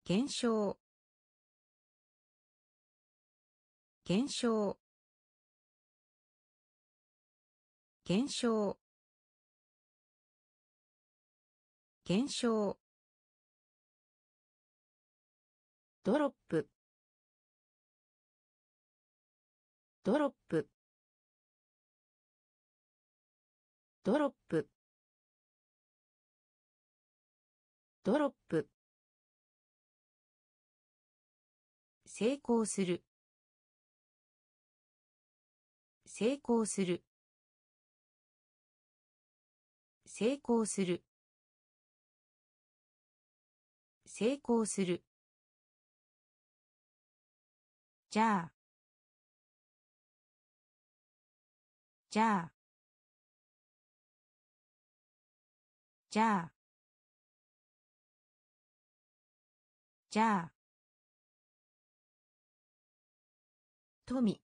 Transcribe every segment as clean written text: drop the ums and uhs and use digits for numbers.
減少減少減少減少ドロップドロップドロップドロップ成功する成功する成功する成功するじゃあじゃあじゃあじゃあ富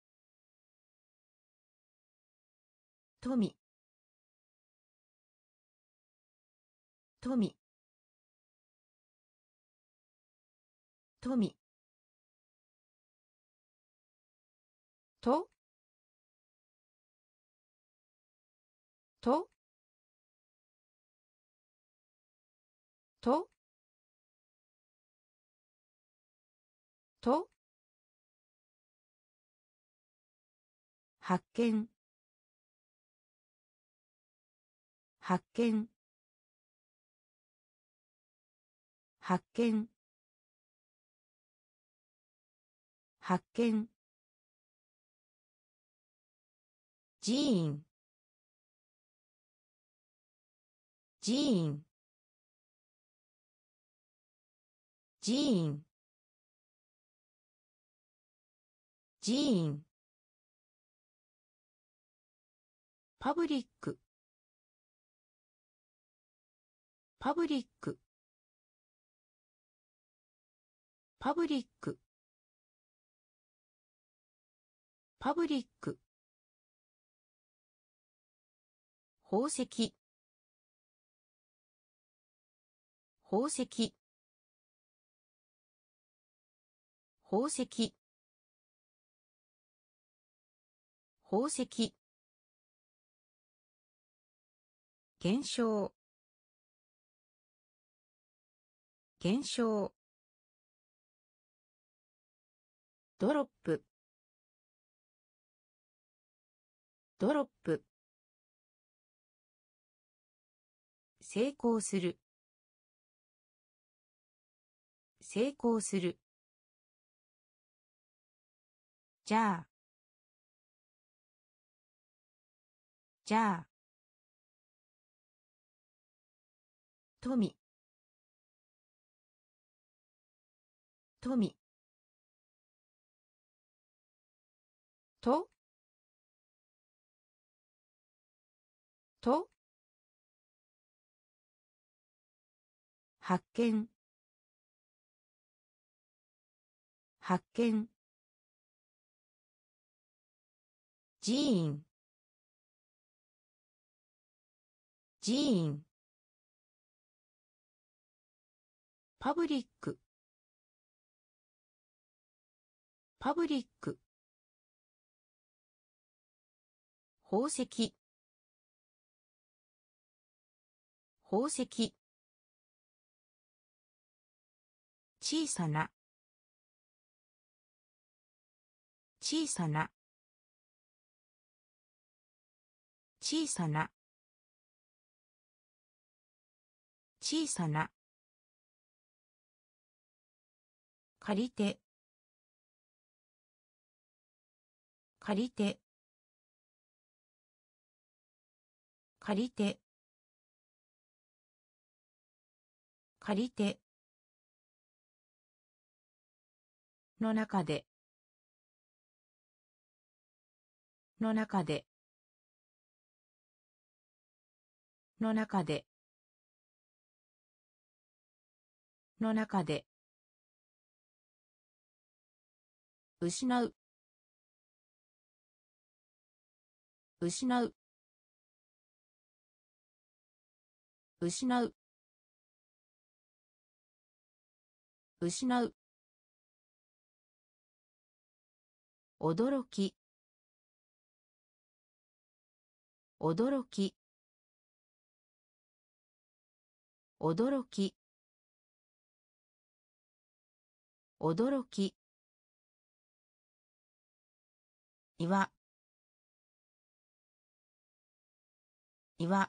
富富富とととと発見発見発見発見寺院寺院寺院寺院パブリックパブリックパブリックパブリック宝石宝石宝石宝石減少減少ドロップドロップ成功する成功するじゃあじゃあ富富とと発見発見寺院寺院パブリックパブリック宝石宝石小さな小さな小さな小さな借りて借りて借りて借りての中での中での中での中で失う失う失う失う、驚き、驚き、驚き、驚き、岩、岩、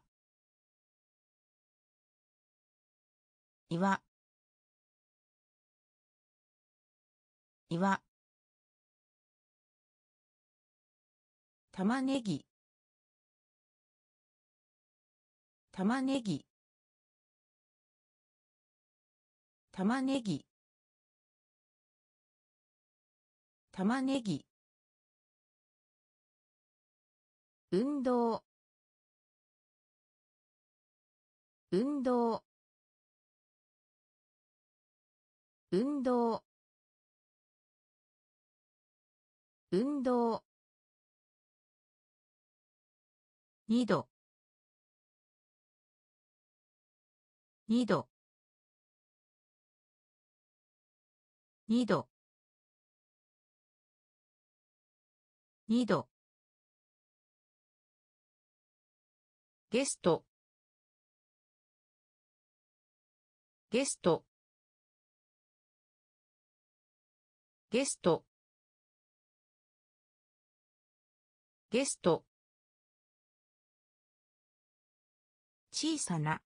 岩、岩、玉ねぎ、玉ねぎ、玉ねぎ、玉ねぎ、運動、運動、運動、運動、2度、2度、2度、2度、ゲスト、ゲスト、ゲスト、ゲスト、小さな、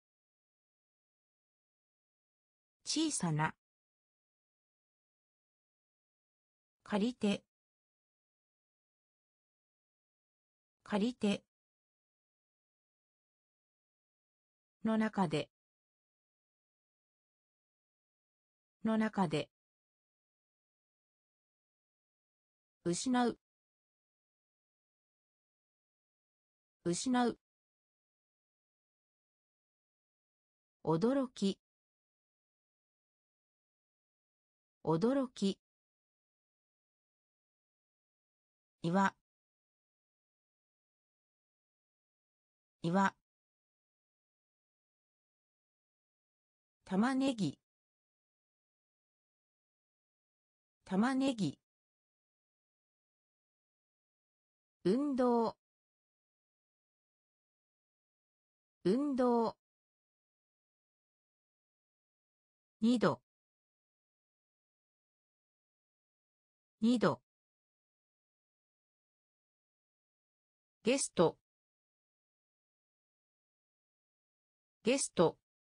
小さな、借りて、借りて、の中で、の中で、失う、失う、驚き、驚き、岩、岩、玉ねぎ、玉ねぎ、運動、運動、2度、2度、ゲスト、ゲスト、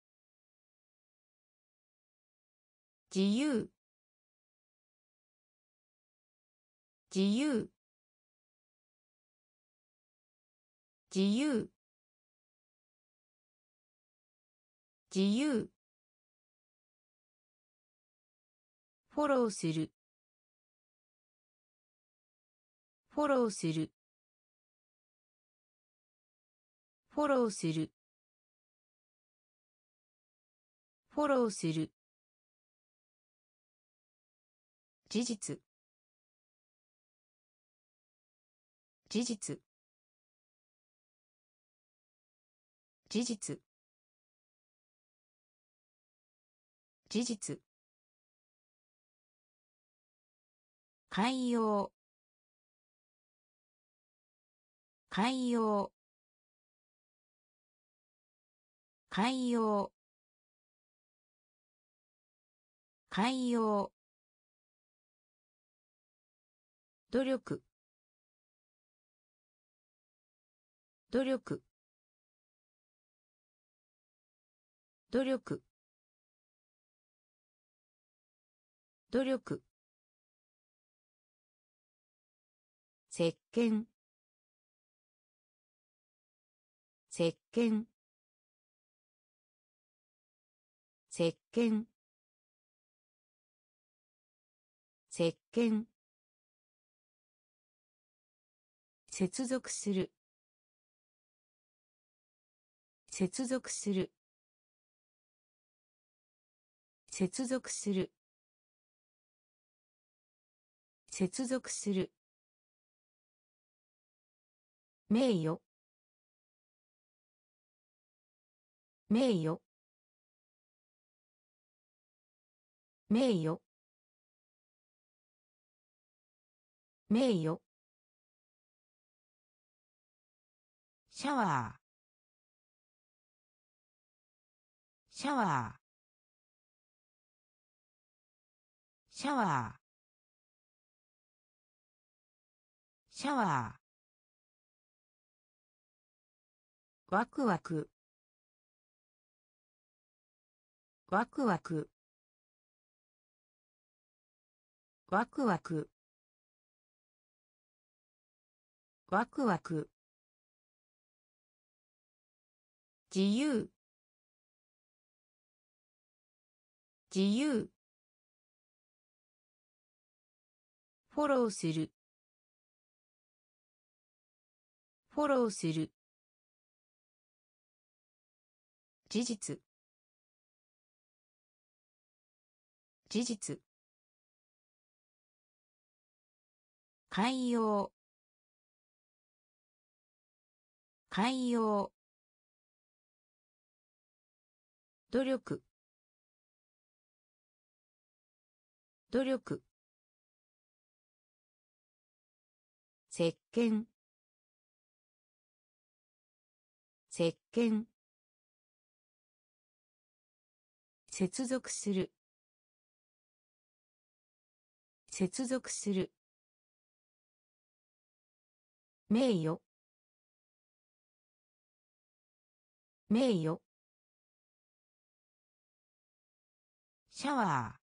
自由、自由、自由、自由、フォローする、フォローする、フォローする、フォローする、事実、事実、事実、事実、海洋、海洋、海洋、海洋、努力、努力、努力、努力、石鹸、石鹸、石鹸、石鹸、接続する、接続する、接続する、接続する、名誉、名誉、 名誉名誉シャワーシャワーシャワーシャワーワクワクワクワクワクワクワクワク自由自由フォローするフォローする事実事実海洋海洋努力努力石鹸石鹸接続する接続する名誉名誉シャワー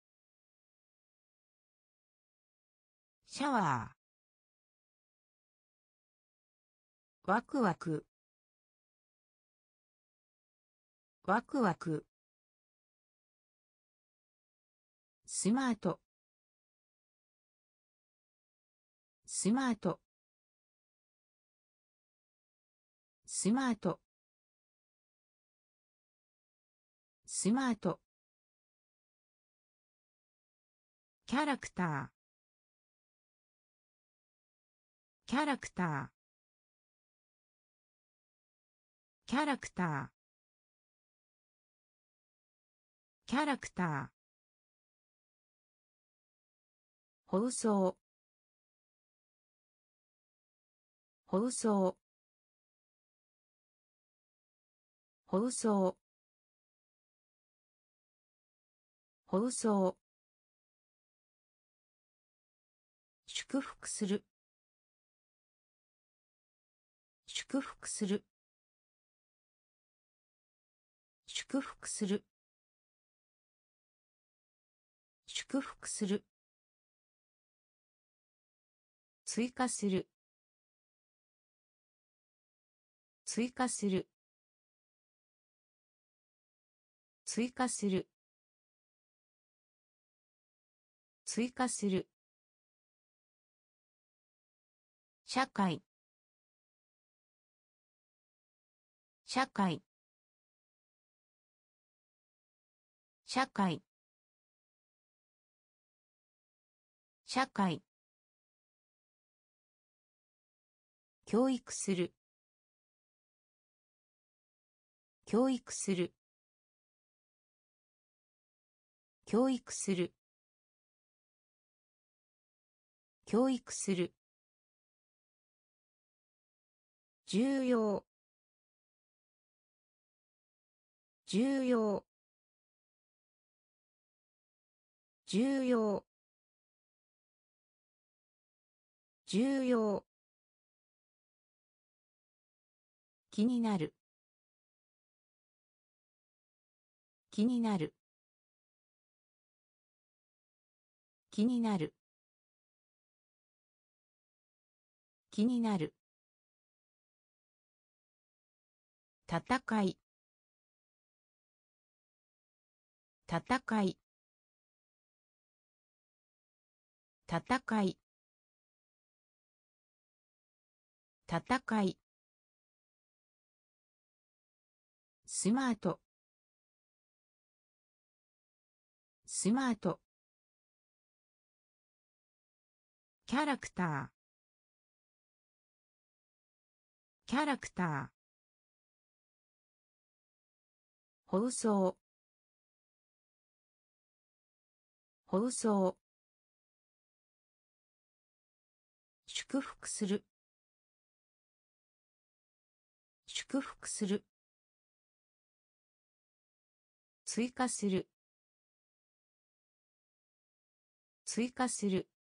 シャワーワクワクワクワクスマートスマートスマートスマートキャラクターキャラクターキャラクターキャラクター放送放送放送放送祝福する祝福する祝福する祝福する追加する追加する追加する追加する社会社会社会社会教育する教育する教育する教育する重要重要重要重要気になる気になる気になる気になる戦い戦い戦い戦いスマートスマートキャラクターキャラクター放送放送。祝福する。祝福する。追加する。追加する。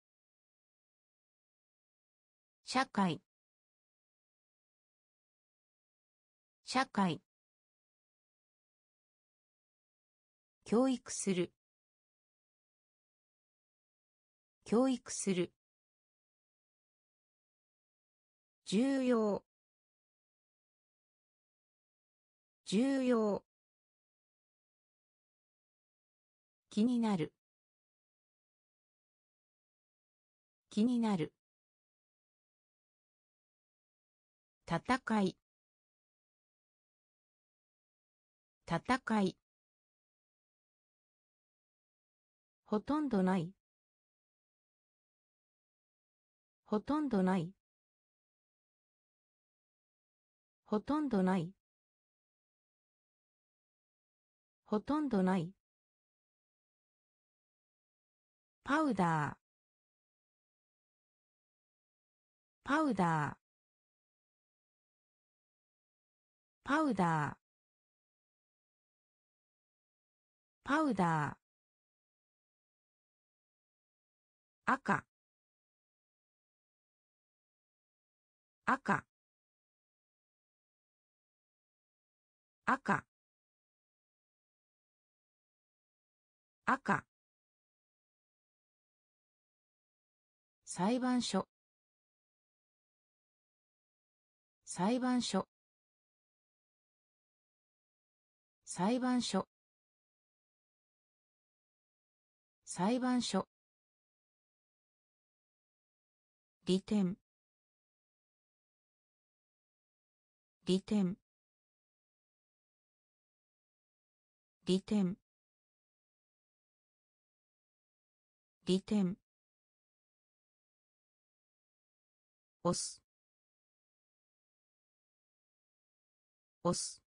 社会。社会。教育する。教育する。重要。重要。気になる。気になる。戦い。戦い。ほとんどない。ほとんどない。ほとんどない。ほとんどない。パウダー。パウダー。パウダー。パウダー。赤。赤。赤。赤。裁判所。裁判所。裁判所。裁判所。利点。利点。利点。利点。押す。押す。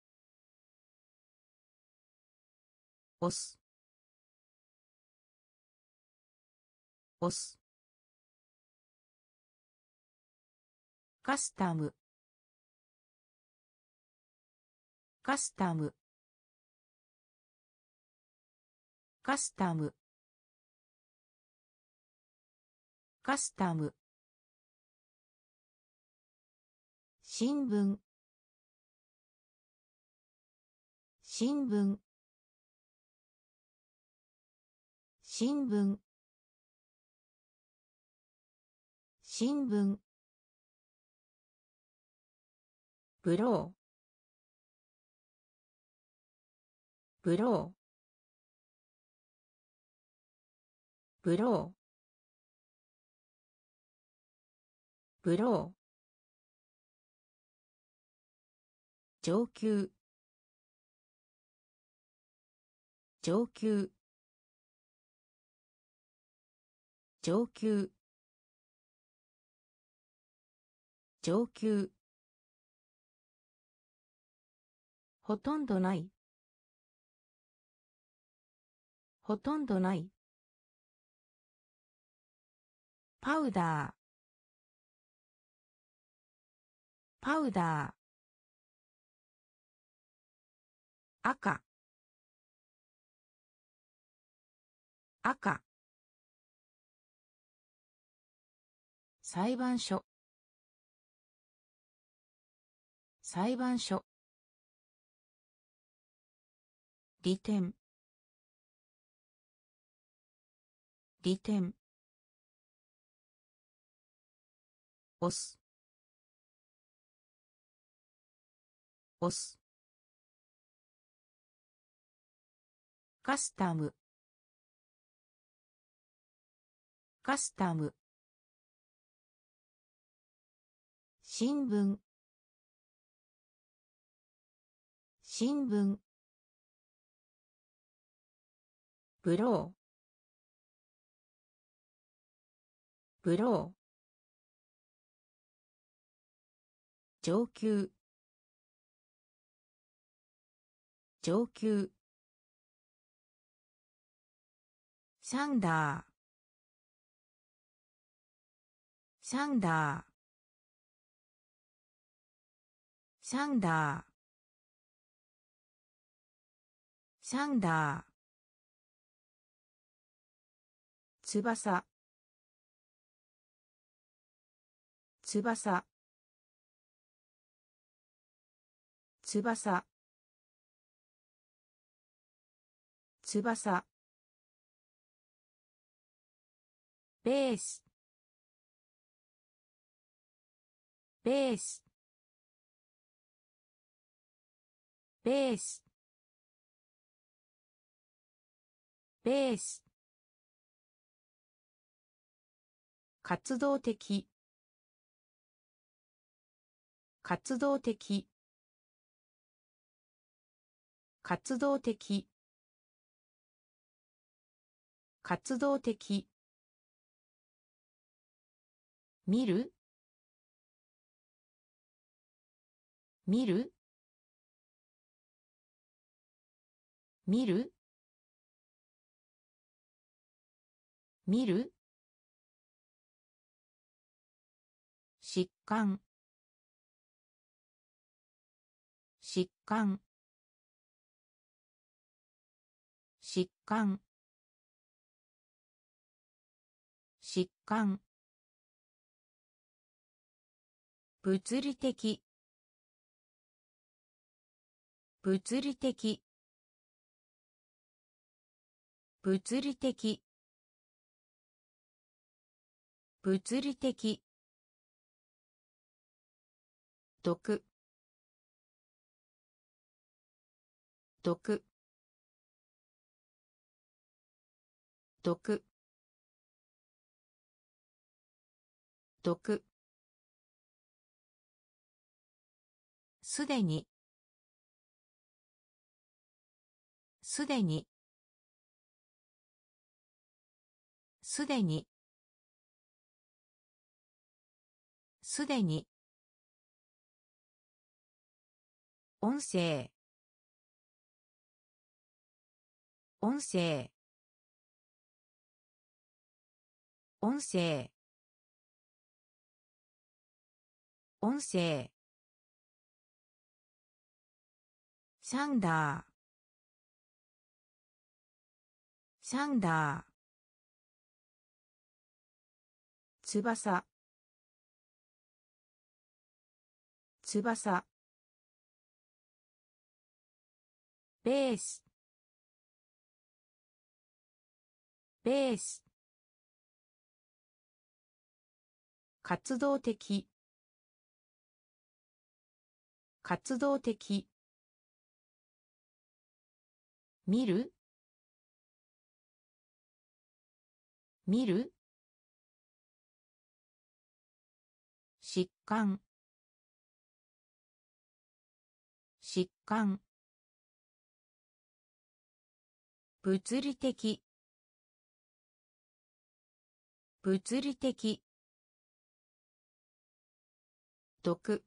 押す。押す。カスタム。カスタム。カスタム。カスタム。新聞。新聞。新聞。新聞。ブロー。ブロー。ブロー。ブロー。上級。上級。上級。上級。ほとんどない。ほとんどない。パウダー。パウダー。赤。赤。裁判所。裁判所。利点。利点。押す。押す。カスタム。カスタム。新聞。新聞。ブロー。ブロー。上級。上級。 サンダー、サンダー、サンダー、サンダー、翼、翼、翼、翼、ベース、ベース、ベース、ベース、活動的、活動的、活動的、活動的、見る、見る、見る、見る、疾患、疾患、疾患、疾患、物理的、物理的、物理的、物理的、毒、毒、毒、毒、すでに、すでに、すでに、すでに、音声、音声、音声、音声、サンダー、サンダー、翼、翼、ベース、ベース、活動的、活動的、見る、見る、疾患、疾患、物理的、物理的、毒、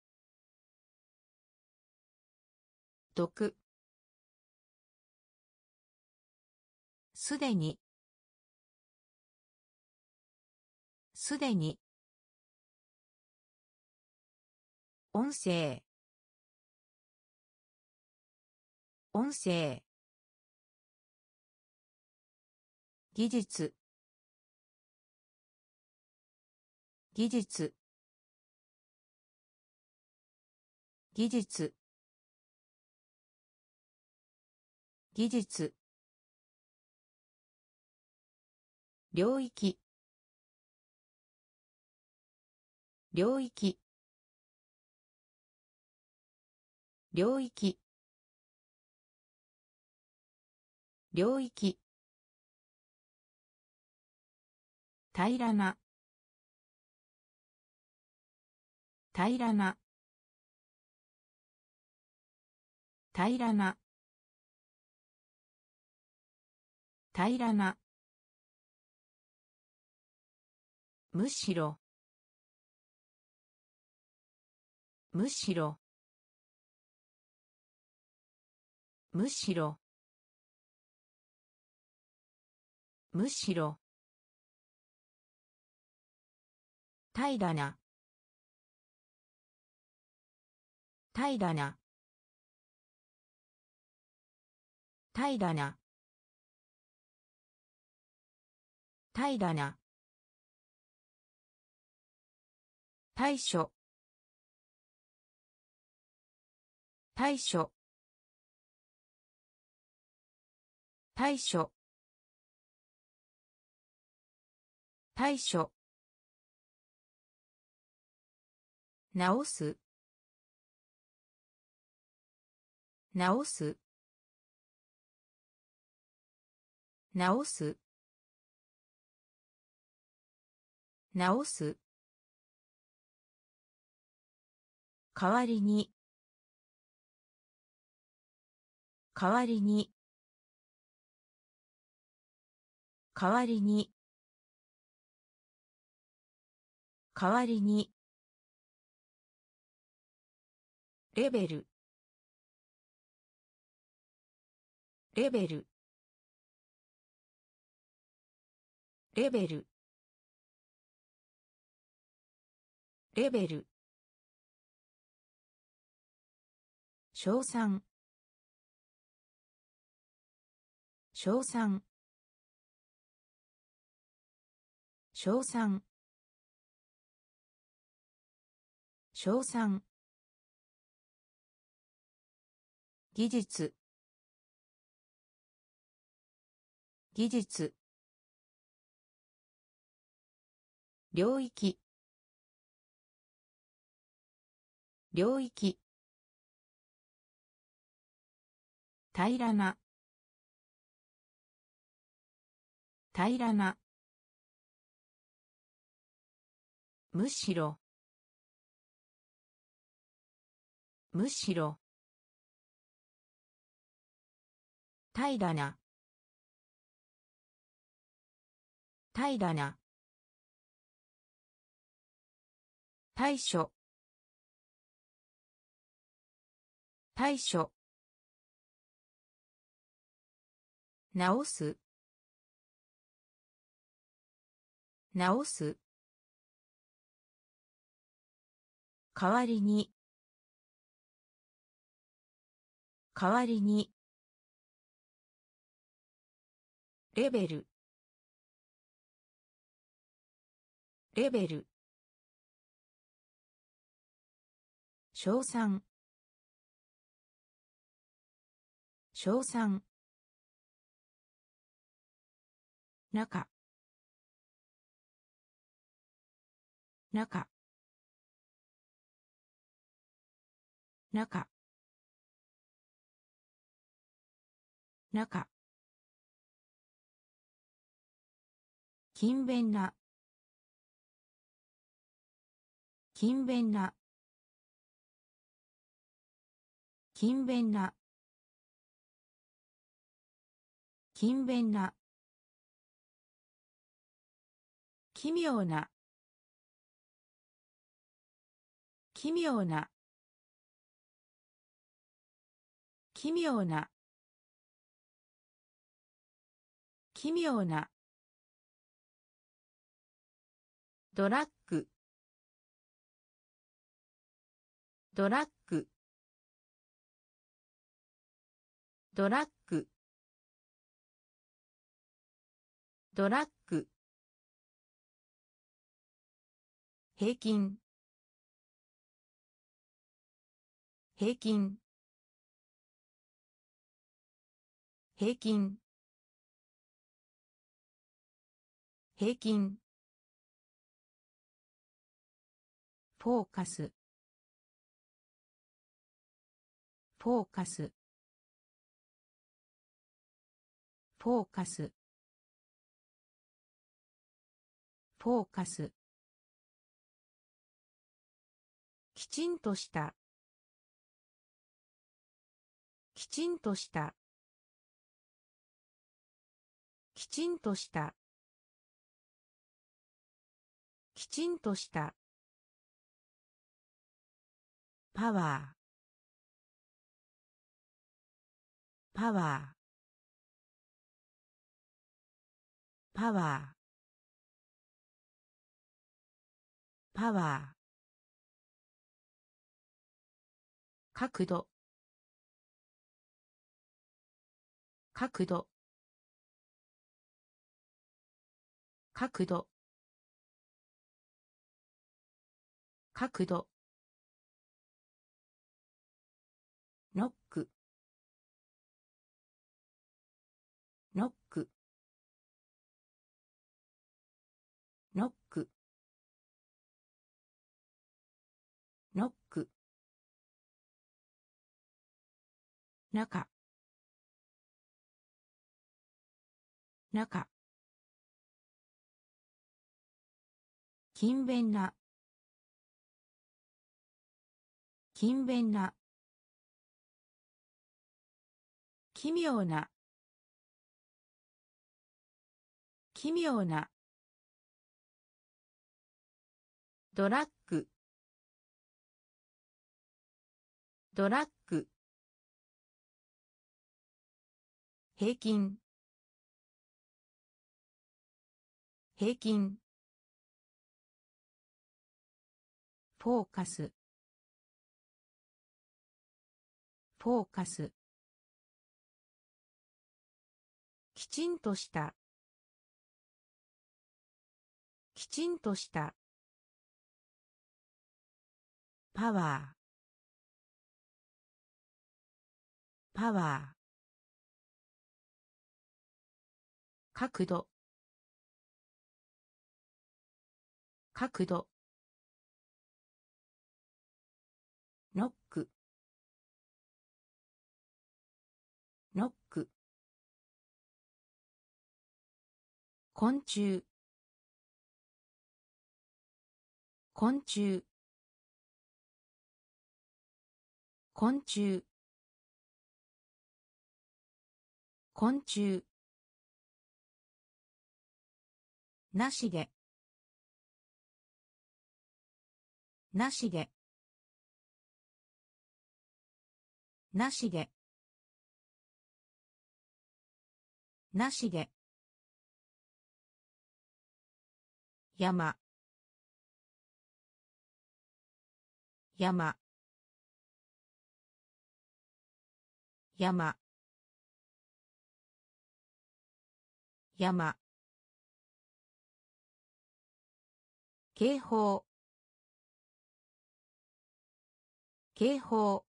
毒、すでに、すでに、音声、音声、技術、技術、技術、技術、領域、領域、領域、領域、平らな、平らな、平らな、平らな、むしろ、むしろ、むしろ、 むしろ平らな平らな平らな平らな対処対処対処対処直す直す直す直す代わりに代わりに代わりに代わりにレベルレベルレベルレベル称賛称賛称賛称賛技術技術領域領域平らな平らなむしろむしろ平らな平らな対処対処直す直す代わりに代わりにレベルレベル称賛称賛中中中中勤勉な勤勉な勤勉な勤勉な奇妙な奇妙な奇妙な奇妙なドラッグドラッグドラッグドラッグ平均平均平均平均フォーカスフォーカスフォーカスフォーカスきちんとしたきちんとしたきちんとしたきちんとしたパワーパワーパワーパワー角度角度角度角度ノックノックノックノック中中勤勉な勤勉な奇妙な奇妙なドラッグドラッグ平均平均フォーカスフォーカスきちんとしたきちんとしたパワーパワー角度角度ノックノック昆虫昆虫昆虫昆虫なしでなしでなしでなしで山山山山警報警報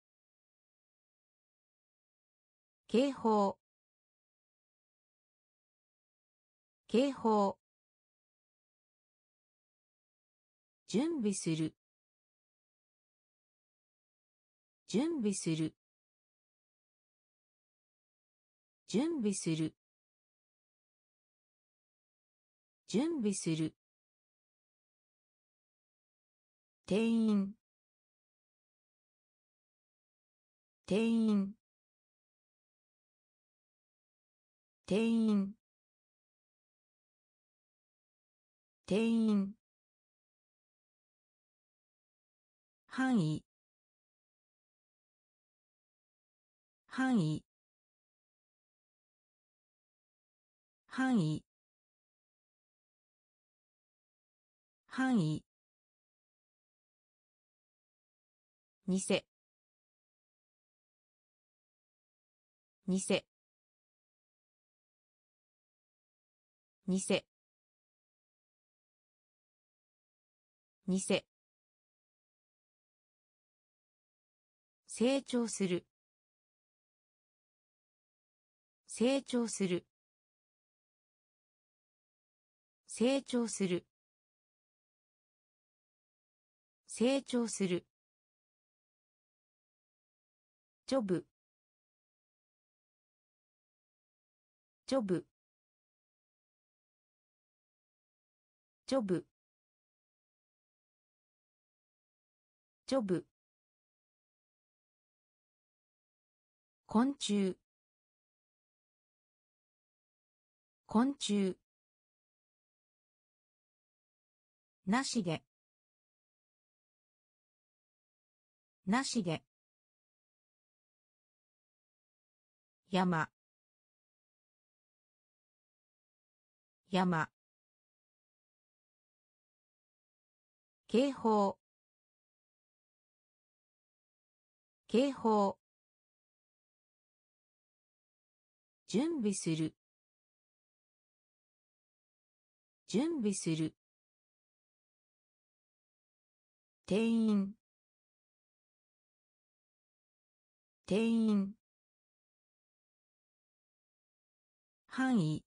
警報警報準備する準備する準備する準備する店員店員店員店員範囲範囲範囲範囲偽偽偽偽成長する成長する成長する成長するジョブジョブジョブジョブ昆虫昆虫なしでなしで山山、警報、警報、準備する、準備する、店員、店員、範囲、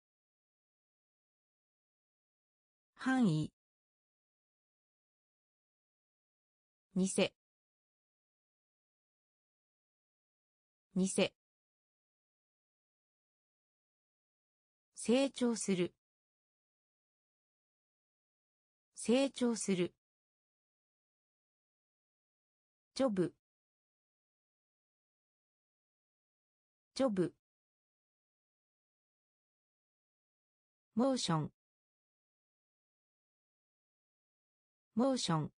範囲、偽、偽、成長する、成長する、ジョブ、ジョブ、モーション、モーション、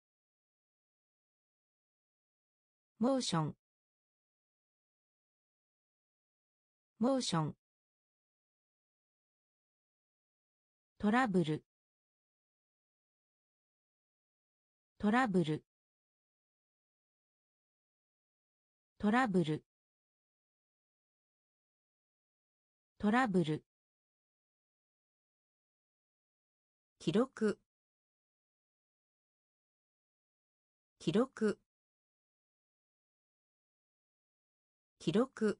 モーション、モーション、トラブル、トラブル、トラブル、トラブル、記録、記録、記録、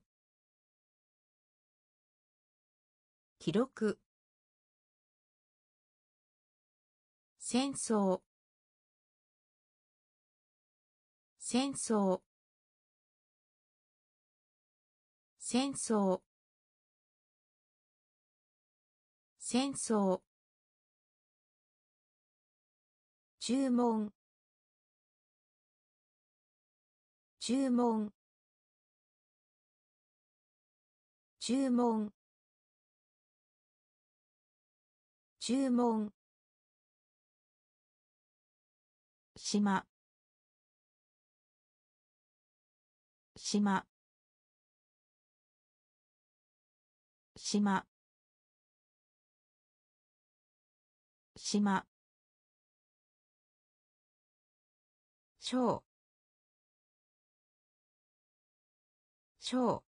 記録、戦争、戦争、戦争、戦争、注文、注文、注文、注文、島、島、島、島、小、小、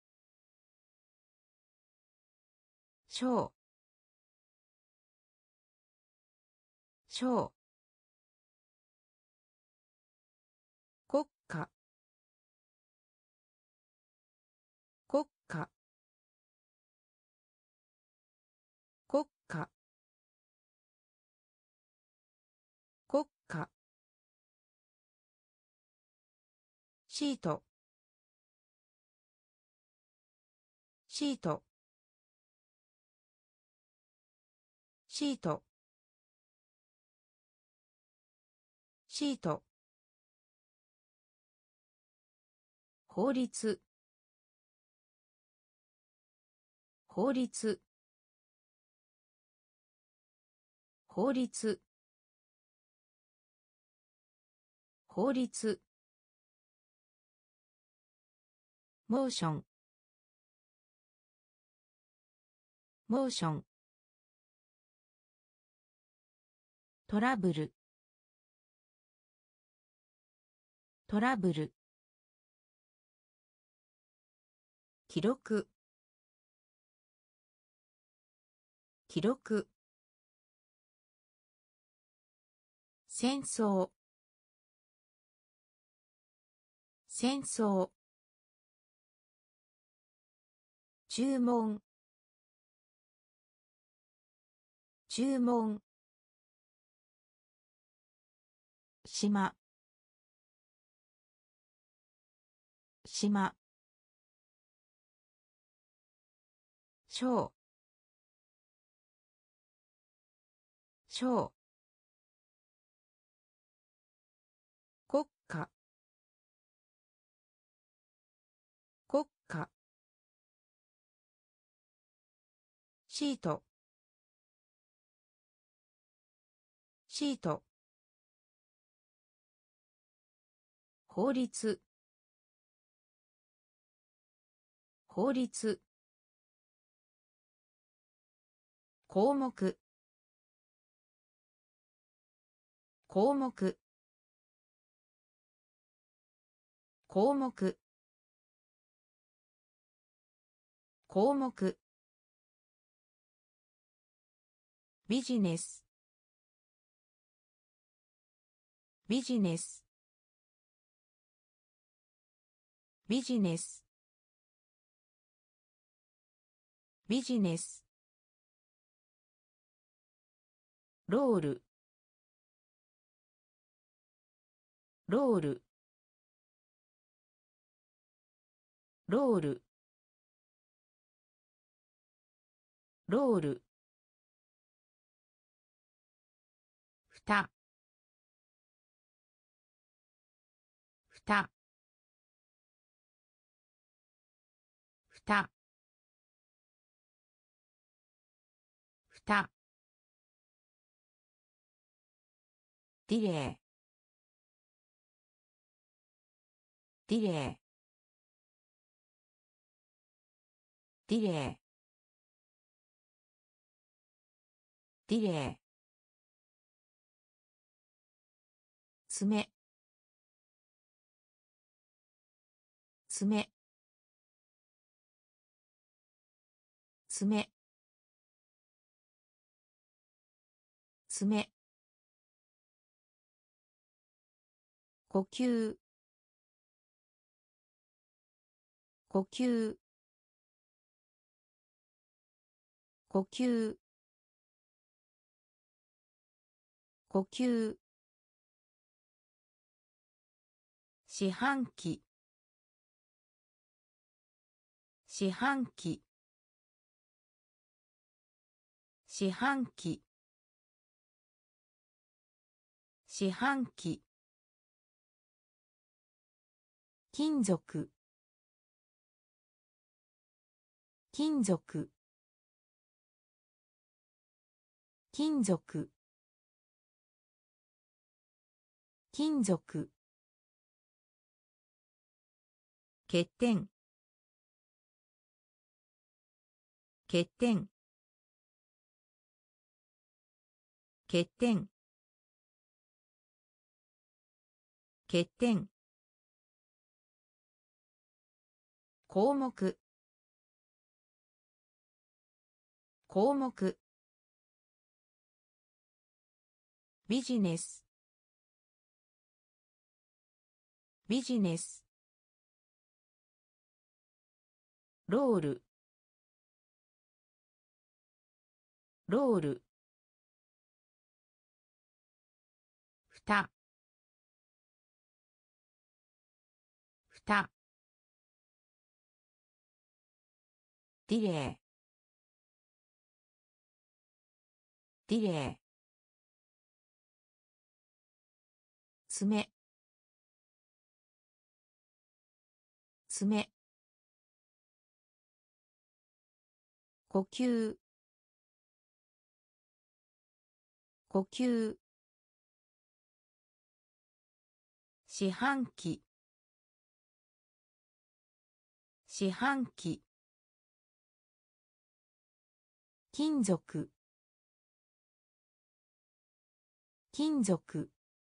小、小、国家、国家、国家、国家、シート、シート、シート、シート、法律、法律、法律、法律、モーション、モーション、トラブル、トラブル、記録、記録、戦争、戦争、注文、注文、島、島、小、小、国家、国家、シート、シート、法律、法律、 項目項目項目項目ビジネスビジネスビジネスビジネスロールロールロールロールふたふたふたふたディレイディレイディレイディレイ爪爪爪爪呼吸呼吸呼吸呼吸四半期四半期四半期四半期金属金属金属金属欠点欠点欠点欠点項目項目ビジネスビジネスロールロールふたふたディレイディレイ爪爪呼吸呼吸四半期四半期金属金属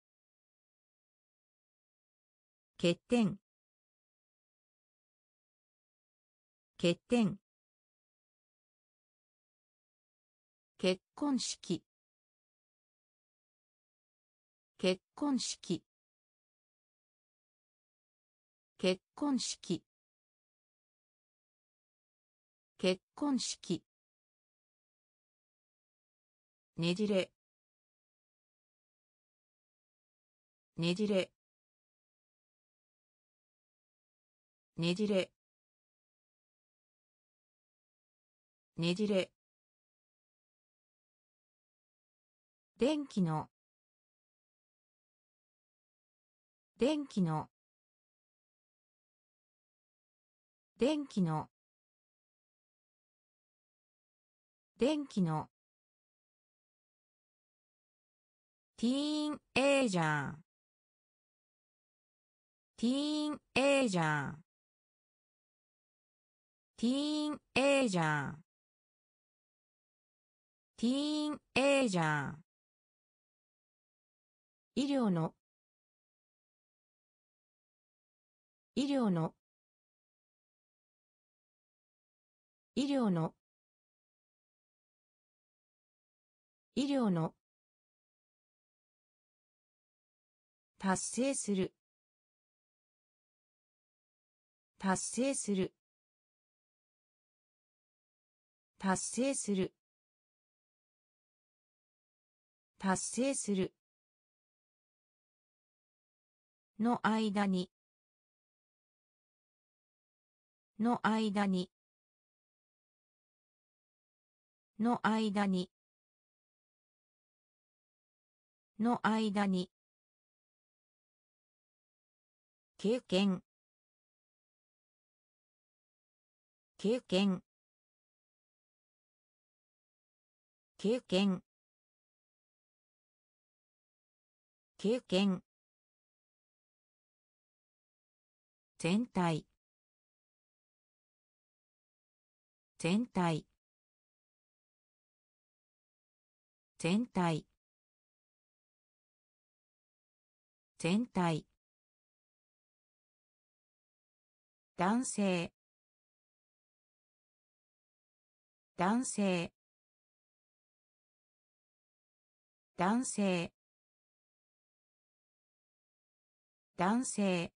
欠点欠点結婚式結婚式結婚式結婚式ねじれねじれねじれねじれ電気の電気の電気の電気のティーンエイジャーティーンエイジャーティーンエイジャーティーンエイジャー。医療の医療の医療の医療の達成する達成する達成する達成するの間にの間にの間にの間に経験経験経験経験全体全体全体全体男性男性男性男性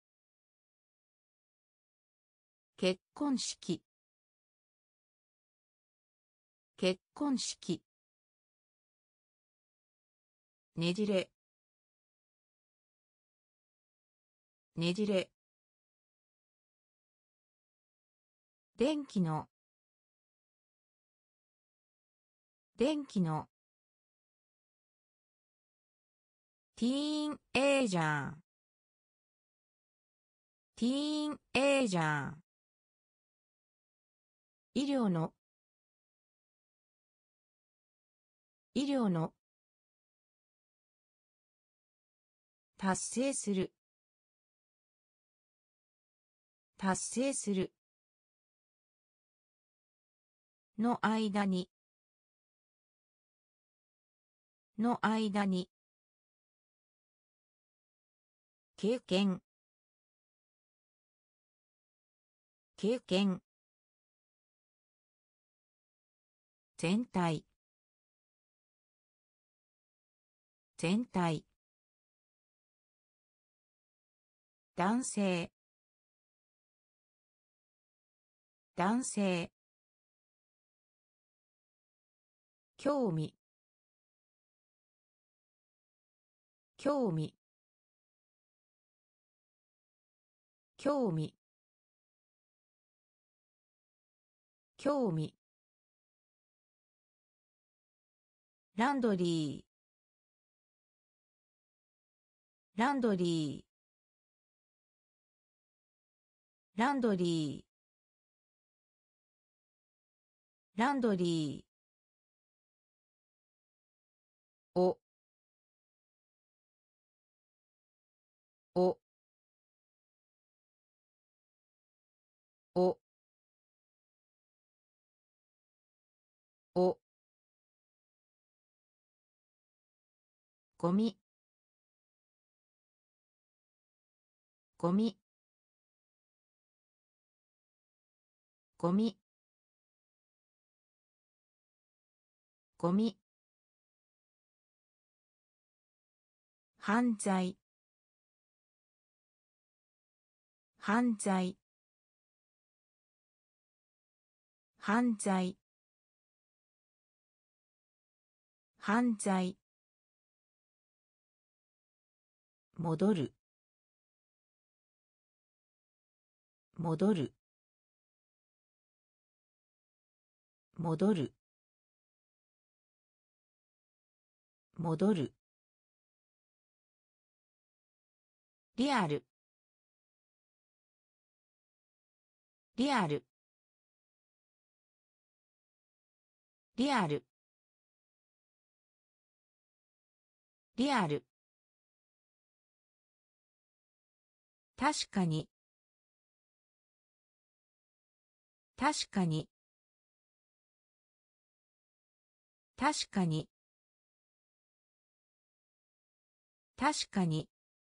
結婚式結婚式ねじれねじれ電気の電気のティーンエイジャーティーンエイジャー医療の医療の達成する達成するの間にの間に経験経験全体全体男性男性興味興味興味興味ランドリーランドリーランドリーランドリーおおおおゴミゴミゴミゴミ犯罪犯罪犯罪犯罪戻る戻る戻る戻るリアルリアルリアルリアル確かに確かに確かに確かに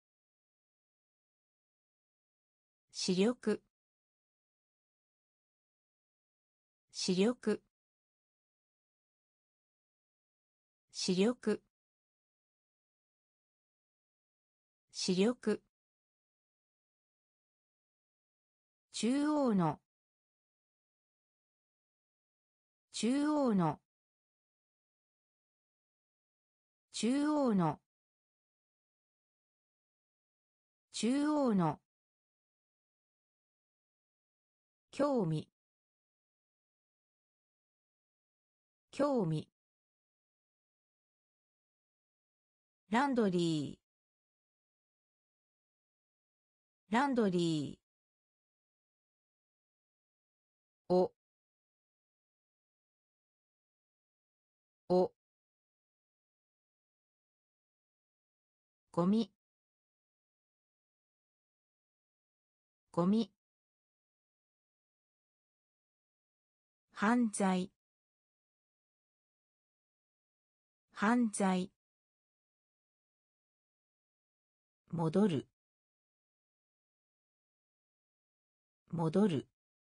視力視力視力視力中央の中央の中央の中央の興味興味ランドリーランドリーおおゴミゴミ犯罪犯罪戻る戻る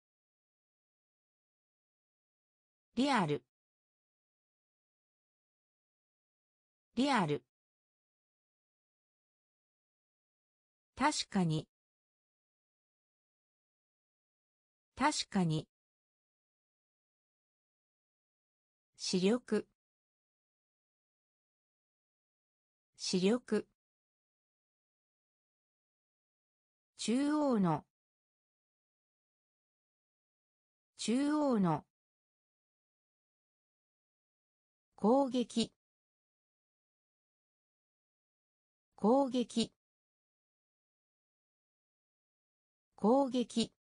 リアルリアル確かに確かに視力視力中央の中央の攻撃攻撃攻撃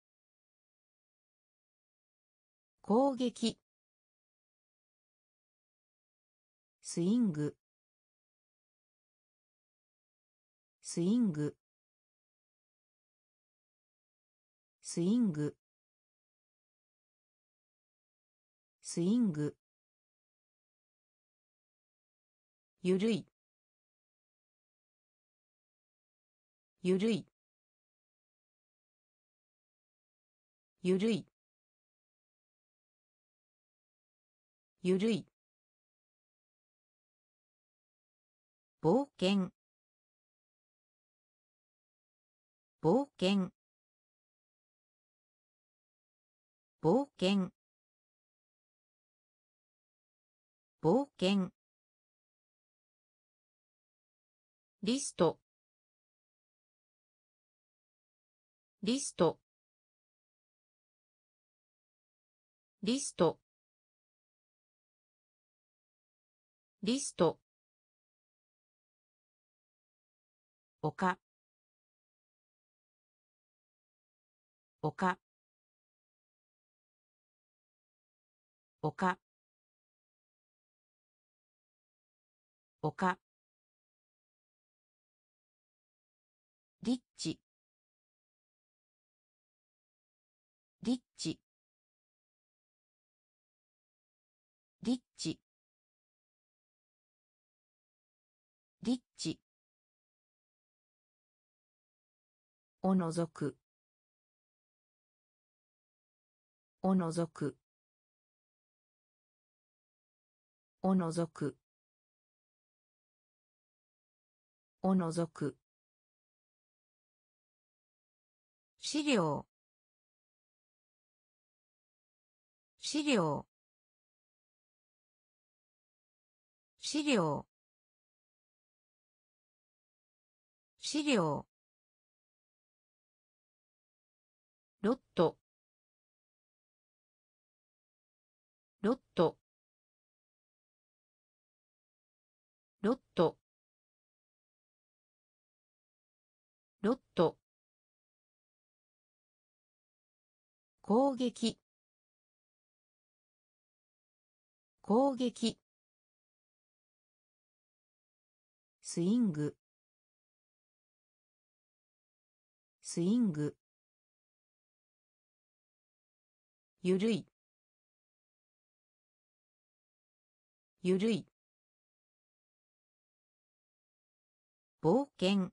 攻撃スイングスイングスイングスイングゆるいゆるいゆるいゆるい冒険冒険冒険冒険リストリストリストリスト丘丘丘丘リッチリッチリッチリッチおのぞくおのぞくおのぞくおのぞく資料資料資料資料ロットロットロットロット攻撃攻撃スイングスイングゆるいゆるい冒険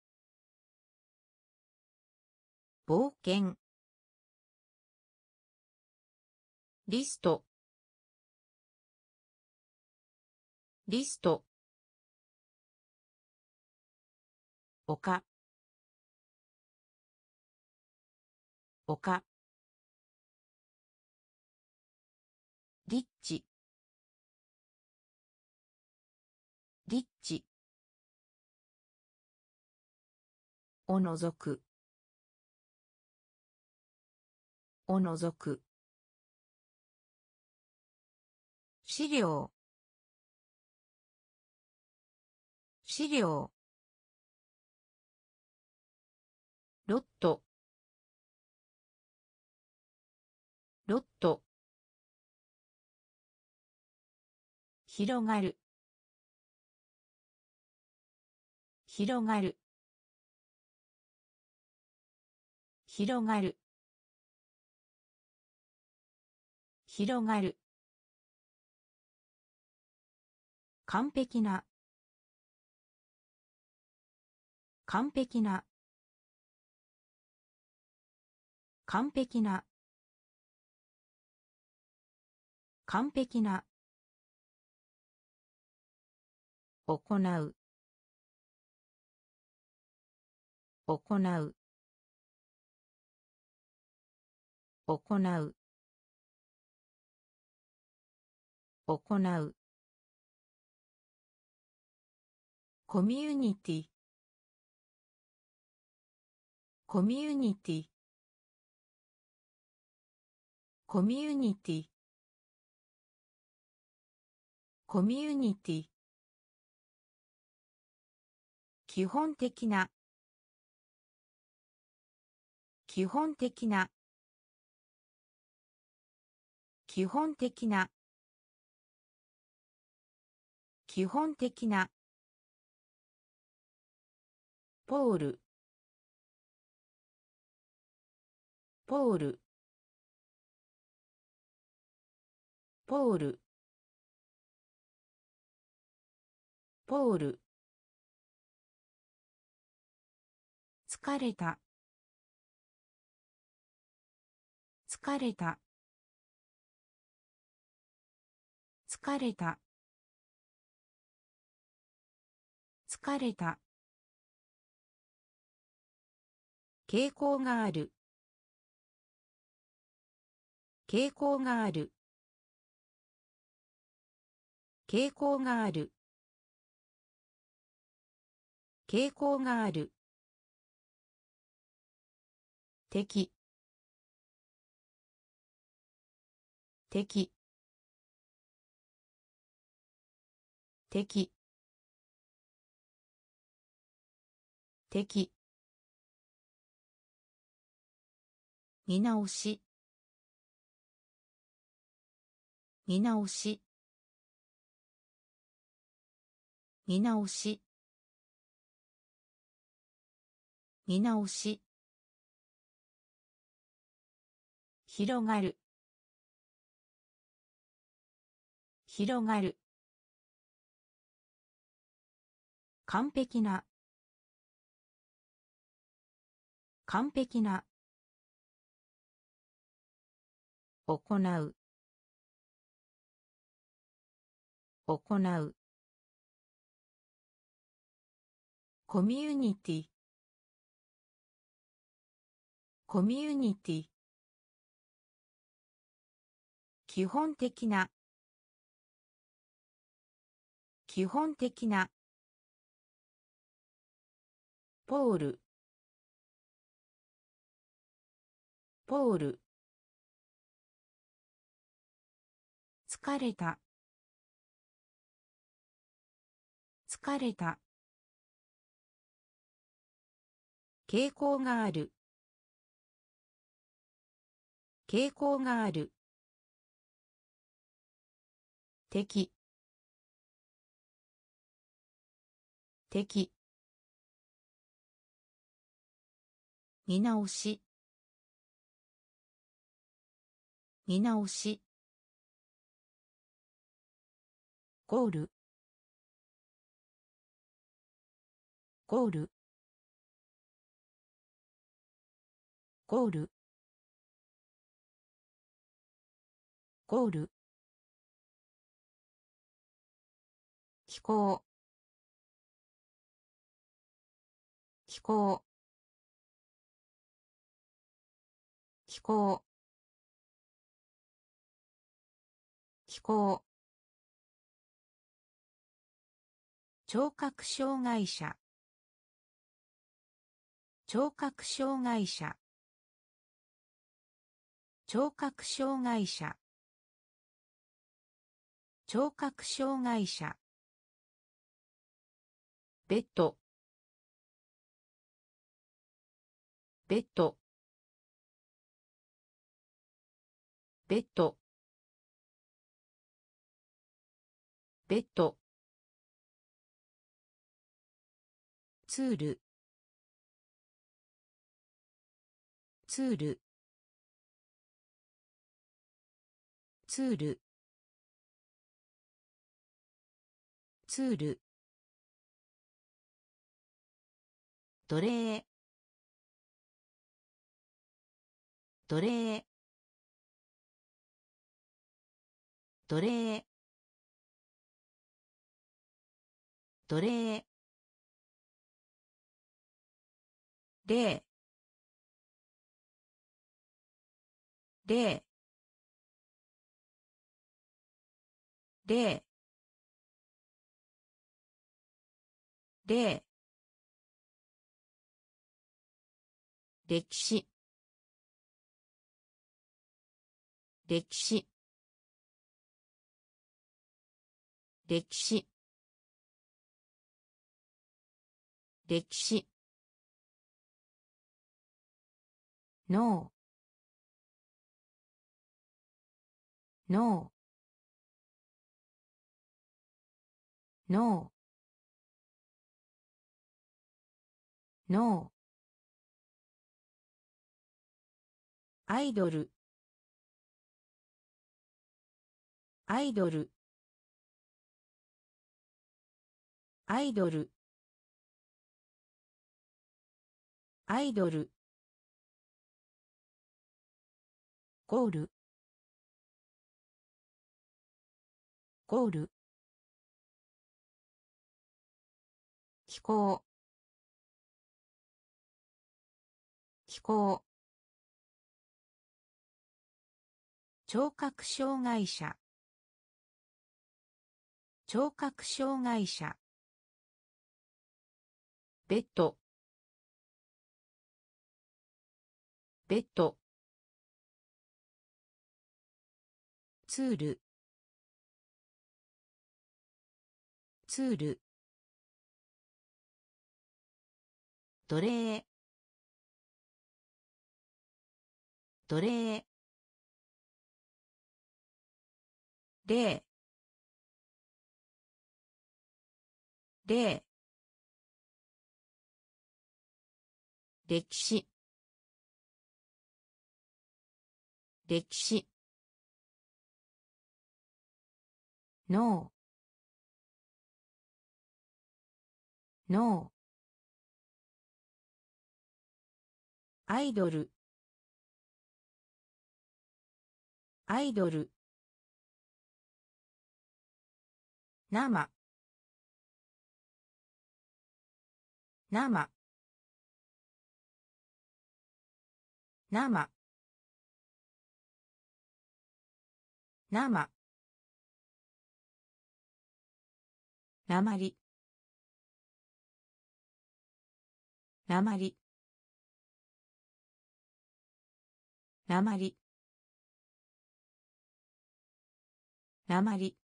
冒険リストリスト丘丘リッチリッチおのぞくおのぞく資料資料ロットロット広がる広がる広がる広がる完璧な完璧な完璧な完璧な行う行う行う行うコミュニティコミュニティコミュニティコミュニティ基本的な基本的な基本的な基本的なポールポールポールポール疲れた疲れた疲れた疲れた傾向がある傾向がある傾向がある傾向がある敵敵敵敵見直し見直し見直し見直し広がる広がる完璧な完璧な行う行うコミュニティコミュニティ基本的な基本的なポールポール疲れた疲れた傾向がある傾向がある敵敵見直し見直しゴールゴールゴールゴール気候気候気候気候聴覚障害者聴覚障害者聴覚障害者聴覚障害者ベッドベッドベッドベッドツールツールツールツール奴隷奴隷奴隷奴隷例例例例歴史歴史歴史歴史ノーノーノーノーアイドルアイドルアイドルアイドルゴールゴール気候気候聴覚障害者聴覚障害者ベッドベッドツールツール奴隷奴隷例例歴史歴史ノーノーアイドルアイドル生生生生なまりなまりなまりなまり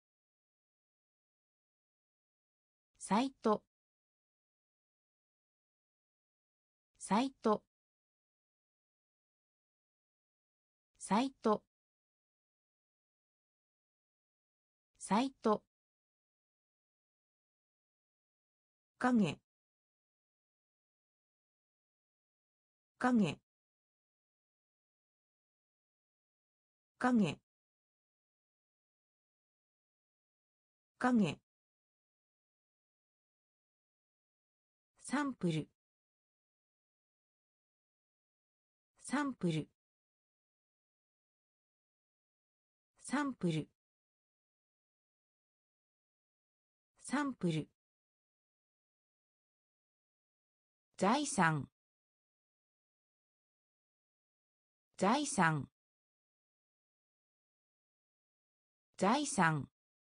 サイトサイトサイトサイト影影影影、サンプル、サンプル、サンプル、サンプル、財産、財産、財産、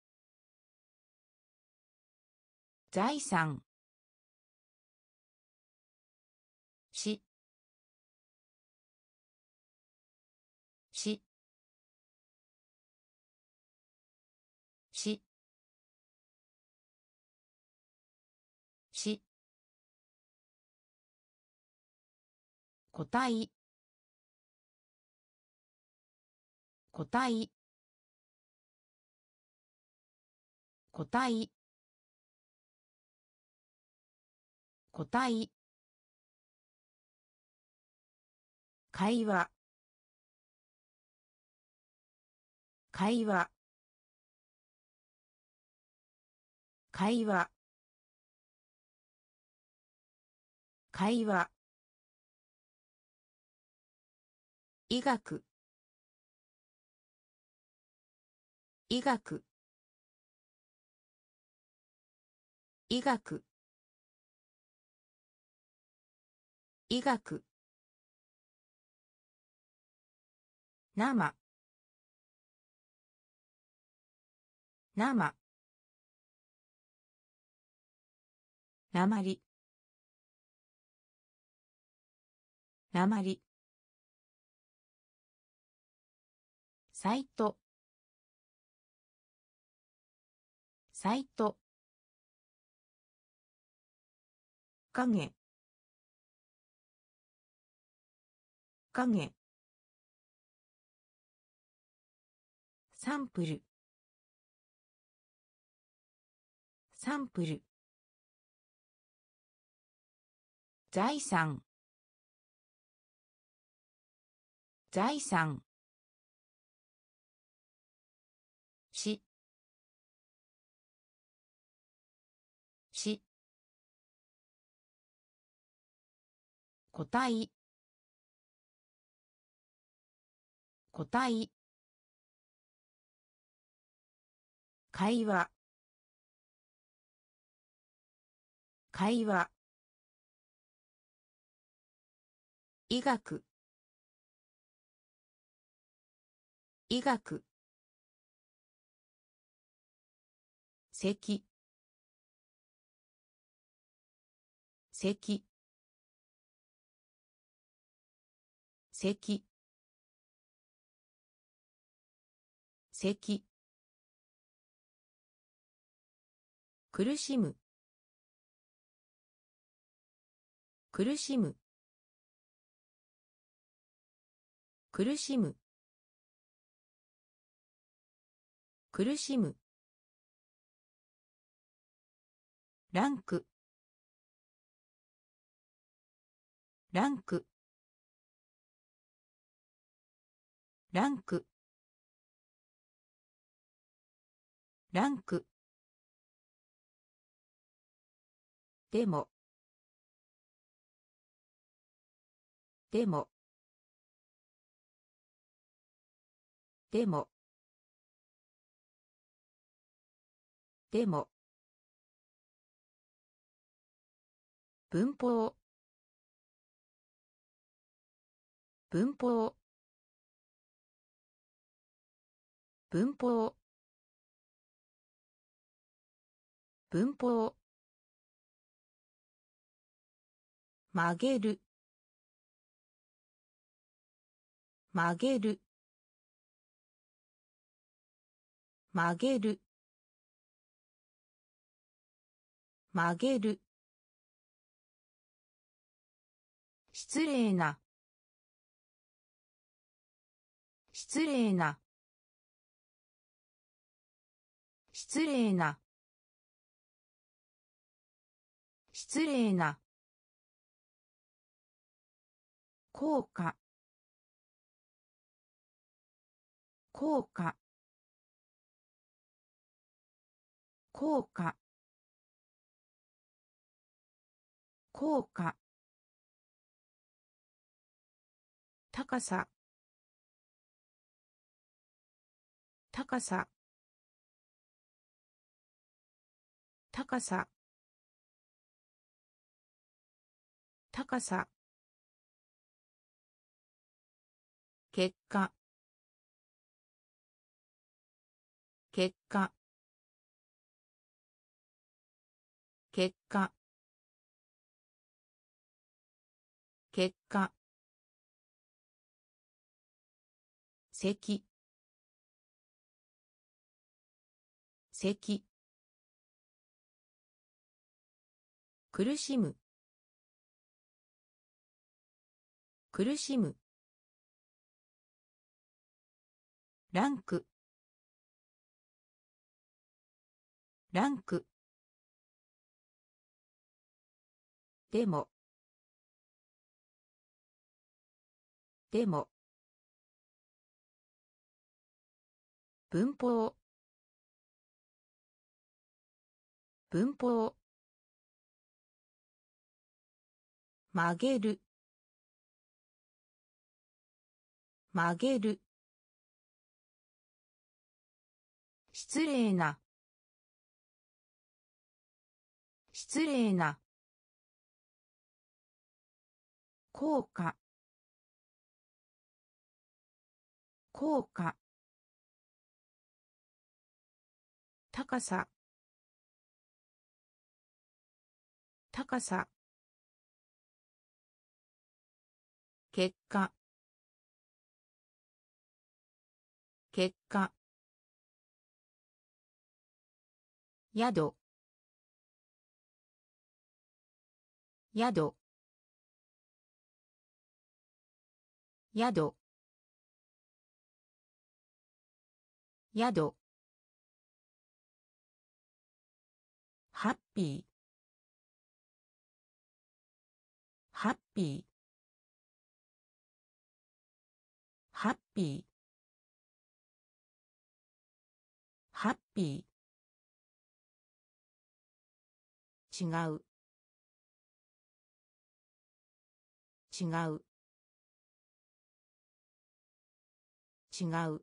財産、し、し、し、し、個体、個体、個体、個体、会話、会話、会話、会話、医学、医学、医学、医学、生、生、なまり、なまり、サイト、サイト、影、影、サンプル、サンプル、財産、財産、し、し、個体、個体、会話、会話、医学、医学、咳、咳、咳、咳、苦しむ、苦しむ、苦しむ、苦しむ、ランク、ランク、ランク、ランク、でも、でも、でも、でも、文法、文法、文法、文法、曲げる、曲げる、曲げる、曲げる、失礼な、失礼な、失礼な、失礼な、効果、効果、 効果効果高さ高さ高さ高さ結果結果結果結果咳咳苦しむ苦しむランクランクでもでも文法文法曲げる曲げる失礼な失礼な効果効果高さ高さ結果結果宿宿宿宿ハッピーハッピーハッピーハッピー違う違う違う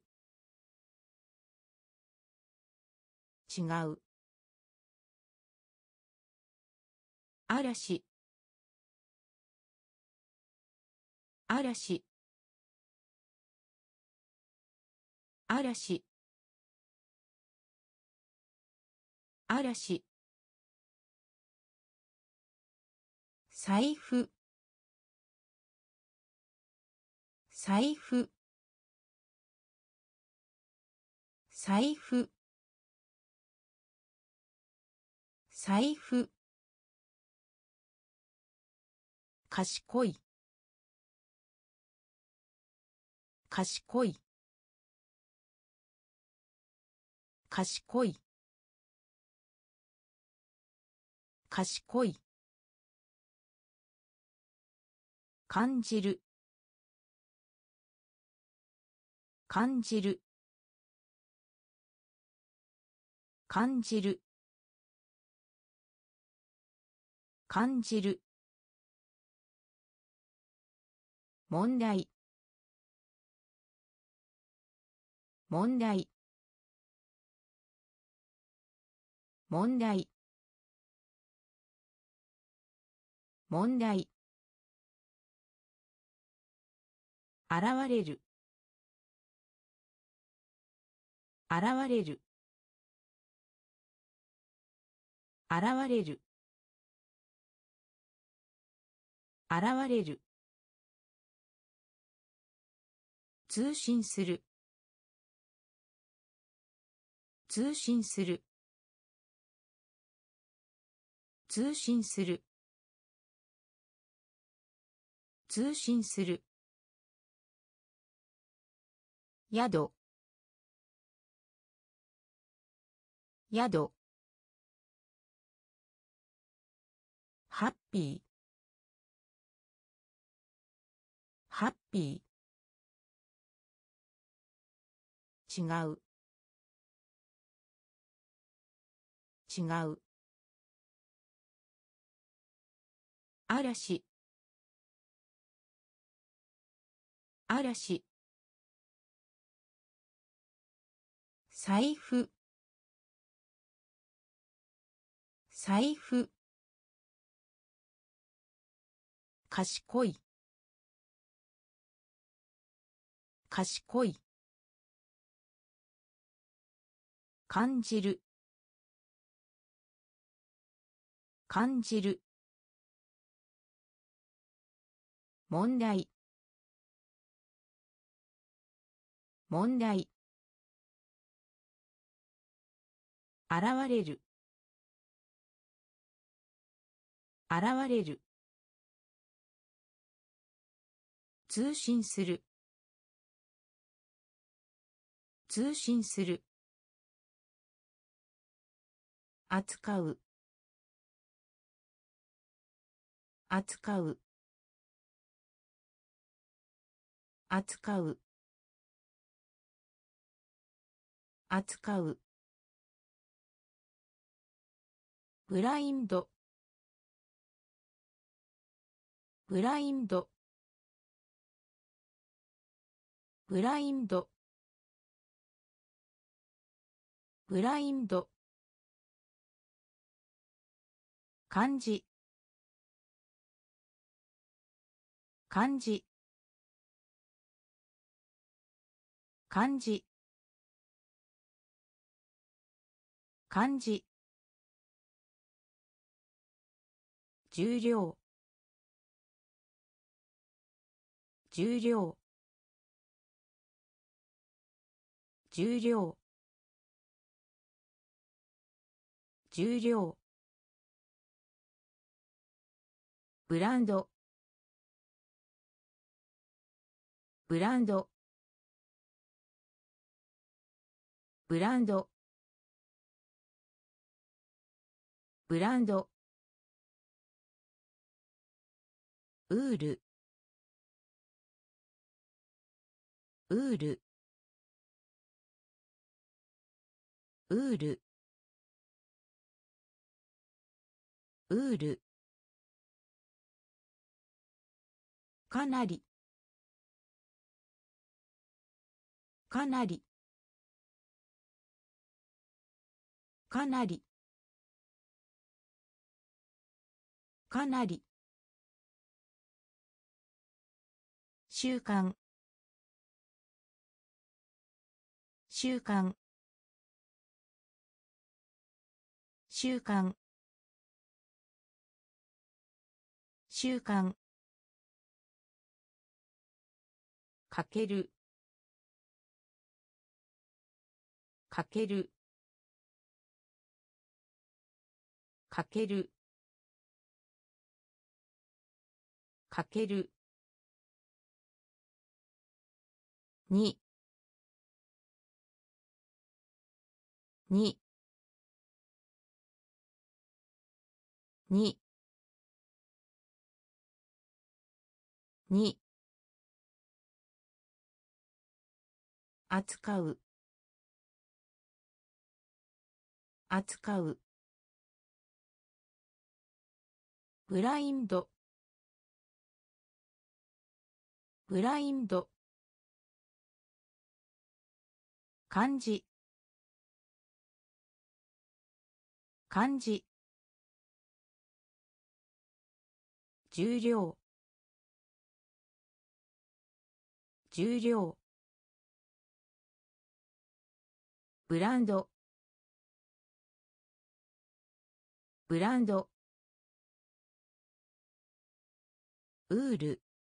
違う嵐嵐嵐嵐財布財布財布財布賢い賢い賢い賢い感じる感じる感じる感じる問題問題問題問題現れる現れる現れる現れる通信する通信する通信する通信する宿宿ハッピーハッピー違う違う嵐嵐財布財布賢い賢い感じる感じる問題問題現れる現れる通信する通信する扱う扱う扱う扱うブラインドブラインドブラインドブラインド漢字漢字漢字漢字重量重量重量重量ブランドブランドブランドブランドウールウールウールウールかなりかなりかなりかなり習慣習慣習慣習慣かけるかけるかけるかけるにににに扱う扱うブラインドブラインド漢字漢字重量重量ブランドブランドウール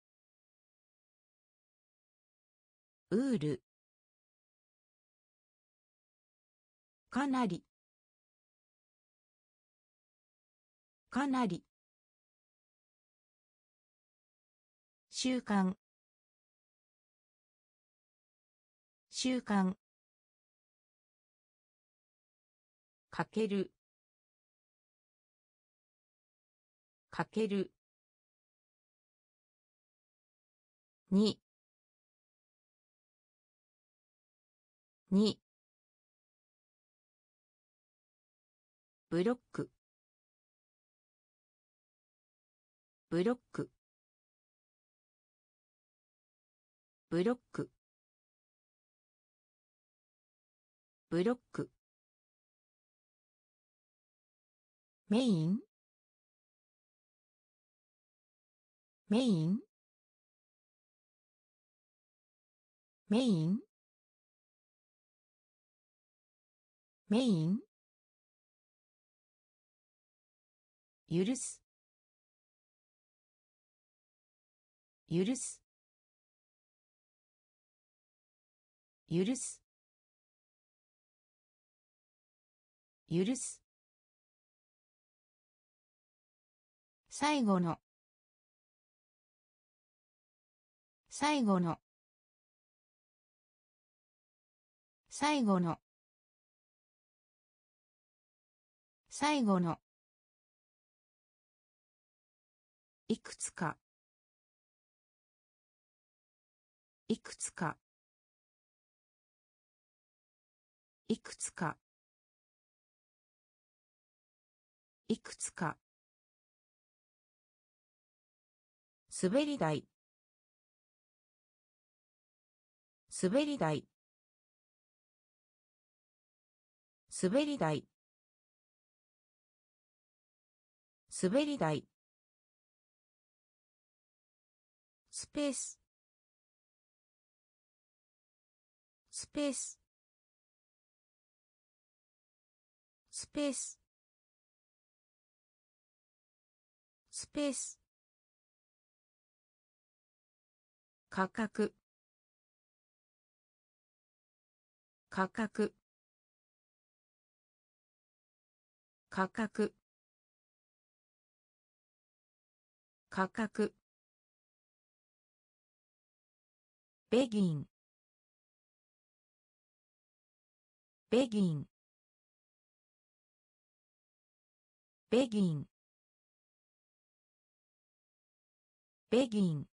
ウールかなりかなり習慣習慣かけるかけるににブロックブロックブロックブロックメインメインメインメイン許す許す許す許す最後の最後の最後の最後のいくつかいくつかいくつかいくつか滑り台滑り台滑り台滑り台スペーススペーススペーススペース価格価格価格価格ベギンベギンベギンベギン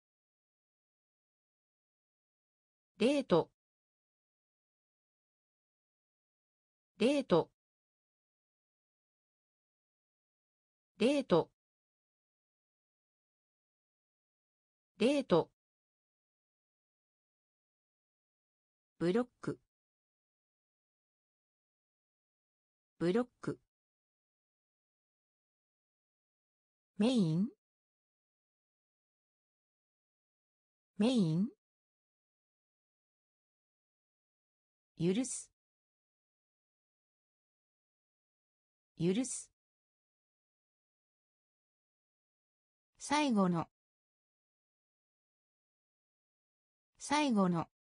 デートデートデートデートブロックブロックメインメイン許す許す最後の最後の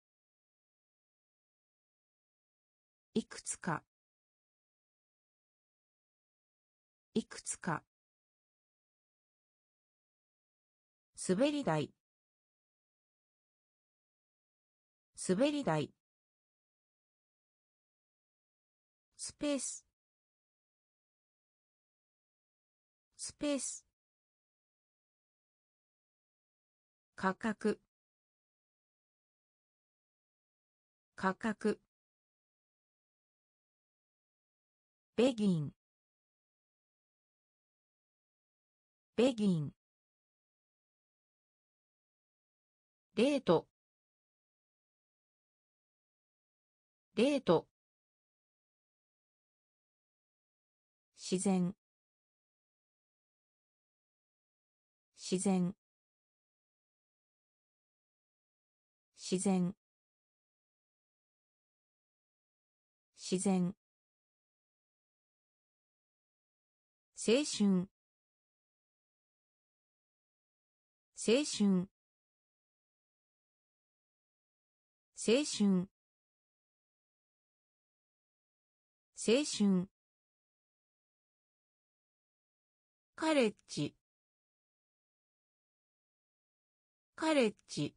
いくつかいくつか滑り台滑り台スペーススペース価格価格ベギンベギンデートデート自然自然自然自然青春青春青春青春カレッジカレッジ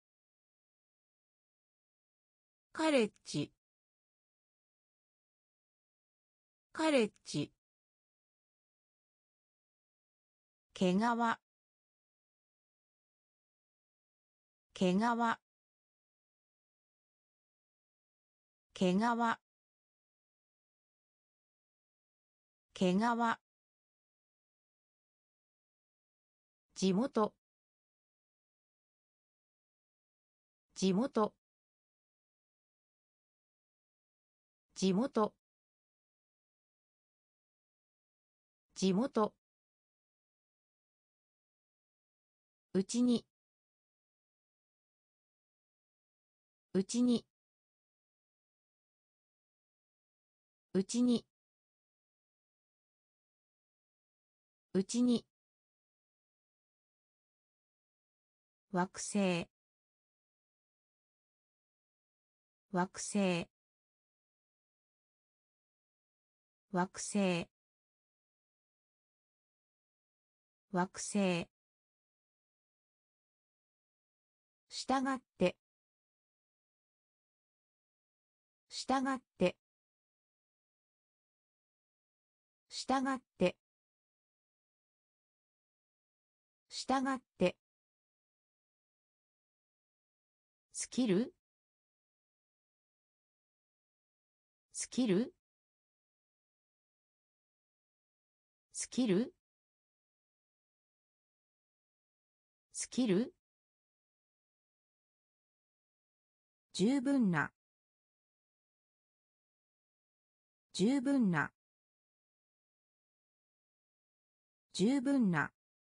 カレッジカレッジ毛皮毛皮毛皮毛皮毛皮、地元、地元、地元、地元、うちに、うちに、うちに、うちに、惑星、惑星、惑星、惑星、したがって、したがって、したがって、したがって、スキル、スキル、スキル、スキル、十分な、十分な、十分な、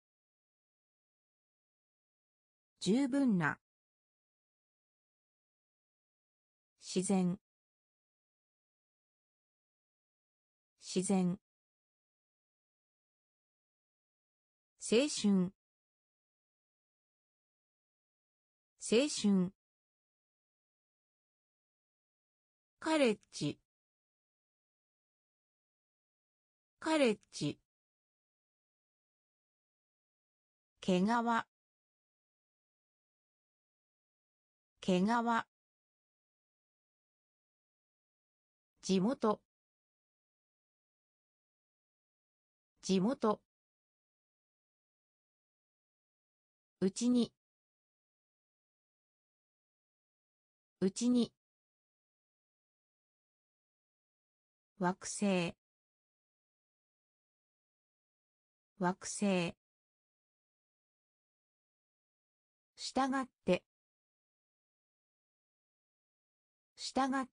十分な、自然、自然、青春、青春、カレッジ、カレッジ、毛皮、毛皮、地元、地元、うちに、うちに、惑星、惑星、したがって、したがって、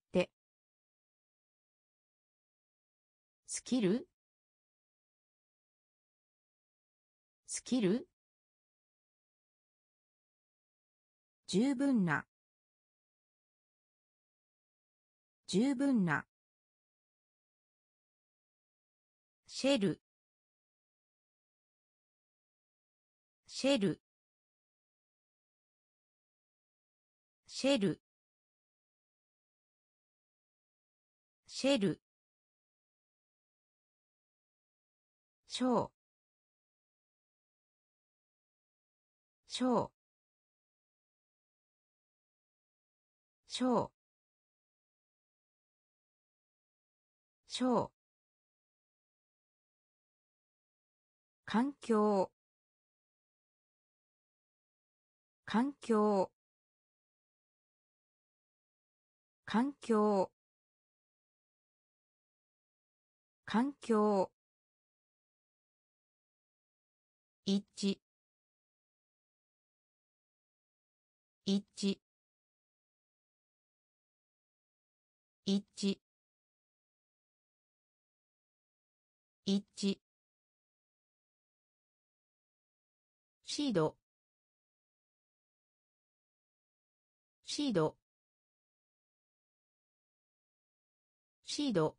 スキル、スキル、十分な、十分な、シェル、シェル、シェル、シェル、ショー、ショー、ショー、ショー、環境、環境、環境、環境、一致、一致、一致、一致、シード、シード、シード、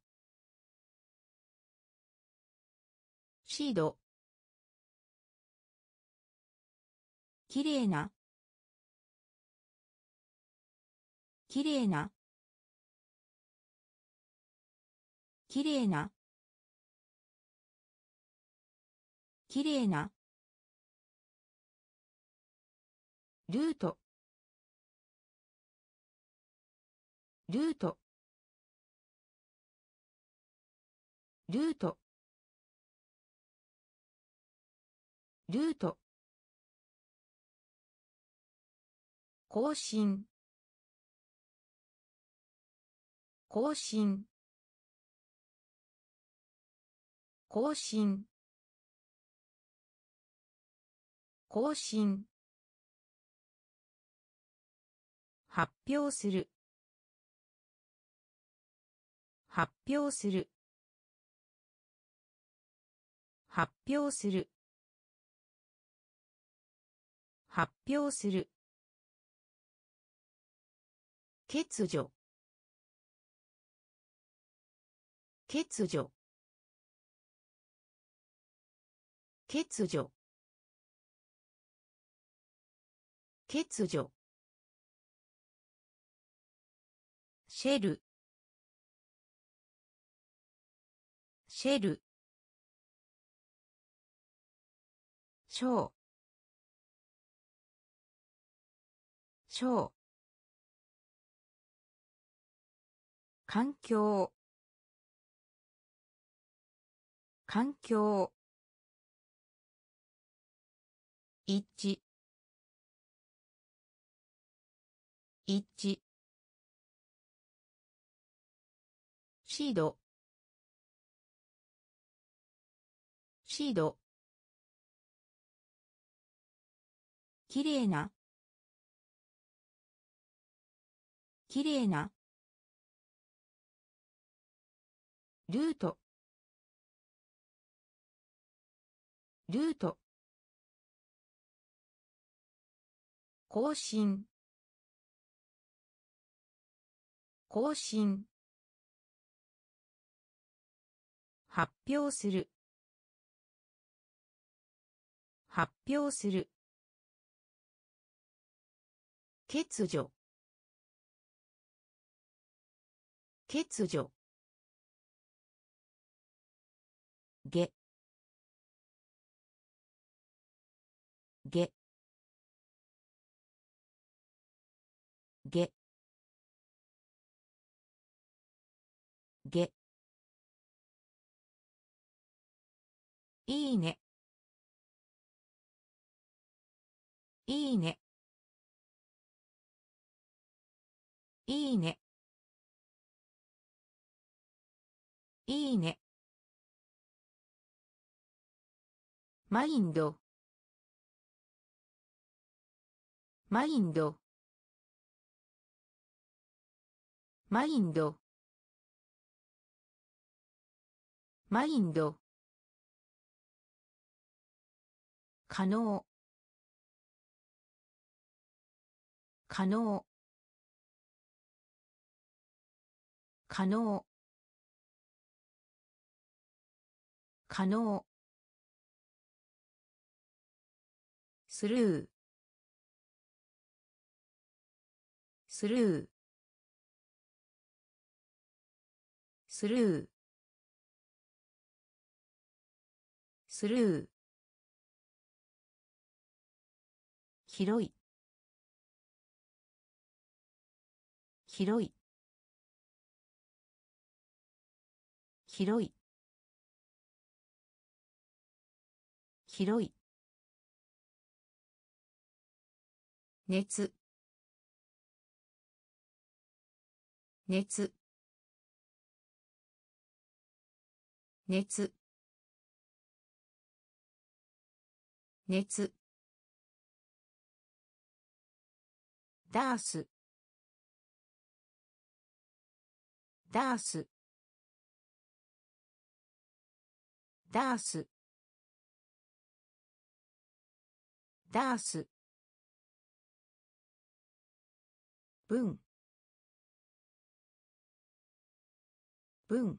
シード、きれいな、きれいな、きれいな、きれいな、ルート、ルート、ルート、ルート、更新、更新、 更新更新発表する発表する発表する発表する欠如欠如欠如欠如シェルシェルショーショー環境環境一致一致シードシードきれいなきれいなルートルート更新更新発表する発表する欠如欠如げげげげいいねいいねいいねいいねマインドマインドマインドマインド可能可能可能可能スルースルースルースルー広い広い広い広い熱熱熱熱ダースダースダースダース文文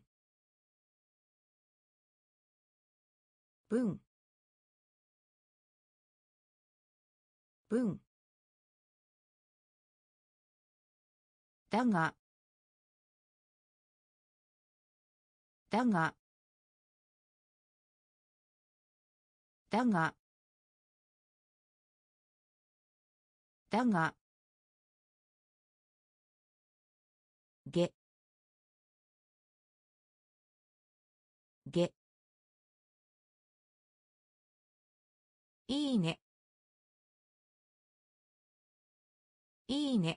文文だがだがだがだがげげいいねいいね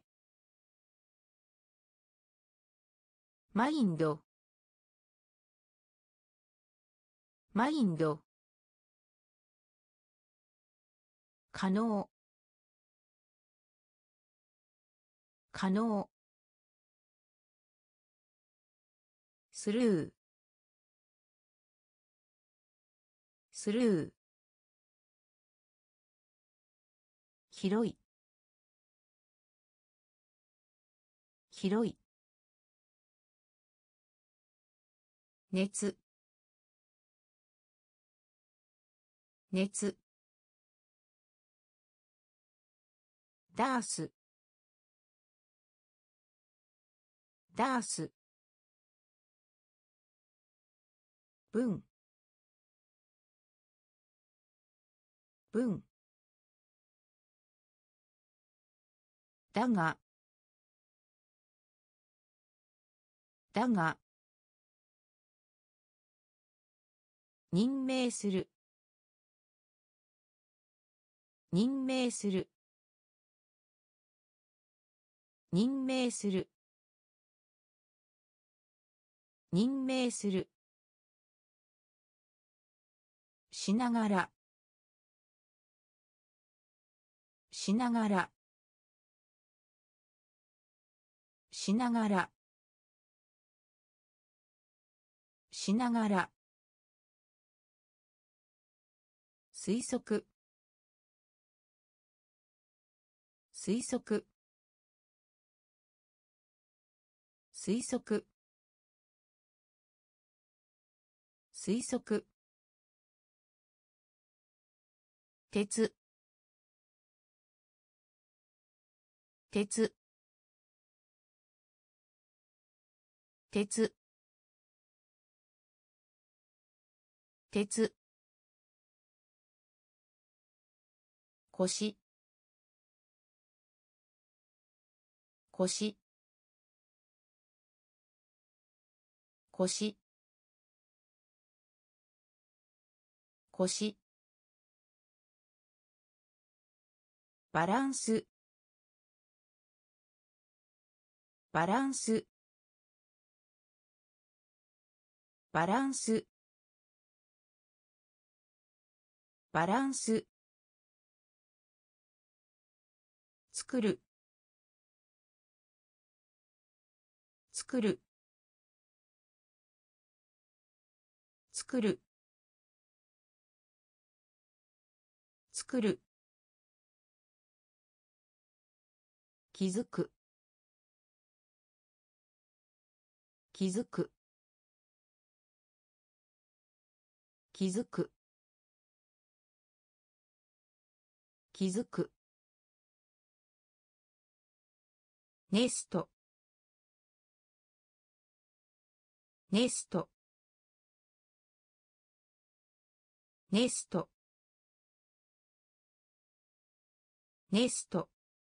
マインドマインド、可能、可能、スルー、スルー、広い、広い、熱、熱、ダース、ダース、文、文、だが、だが、任命する、任命する、任命する、任命する、しながら、しながら、しながら、しながら、推測、推測、推測、推測、鉄、鉄、鉄、鉄、腰、腰、腰、腰、バランス、バランス、バランス、バランス、作る、作る、作る、作る、気づく、気づく、気づく、気づく、ネスト、ネスト、ネスト、ネスト、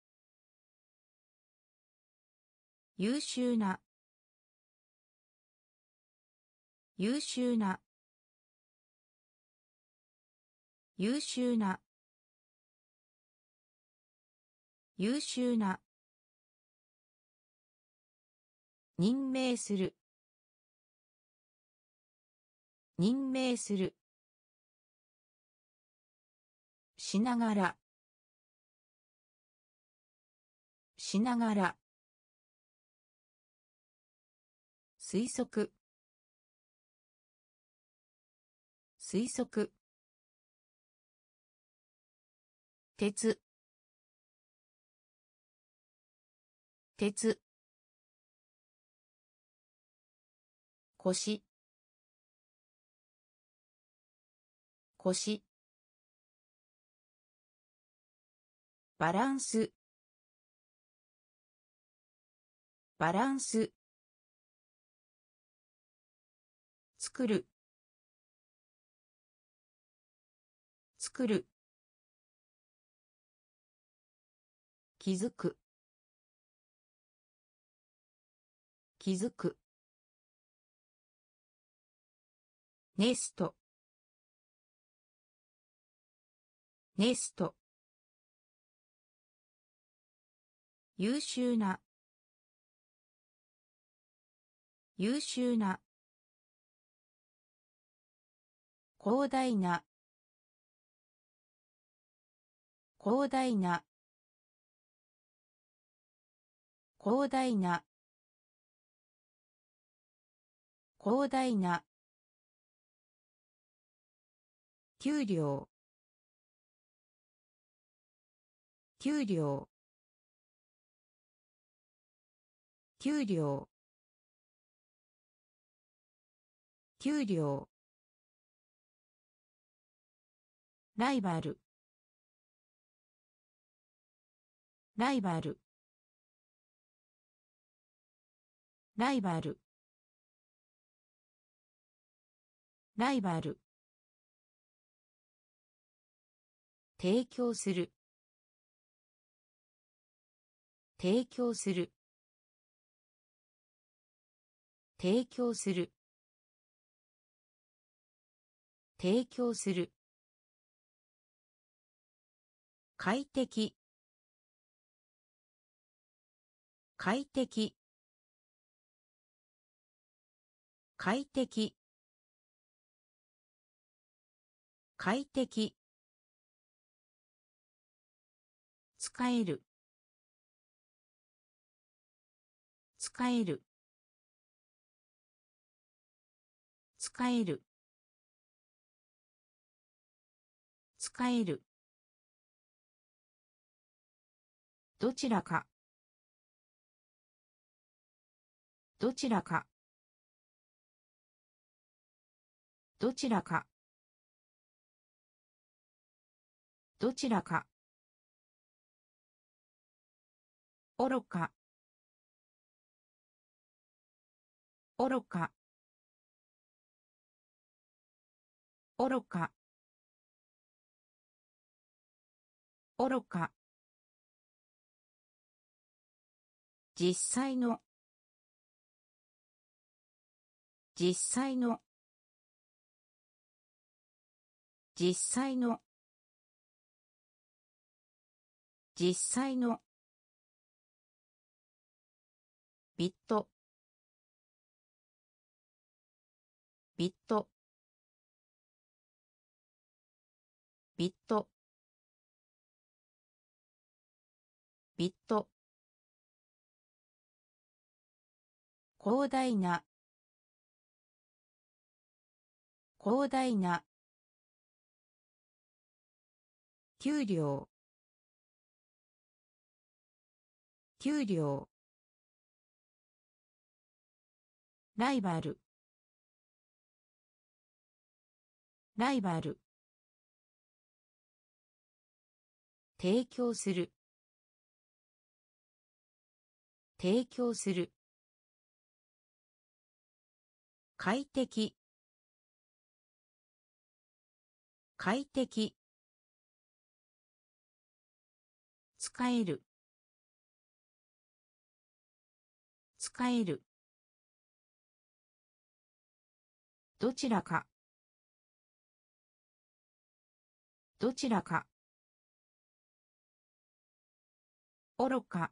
優秀な、優秀な、優秀な、優秀な、任命する、任命する、しながら、しながら、推測、推測、鉄、鉄、腰、腰、バランス、バランス、作る、作る、気づく、気づく、ネスト、ネスト、優秀な、優秀な、 広大な広大な広大な広大な給料給料給料給料ライバルライバルライバルライバル提供する提供する提供する提供する快適快適快適快適使える使える使える使えるどちらかどちらかどちらかどちらか愚か愚か愚か愚か実際の実際の実際の実際のビットビットビットビット広大な広大な給料給料ライバルライバル提供する提供する快適快適使える使えるどちらかどちらか愚か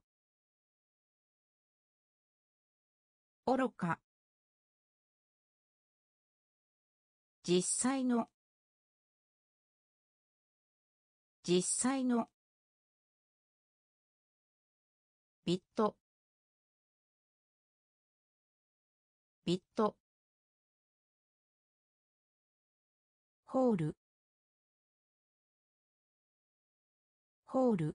愚か実際の実際のビットビットホールホール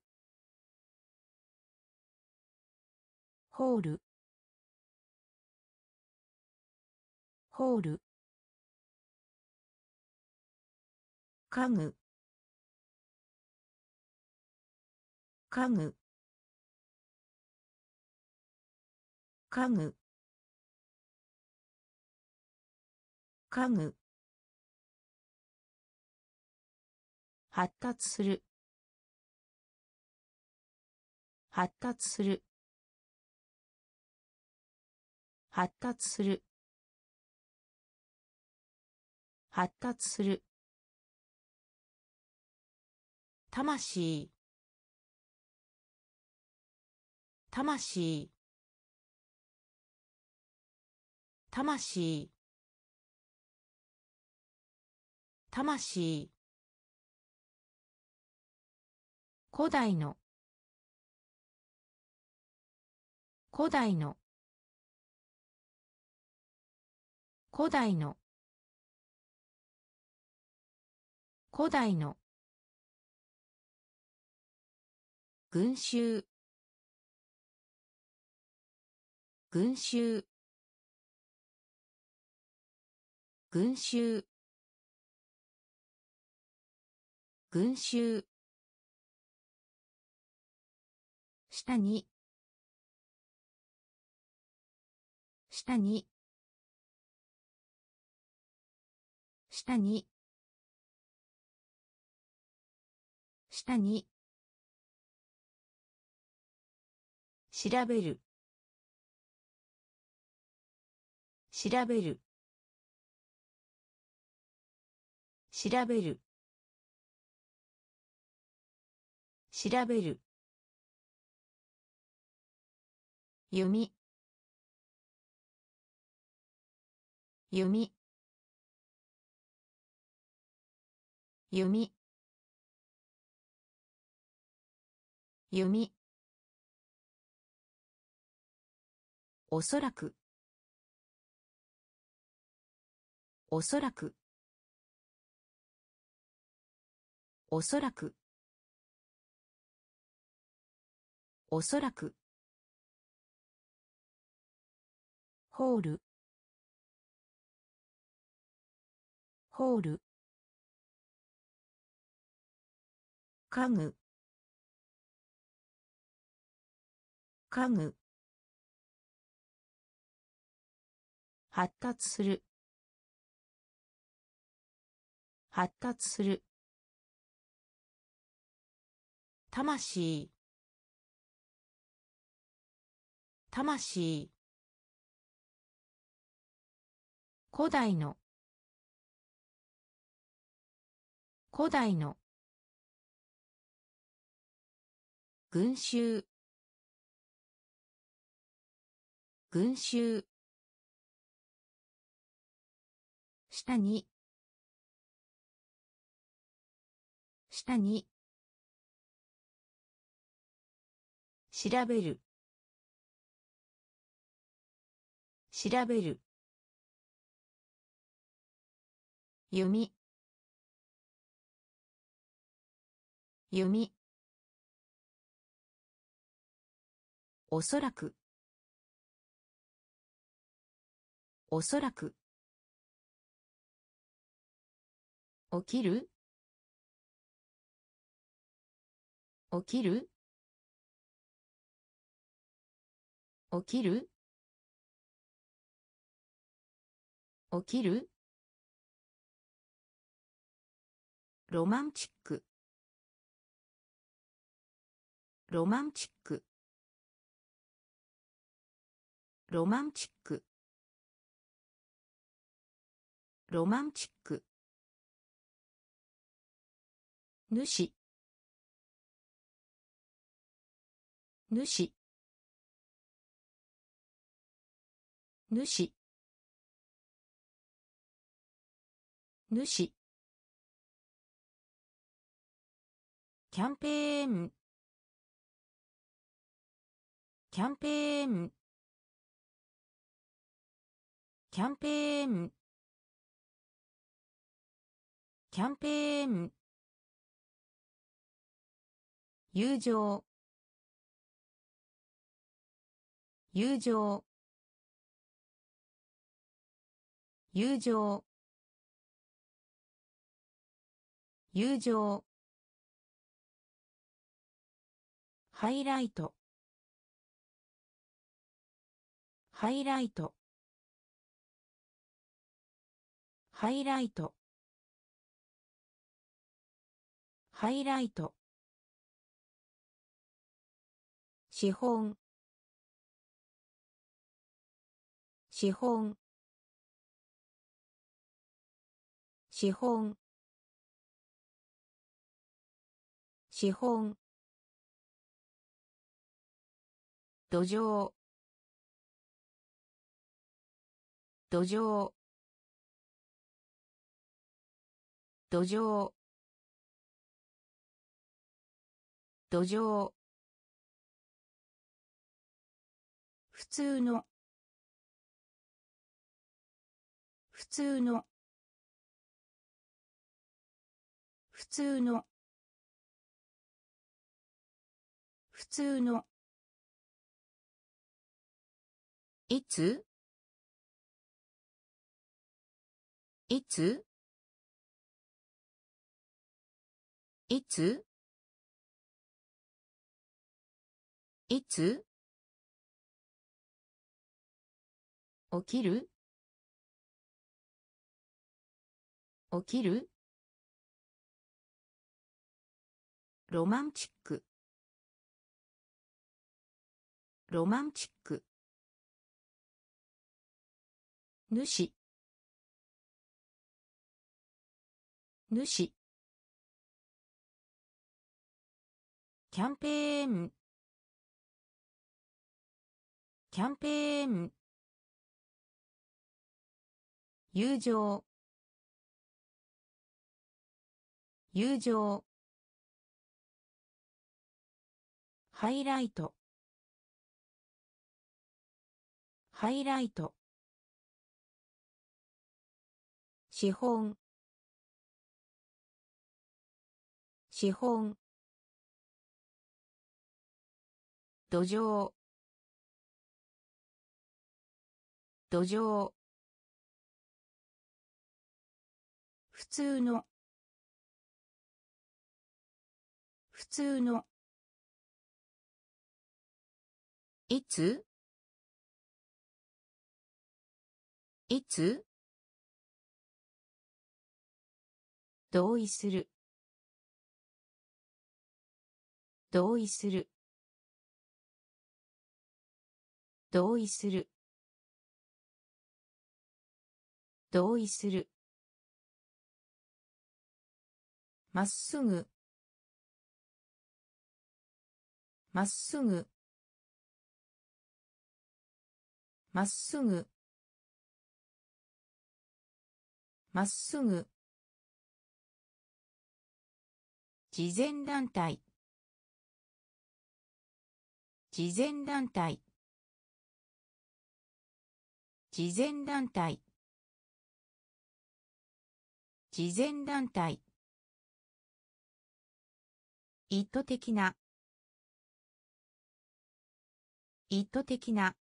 ホールホール家具家具家具家具発達する発達する発達する発達する魂魂魂魂。古代の。古代の。古代の。古代の。群衆。群衆。群衆。群衆。下に。下に。下に。下に。調べる。調べる。調べる。調べる。読み。読み。読み。読み。おそらく。おそらく。おそらく。おそらく。ホール。ホール。家具。家具。発達する。発達する。魂。魂。古代の。古代の。群衆。群衆。下に。下に。調べる。調べる。読み。読み。おそらく。おそらく。起きる。起きる。起きる。起きる。ロマンチック。ロマンチック。ロマンチック。ロマンチック。主。主。主。主。キャンペーン。キャンペーン。キャンペーン。キャンペーン。友情。友情。友情。友情。ハイライト。ハイライト。ハイライト。ハイライト。資本。資本。資本。資本。土壌。土壌。 土壌土壌普通の普通の普通の普通のいついついついつ起きる起きるロマンチックロマンチック主主キャンペーンキャンペーン友情友情ハイライトハイライト資本資本土壌土壌普通の普通のいついつ同意する同意する同意する同意するまっすぐまっすぐまっすぐまっすぐ慈善団体慈善団体慈善団体慈善団体意図的な意図的な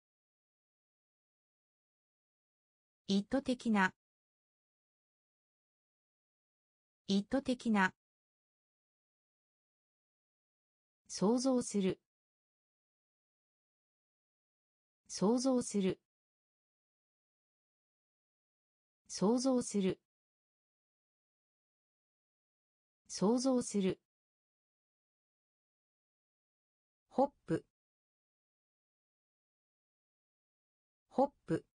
意図的な意図的な想像する想像する想像する想像するホップホップ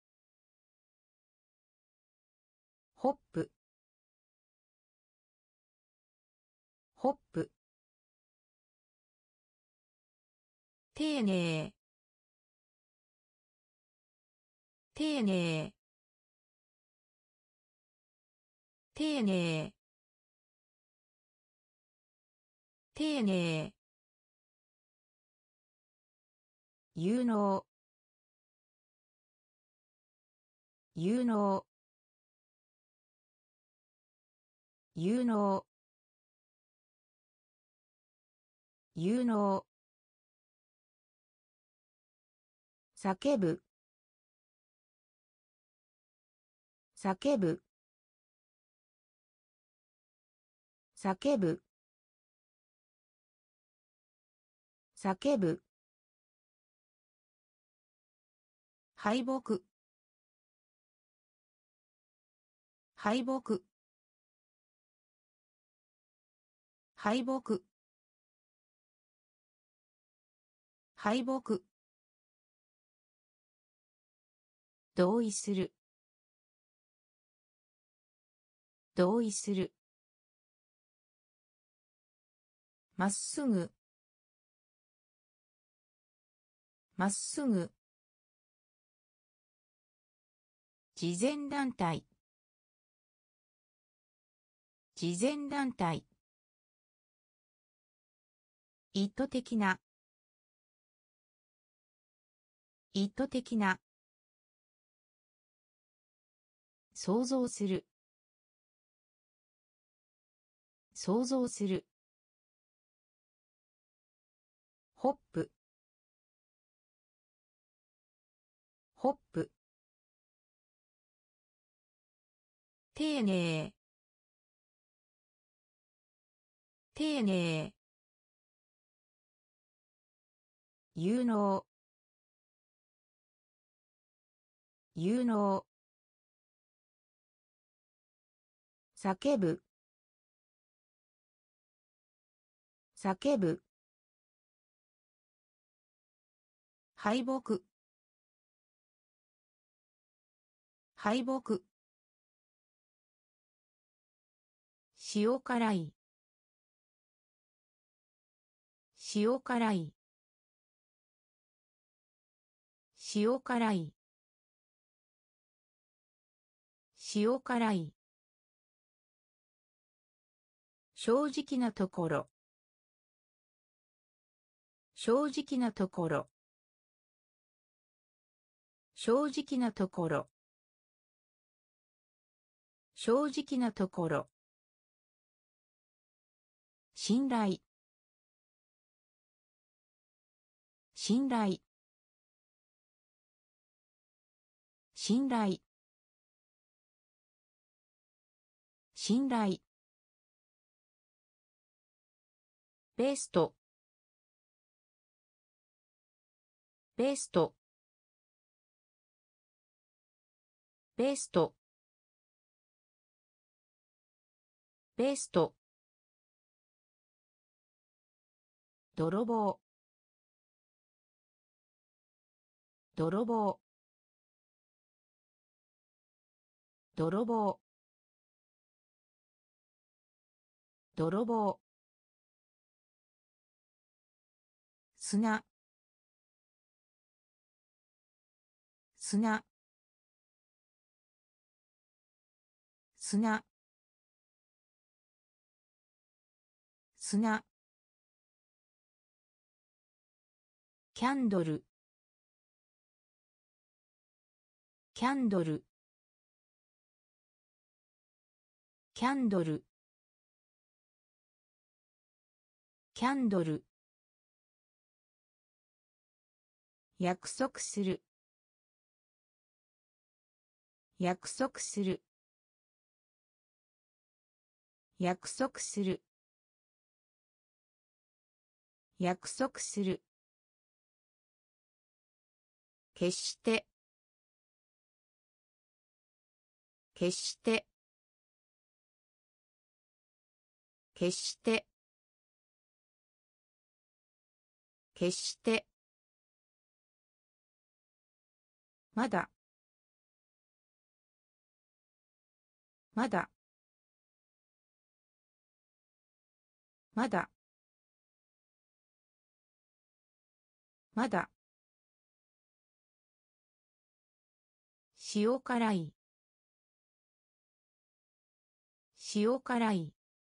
ホップホップ丁寧丁寧丁寧丁寧有能有能有能有能叫ぶ叫ぶ叫ぶ叫ぶ敗北敗北敗北敗北同意する同意するまっすぐまっすぐ慈善団体慈善団体。意図的な。意図的な。想像する。想像する。ホップ。ホップ。丁寧。丁寧。有能。有能。叫ぶ。叫ぶ。敗北。敗北。塩辛い。塩辛い。塩辛い。塩辛い。正直なところ。正直なところ。正直なところ。正直なところ。信頼。信頼。信頼。信頼。ベスト。ベスト。ベスト。ベスト。泥棒。泥棒。泥棒。泥棒。砂。砂。砂。砂。キャンドル。キャンドル。キャンドル。キャンドル。約束する。約束する。約束する。約束する。決して。決して。決して。決して。まだ。まだ。まだ。まだ。塩辛い。塩辛い。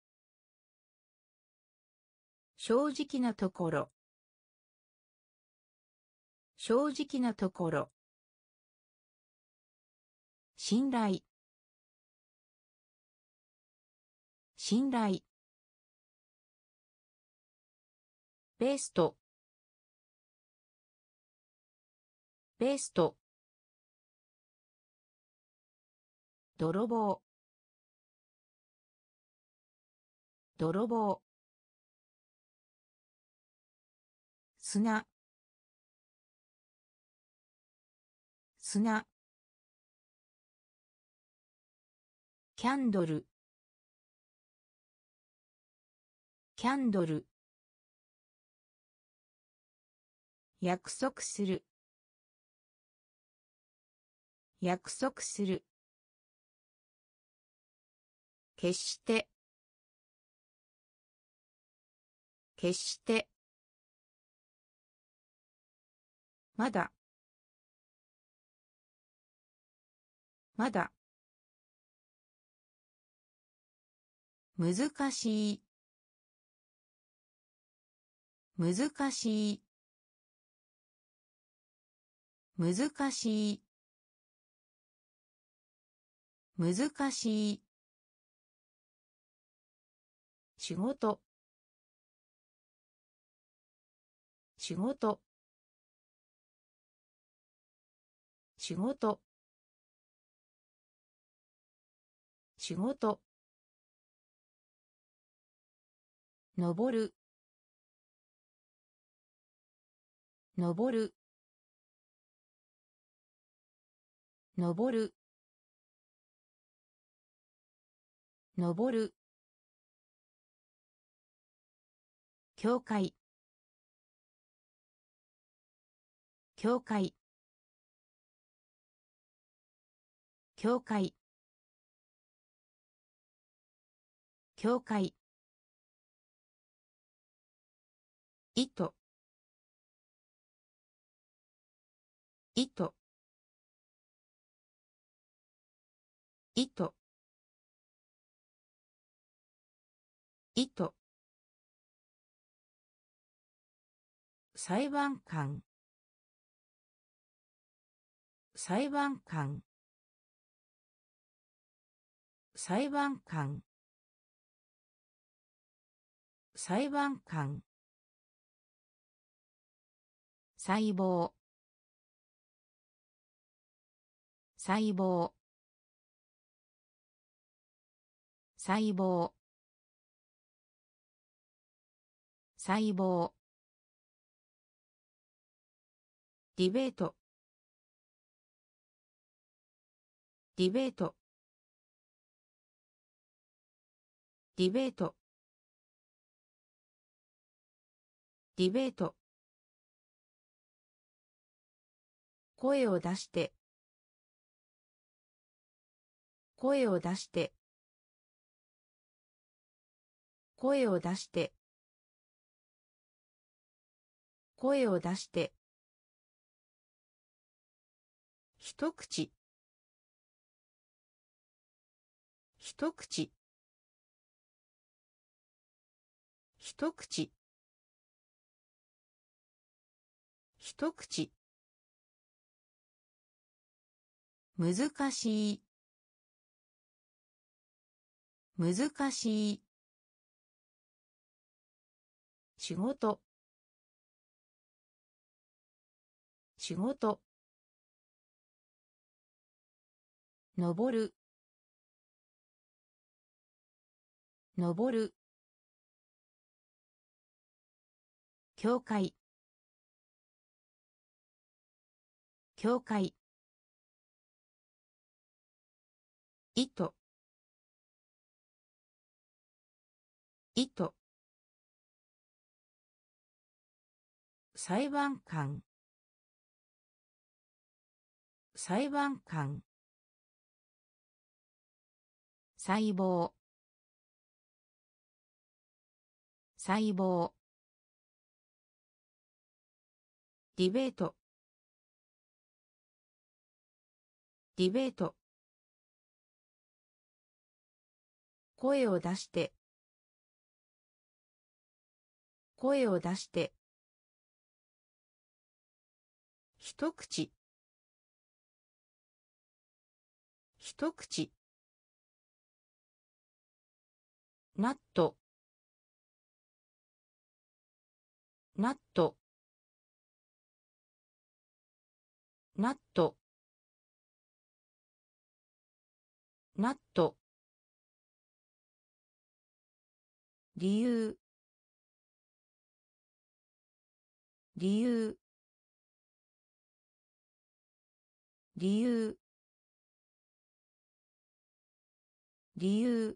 正直なところ。正直なところ。信頼。信頼。ベスト。ベスト。泥棒。泥棒。砂。砂。キャンドル。キャンドル。約束する。約束する。決して。決して。まだ。まだ。 難しい難しい難しい難しい仕事仕事仕事仕事登る登る登る登る教会教会教会教会糸糸糸糸裁判官裁判官裁判官裁判官細胞細胞細胞細胞ディベートディベートディベートディベート声を出して声を出して声を出して声を出して一口一口一口一口難しい難しい仕事仕事登る登る教会教会糸糸裁判官裁判官細胞細胞ディベートディベート声を出して声を出して一口一口ナットナットナットナット理由理由理由理由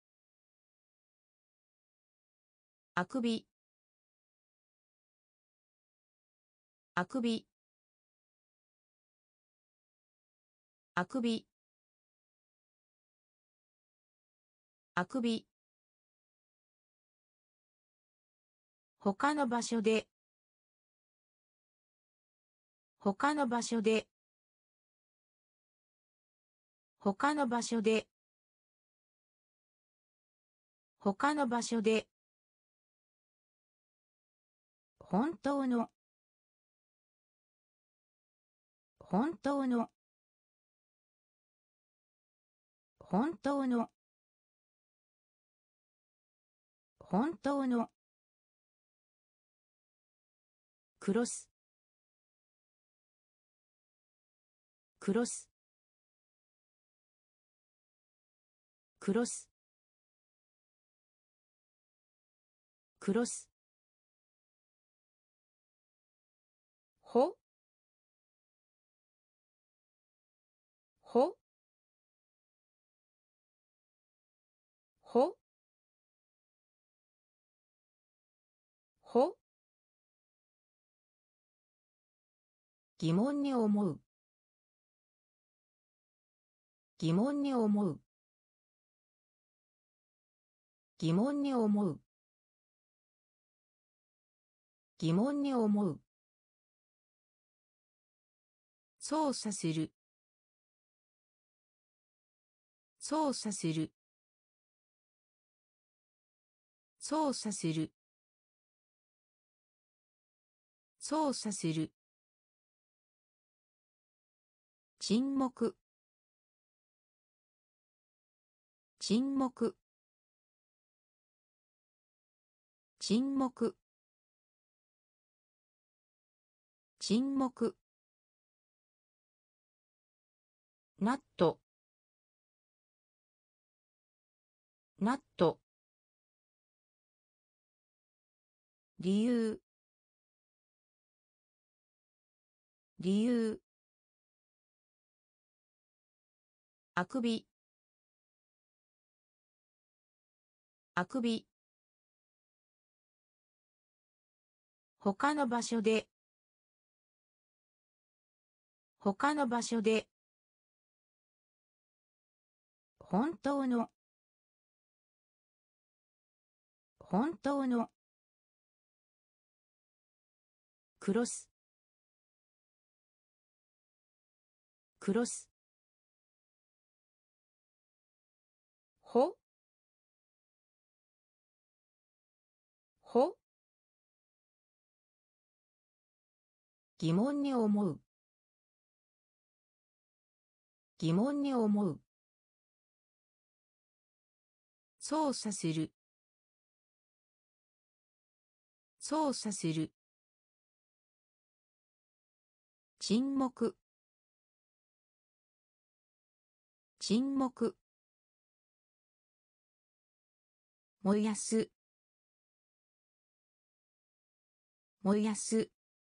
あくびあくびあくびあくび他の場所で他の場所で他の場所で他の場所で本当の本当の本当の本当のクロスクロスクロスクロスほほほほ疑問に思う疑問に思う疑問に思う疑問に思う操作する操作する操作する操作する沈黙沈黙沈黙沈黙ナットナット理由理由あくびあくび他の場所で他の場所で本当の本当のクロスクロスほほ疑問に思う疑問に思う操作する操作する沈黙沈黙燃やす燃やす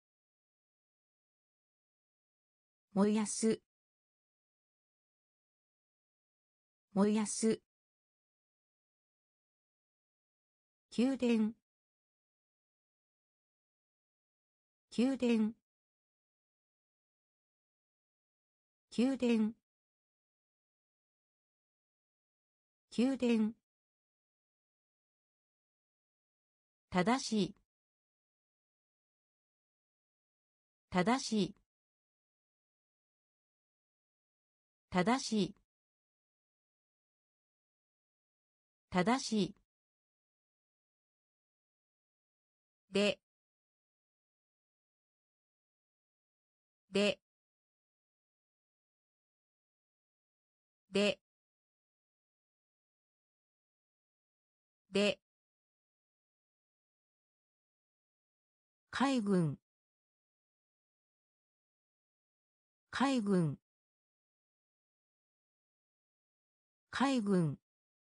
燃やす燃やす宮殿宮殿宮殿宮殿正しい正しい正しい正しいでででで海軍海軍海軍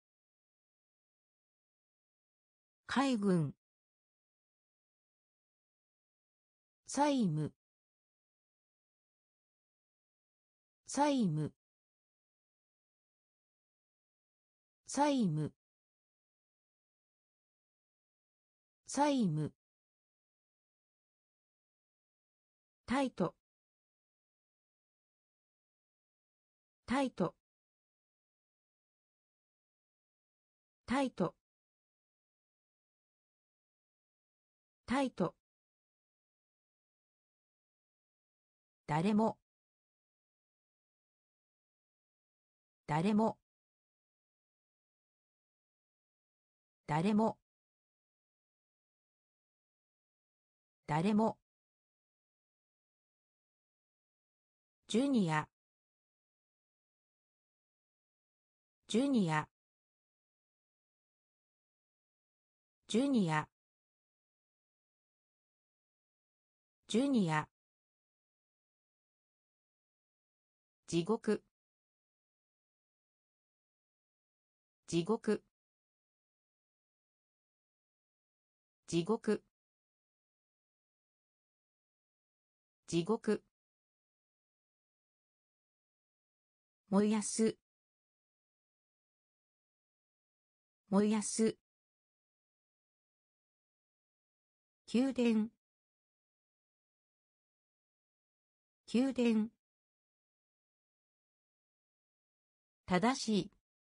海軍債務債務債務債務タイトタイトタイトタイト誰も誰も誰も誰もジュニアジュニアジュニアジュニア地獄地獄地獄地獄燃やす燃やす宮殿宮殿正しい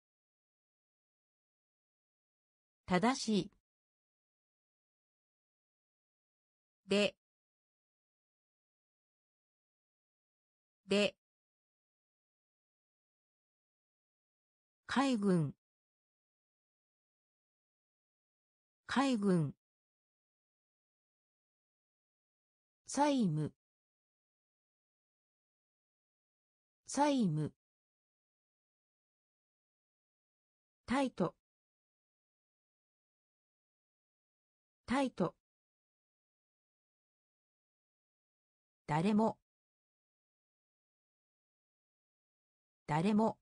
正しいで海軍海軍債務債務タイトタイト誰も誰も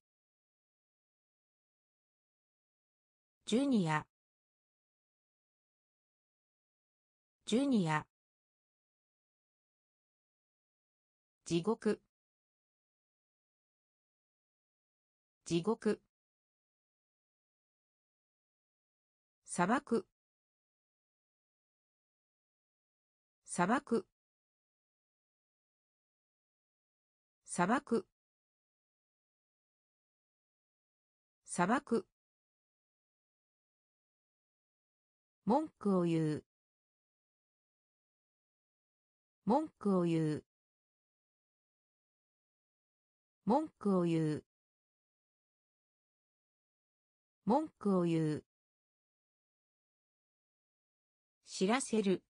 ジュニアジュニア地獄地獄砂漠砂漠砂漠砂漠文句を言う文句を言う文句を言う文句を言う知らせる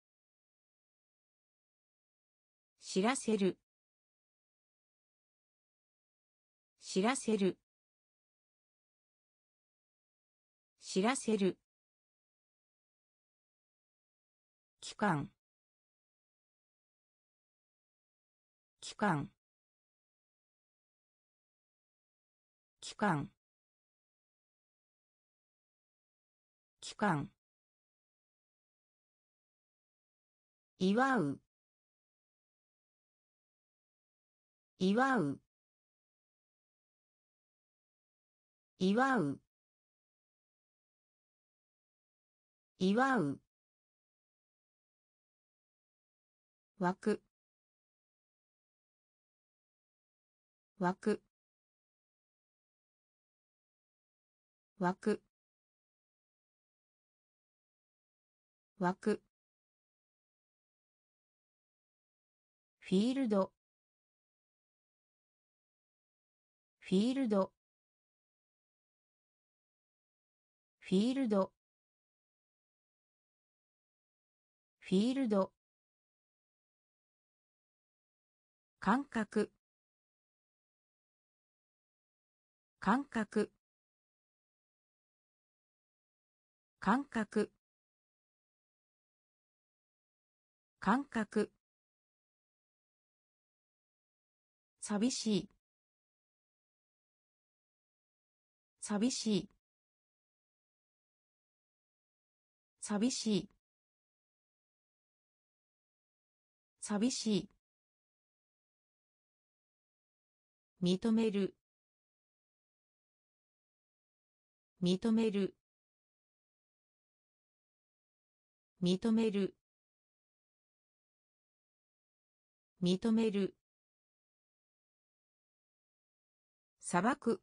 知らせる知らせる知らせる期間期間期間期間祝う祝う祝う祝う枠枠枠枠フィールドフィールドフィールドフィールド感覚感覚感覚感覚寂しい寂しい寂しい寂しい認める認める認める認める砂漠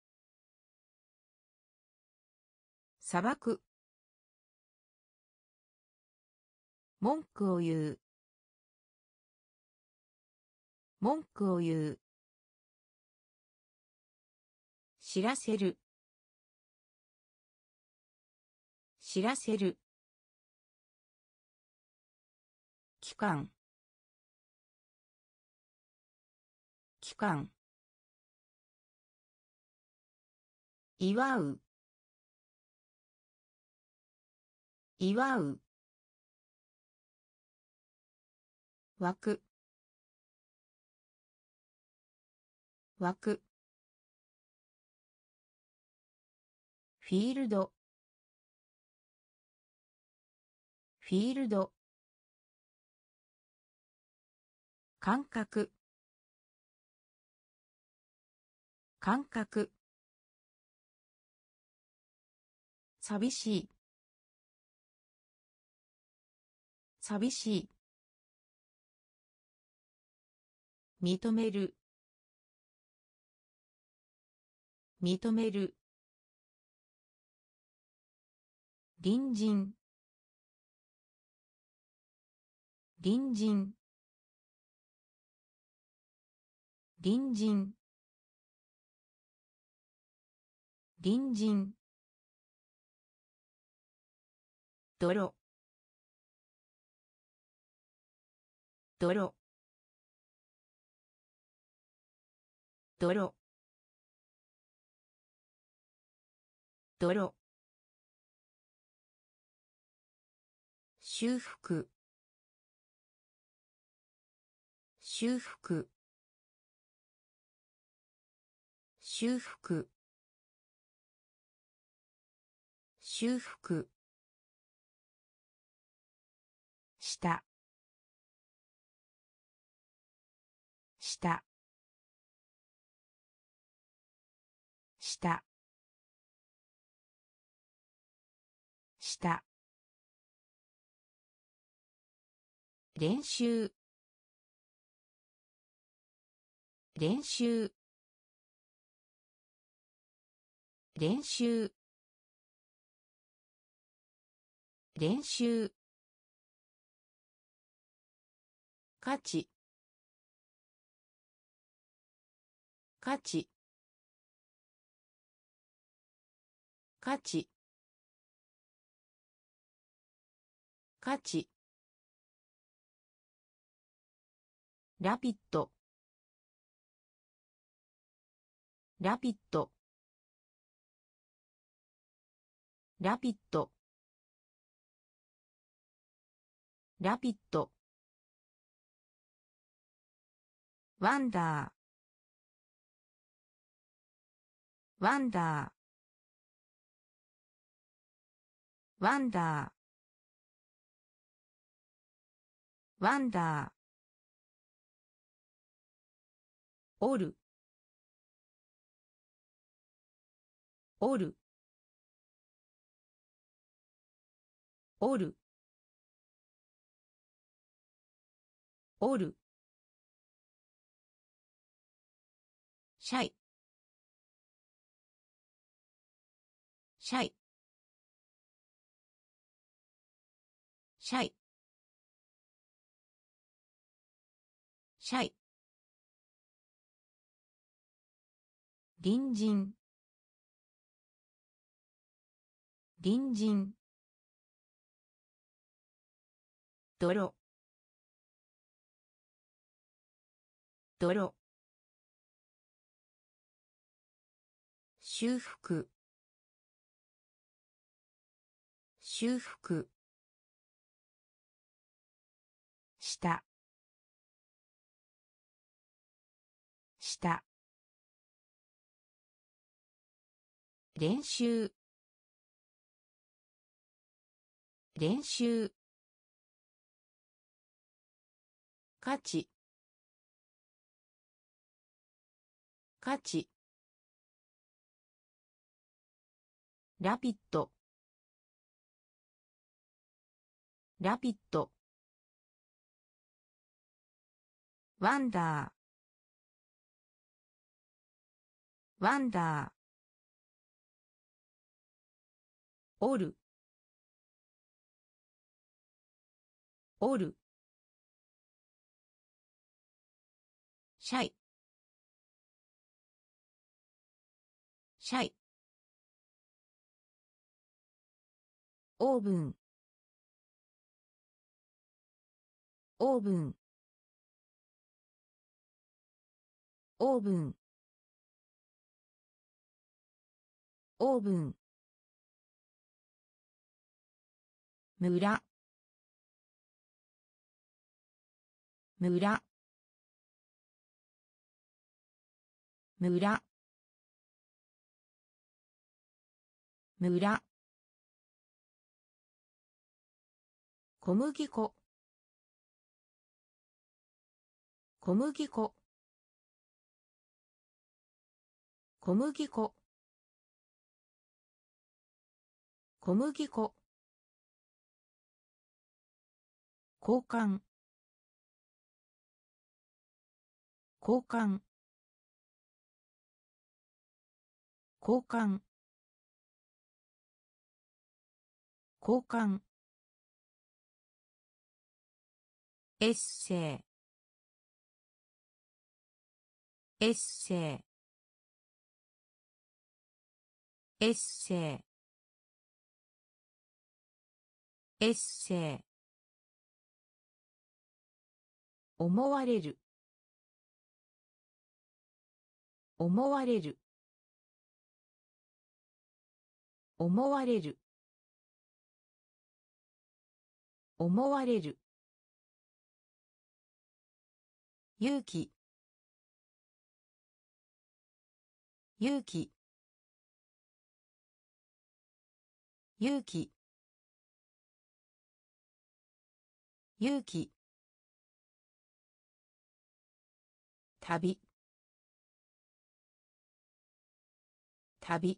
砂漠文句を言う文句を言う知らせる知らせる。期間。期間。祝う。祝う。枠。枠。フィールド。フィールド。感覚。感覚。寂しい。寂しい。認める。認める。隣人。隣人。隣人。隣人。泥。泥。泥。泥。修復。修復。修復。修復。下。下。下。下。練習。練習。練習。練習。価値。価値。価値。価値。ラピッド。ラピッド。ラピッド。ラピッド。ワンダー。ワンダー。ワンダー。ワンダー。おる。おる。おる。おる。シャイ。シャイ。シャイ。シャイ。隣人。隣人。泥。泥。修復。修復。下。下。練習。練習。価値。価値。ラピッド。ラピッド。ワンダー。ワンダー。おる。おる。シャイ。シャイ。 オーブンオーブンオーブンオーブン村村村村小麦粉小麦粉小麦粉小麦粉交換交換交換交換エッセイエッセイエッセイエッセイ思われる思われる思われる思われる勇気勇気勇気勇気旅旅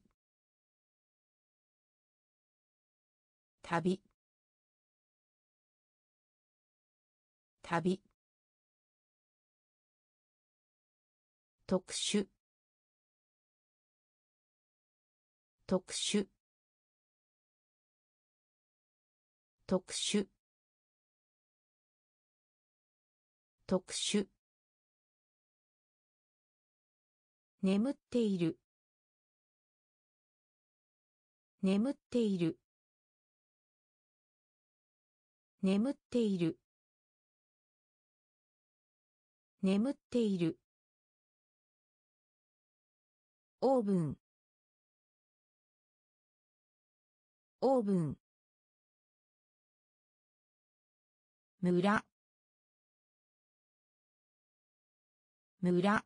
旅旅特殊特殊特殊特殊眠っている眠っている眠っている眠っているオーブンオーブン村村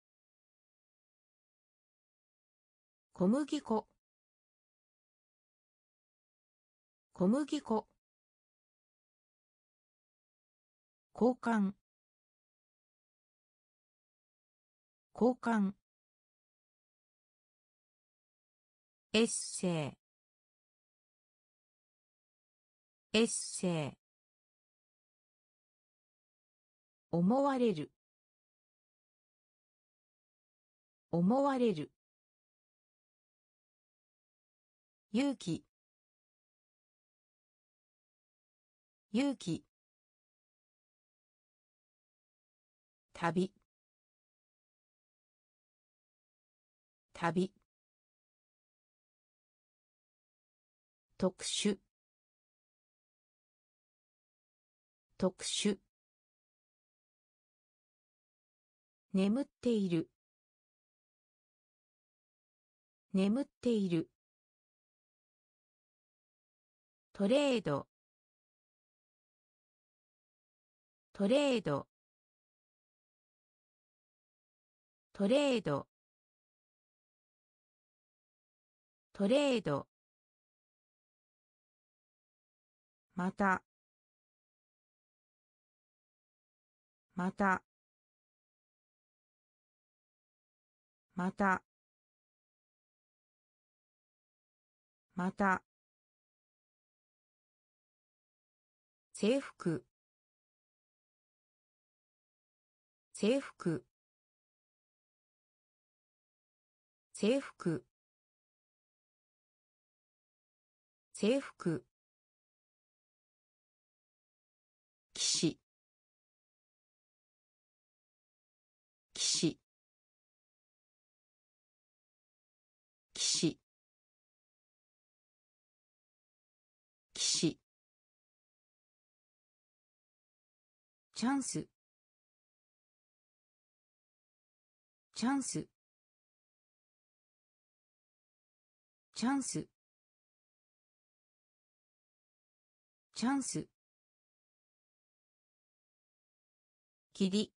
小麦粉小麦粉交換交換エッセイエッセイ思われる思われる勇気勇気旅旅特殊特殊眠っている眠っているトレードトレードトレードトレードまたまたまたまた制服制服制服制服騎士騎士騎士チャンスチャンスチャンスチャンス霧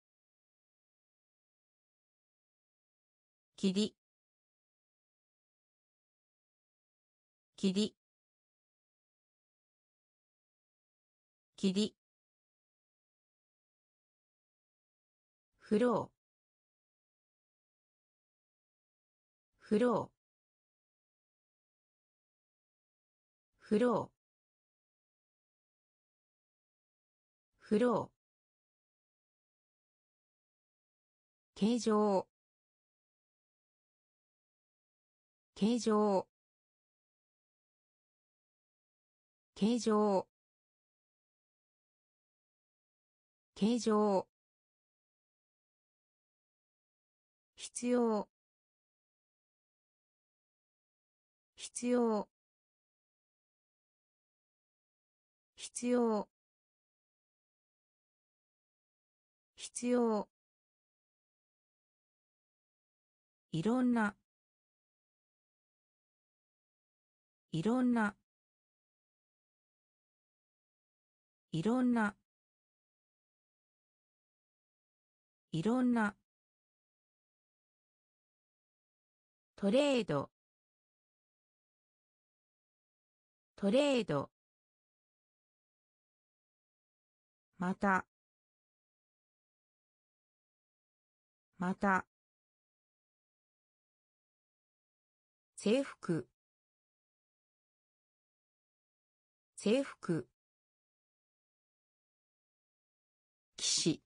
霧霧霧フローフローフローフロー形状形状形状形状必要必要必要必要いろんないろんないろんないろんなトレードトレードまたまた制服制服騎士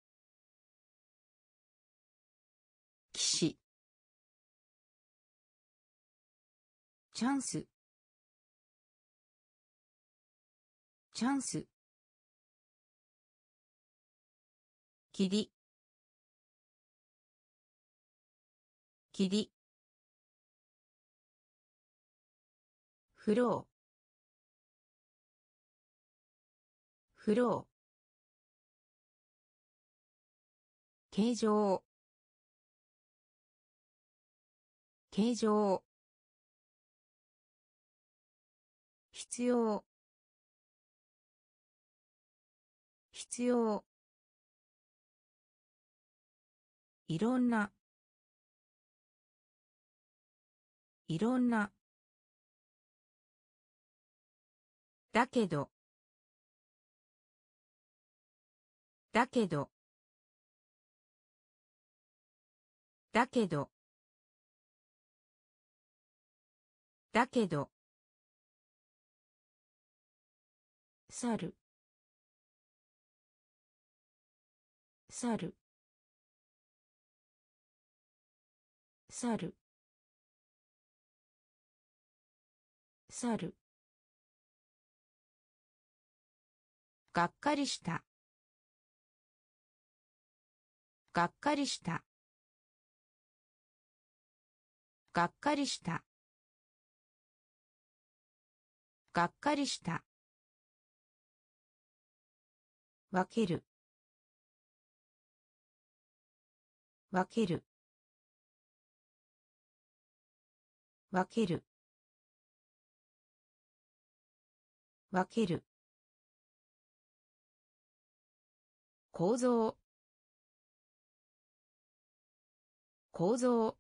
騎士チャンスチャンス霧霧フローフロー形状形状必要必要いろんないろんなだけどだけどだけどだけど猿猿猿猿がっかりしたがっかりしたがっかりしたがっかりした分ける分ける分ける分ける構造構造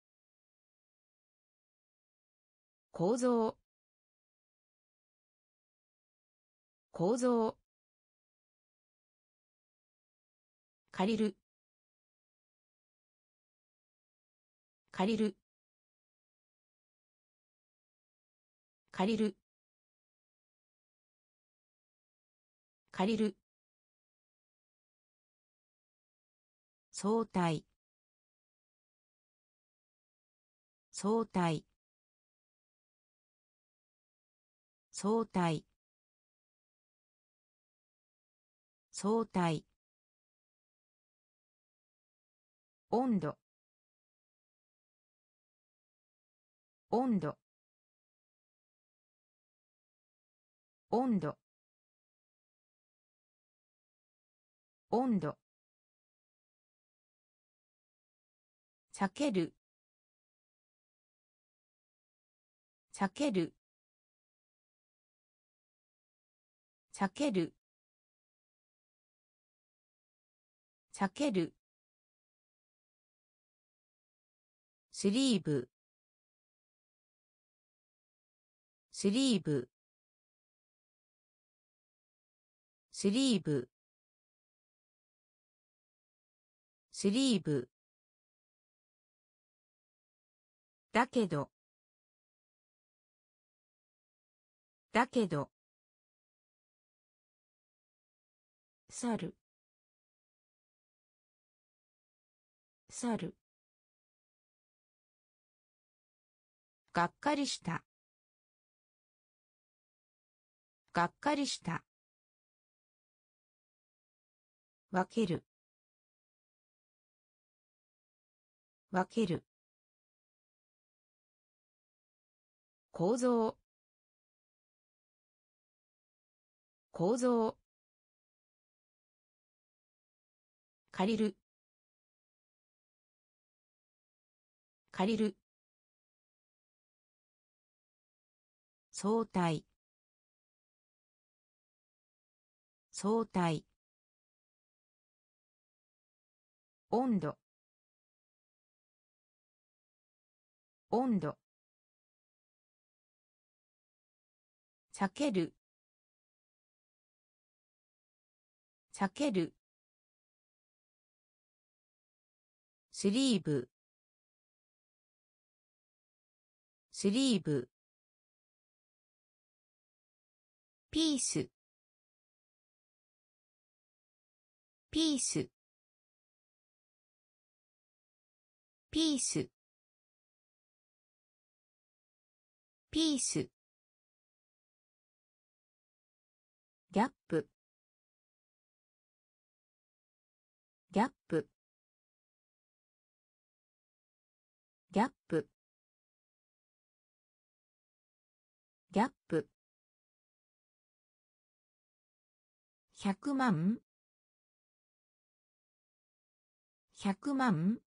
構造構造借りる借りる借りる借りる相対相対相対相対温度温度温度温度避ける避ける避ける避けるスリーブスリーブスリーブスリーブだけどだけど猿猿がっかりしたがっかりした分ける分ける構造構造借りる借りる相対相対温度温度避ける避けるスリーブスリーブピースピースピースピースギャップギャップギャップギャップ100万100万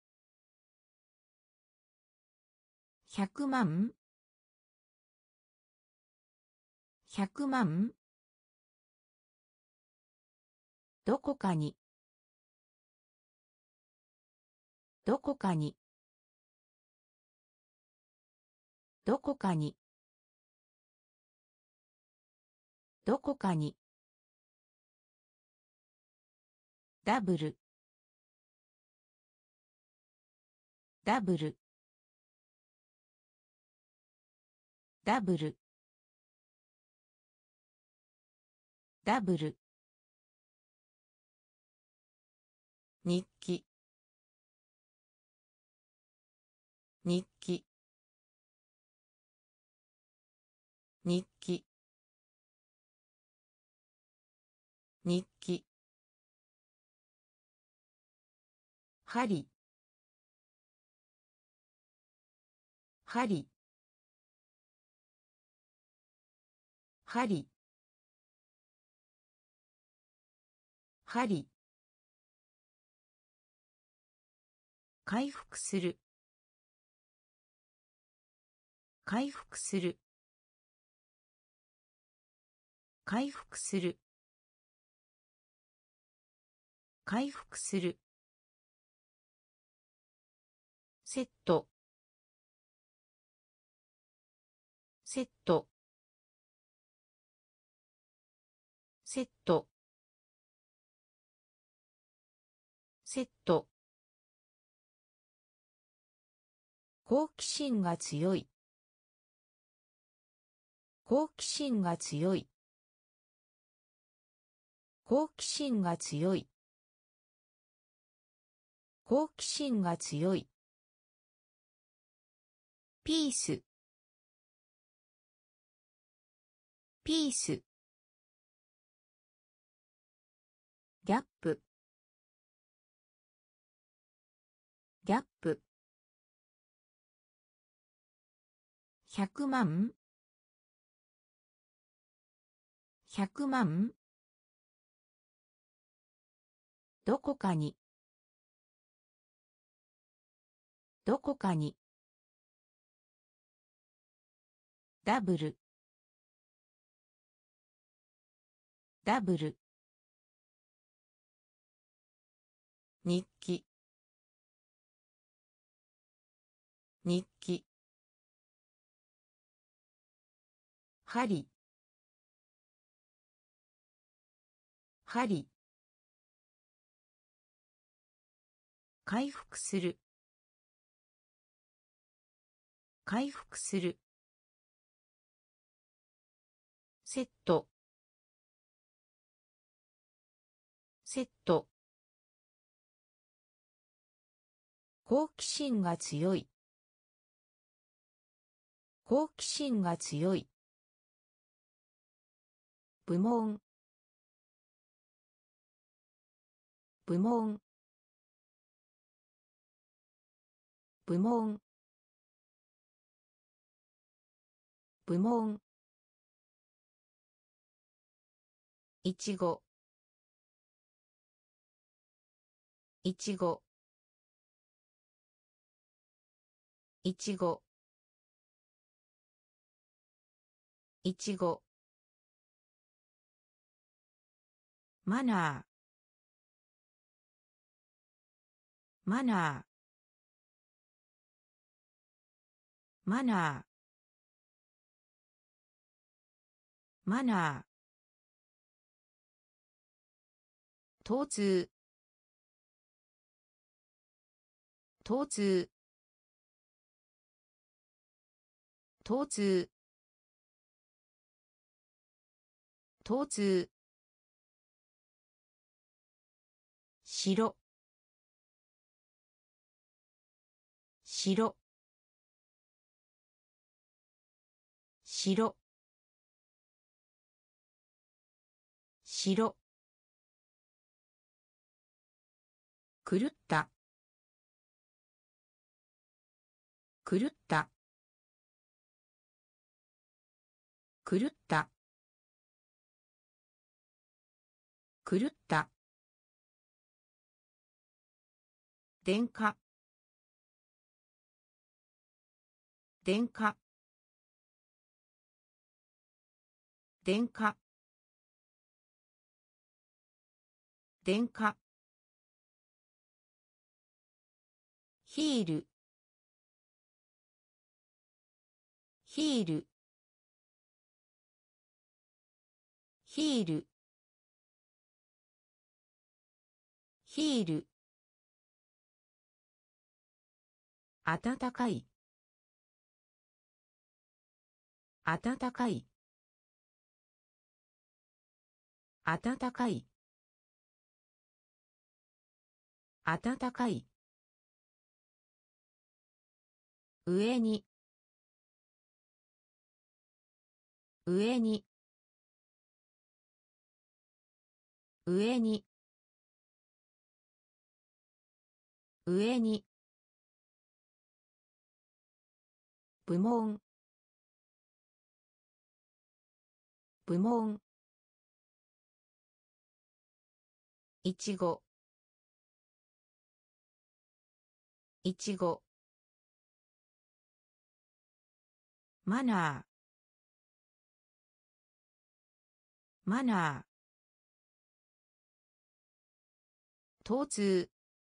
100万100万どこかにどこかにどこかにどこかにダブルダブルダブルダブル日記日記日記日記針針針針回復する回復する回復する回復するセットセットセットセット好奇心が強い好奇心が強い好奇心が強い好奇心が強いピースピースギャップギャップ100万100万どこかにどこかにダブルダブル日記日記針針回復する回復するセットセット好奇心が強い好奇心が強い部門部門部門部門いちごいちごいちごいちごマナーマナーマナーマナー疼痛疼痛疼痛疼痛白白白白狂った狂った狂った狂った電化電化電化電化ヒールヒールヒールヒール暖かい暖かい暖かい暖かい上に上に上に上に部門部門いちごいちごマナーマナー疼痛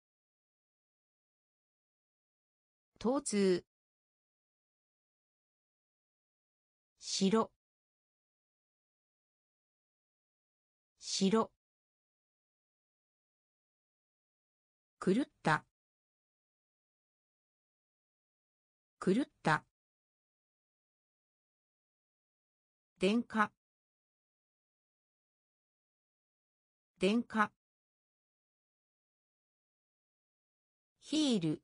疼痛白白狂った狂った電化電化ヒール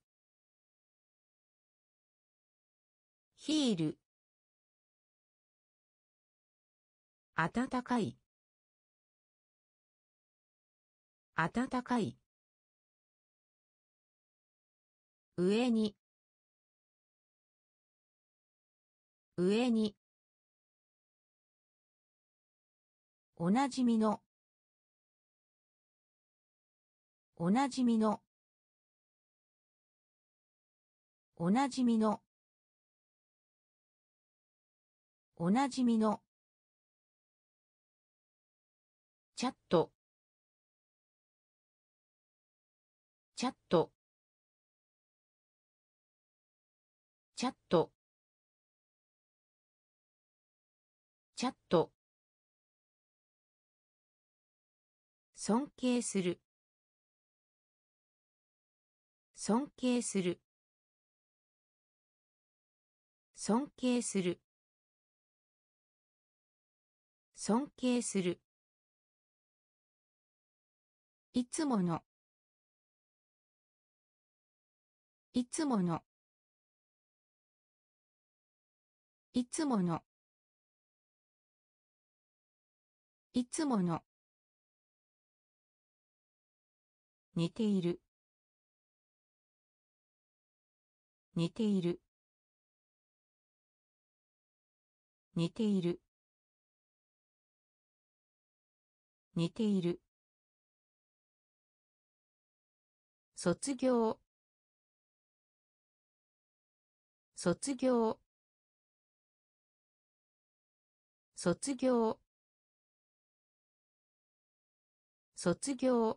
ヒール暖かい暖かい上に上におなじみのおなじみのおなじみのおなじみのチャットチャットチャットチャット尊敬する尊敬する尊敬する尊敬するいつものいつものいつものいつもの似ている似ている似ている似ている卒業卒業卒業卒業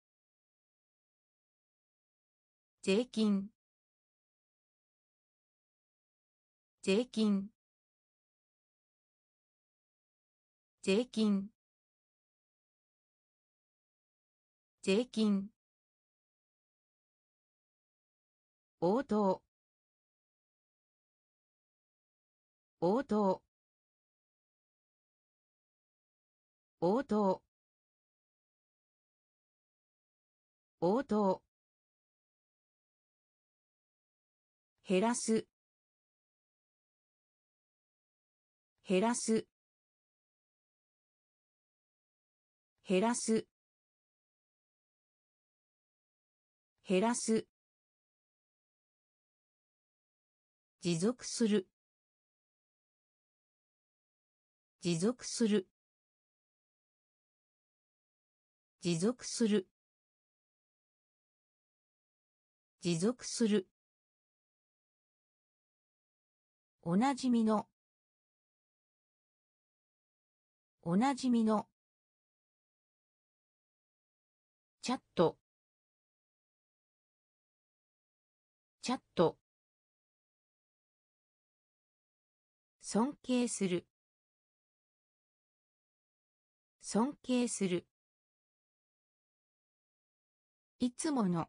税金税金税金税金応答応答応答応答減らす減らす減らす減らす持続する持続する持続する持続するおなじみのおなじみのチャットチャット尊敬する尊敬するいつもの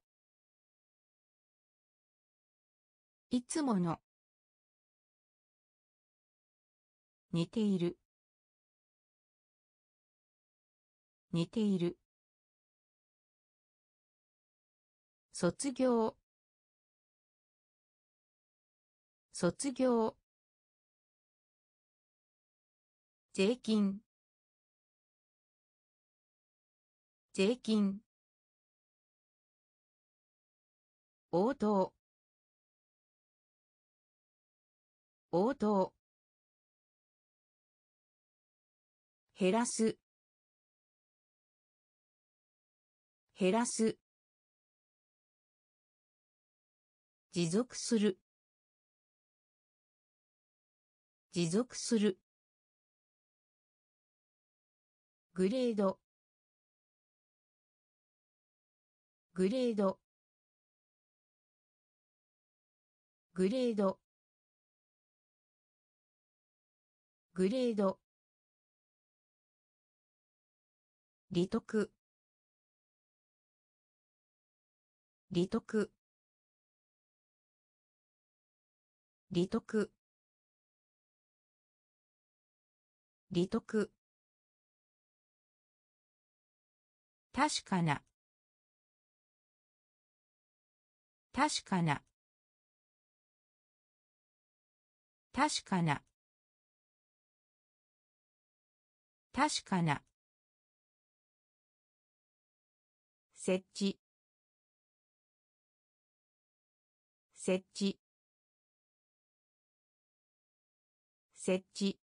いつもの似ている似ている卒業卒業税金税金応答応答減らす減らす持続する持続するグレードグレードグレードグレード利得利得利得利得確かな確かな確かな確かな設置設置設置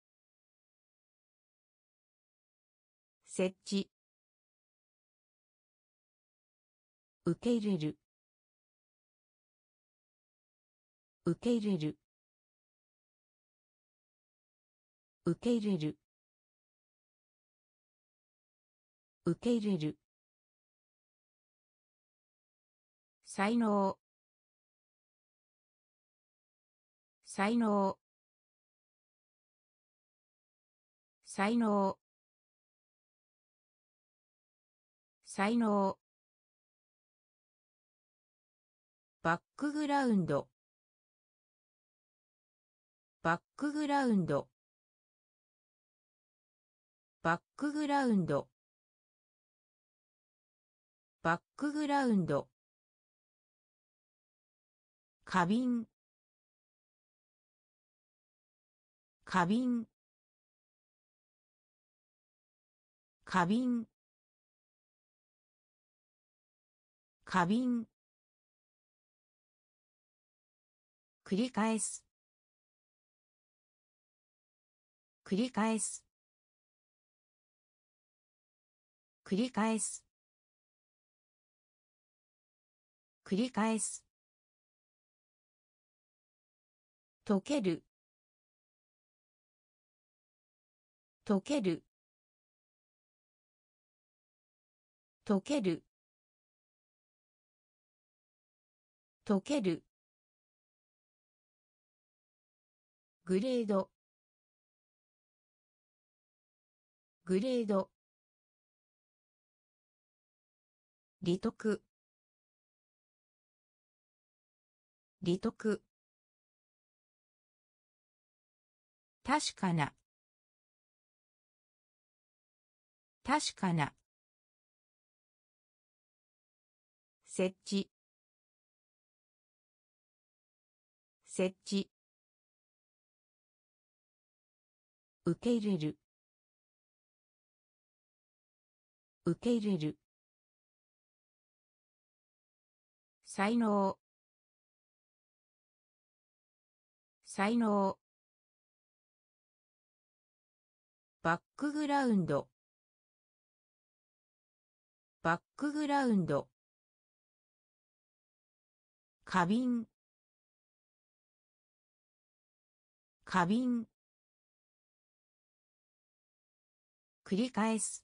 設置受け入れる受け入れる受け入れる受け入れる才能才能才能才能バックグラウンドバックグラウンドバックグラウンドバックグラウンド花瓶花瓶花瓶花瓶繰り返す繰り返す繰り返す繰り返す溶ける溶ける溶ける溶けるグレードグレード利得利得確かな確かな設置設置受け入れる受け入れる才能才能バックグラウンドバックグラウンド花瓶花瓶繰り返す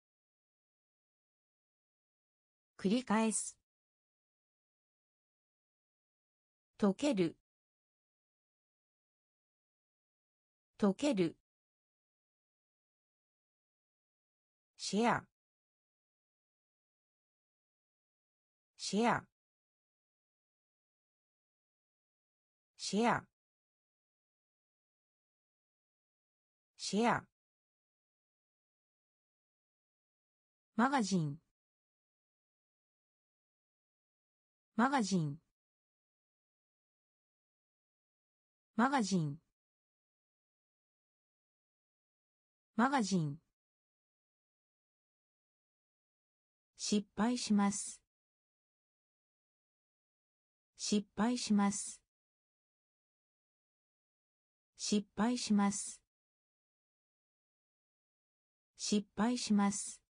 繰り返す溶ける溶けるシェアシェアシェアシェアマガジンマガジンマガジンマガジン失敗します失敗します失敗します失敗します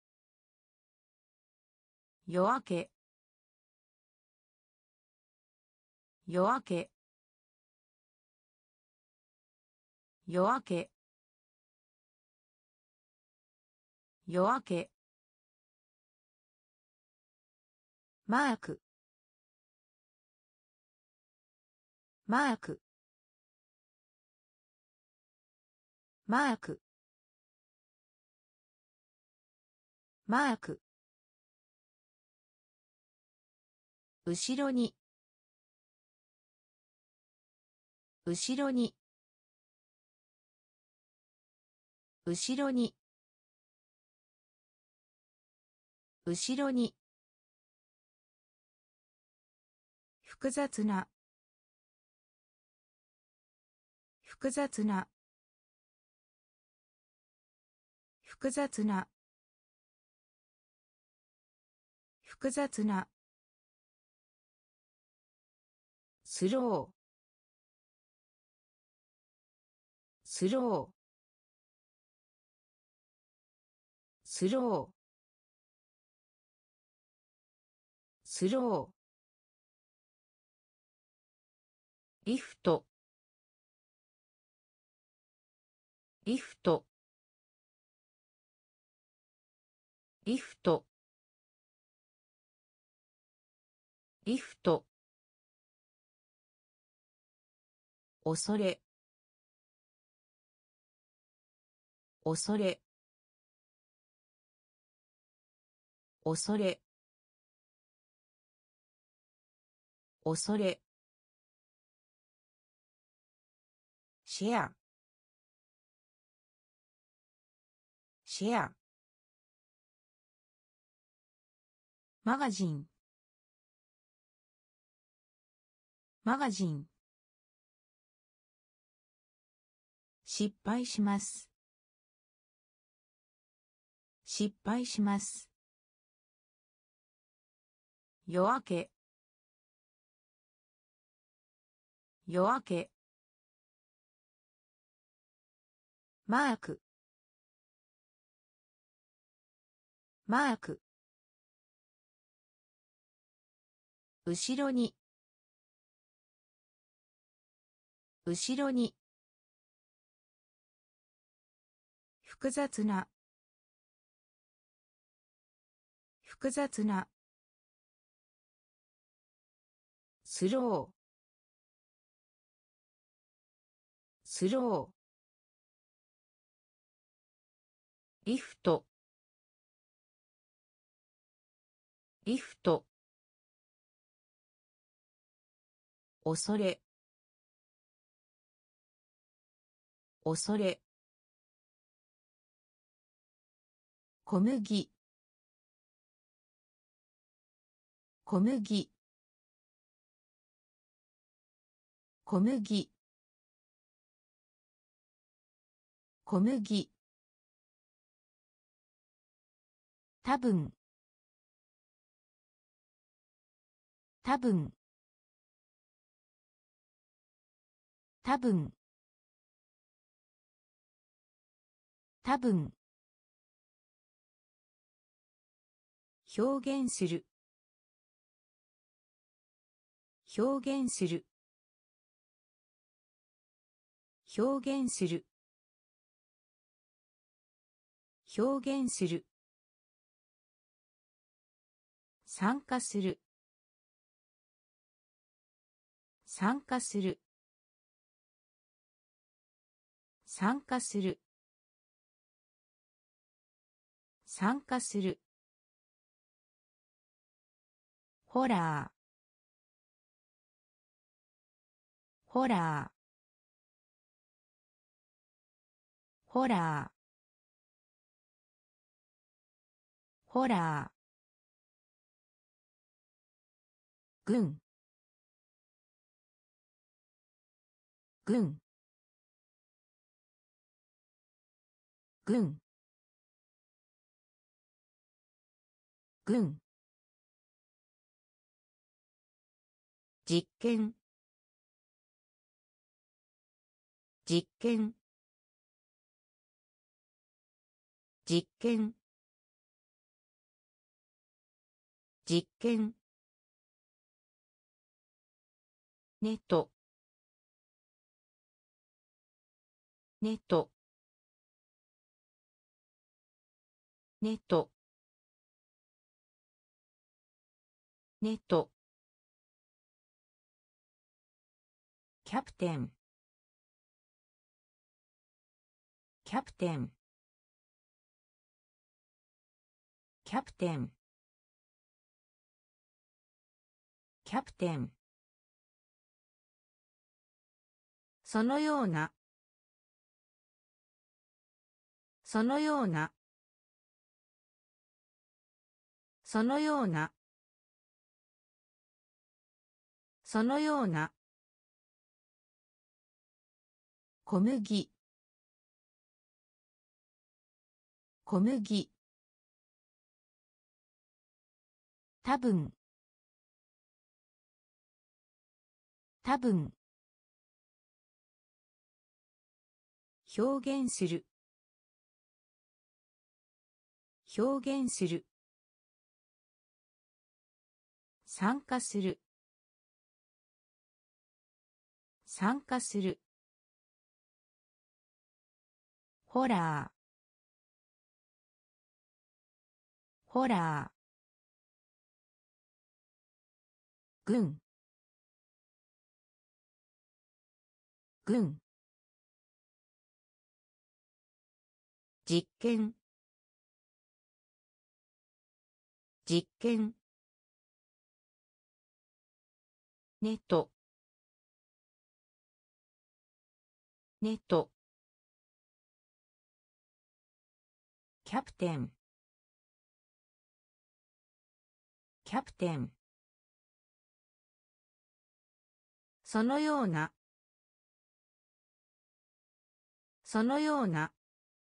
夜明け夜明け夜明け夜明けマークマークマークマーク後ろに後ろに後ろに後ろに複雑な複雑な複雑な複雑なスロースロースロースロー、リフト、リフト、リフト、リフト、恐れ、恐れ、恐れ、恐れ、シェア、シェア、マガジン、マガジン、失敗します、失敗します、夜明け、夜明け、マーク、マーク、後ろに、後ろに、複雑な、複雑な、スロー、スロー、リフト、リフト、恐れ、恐れ、小麦、小麦、小麦、小麦、多分、多分、多分、多分、表現する、表現する、表現する、表現する、参加する、参加する、参加する、参加する、ホラー、ホラー、ホラー、ホラー、軍、軍、軍、軍、実験、実験、実験、実験、ネット、ネット、ネット、ネット、キャプテン、キャプテン、キャプテン、キャプテン、そのような、そのような、そのような、そのような、小麦、小麦、多分、多分、表現する、表現する、 参加する参加するホラーホラー軍軍実験実験ネットネットキャプテンキャプテンそのようなそのような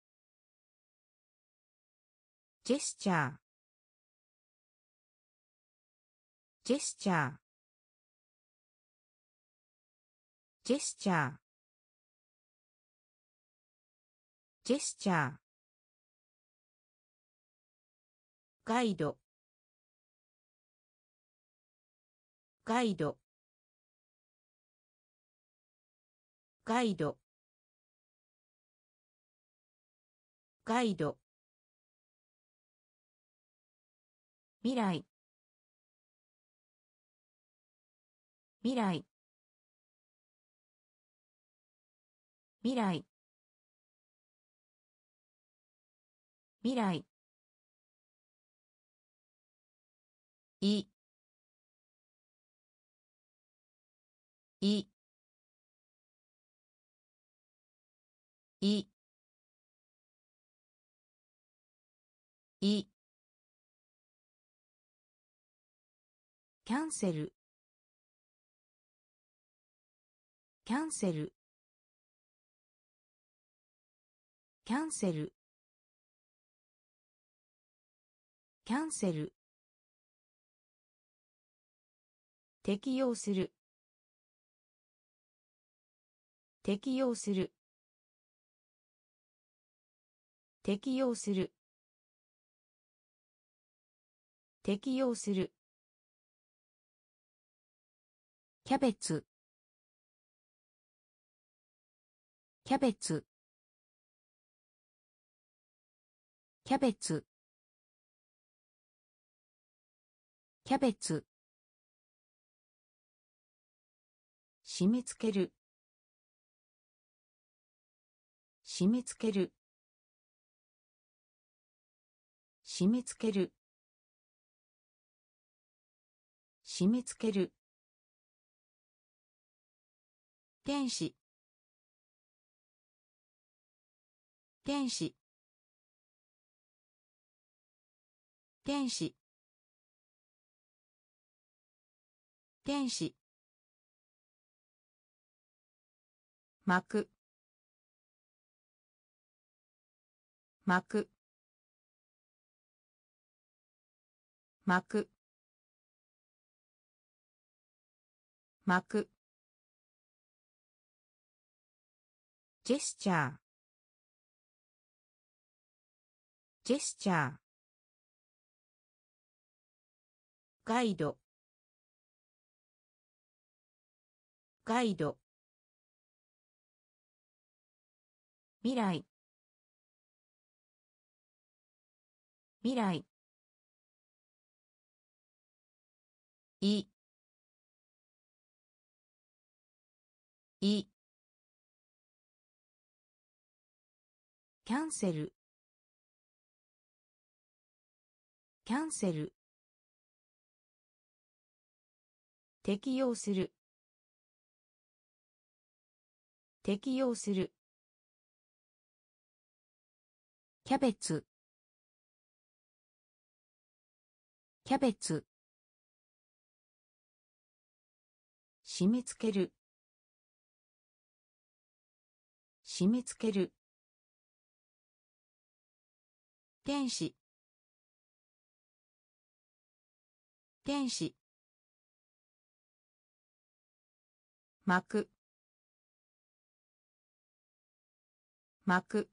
ジェスチャージェスチャージェスチャージェスチャーガイドガイドガイドガイド未来未来未来未来いいいいキャンセルキャンセルキャンセルキャンセル適用する適用する適用する適用するキャベツキャベツキャベツキャベツ締め付ける締め付ける締め付ける締め付ける天使天使天使天使巻く巻く巻く巻くジェスチャージェスチャーガイドガイド未来未来いいキャンセルキャンセル適用する適用するキャベツキャベツ締め付ける締め付ける天使天使巻く巻く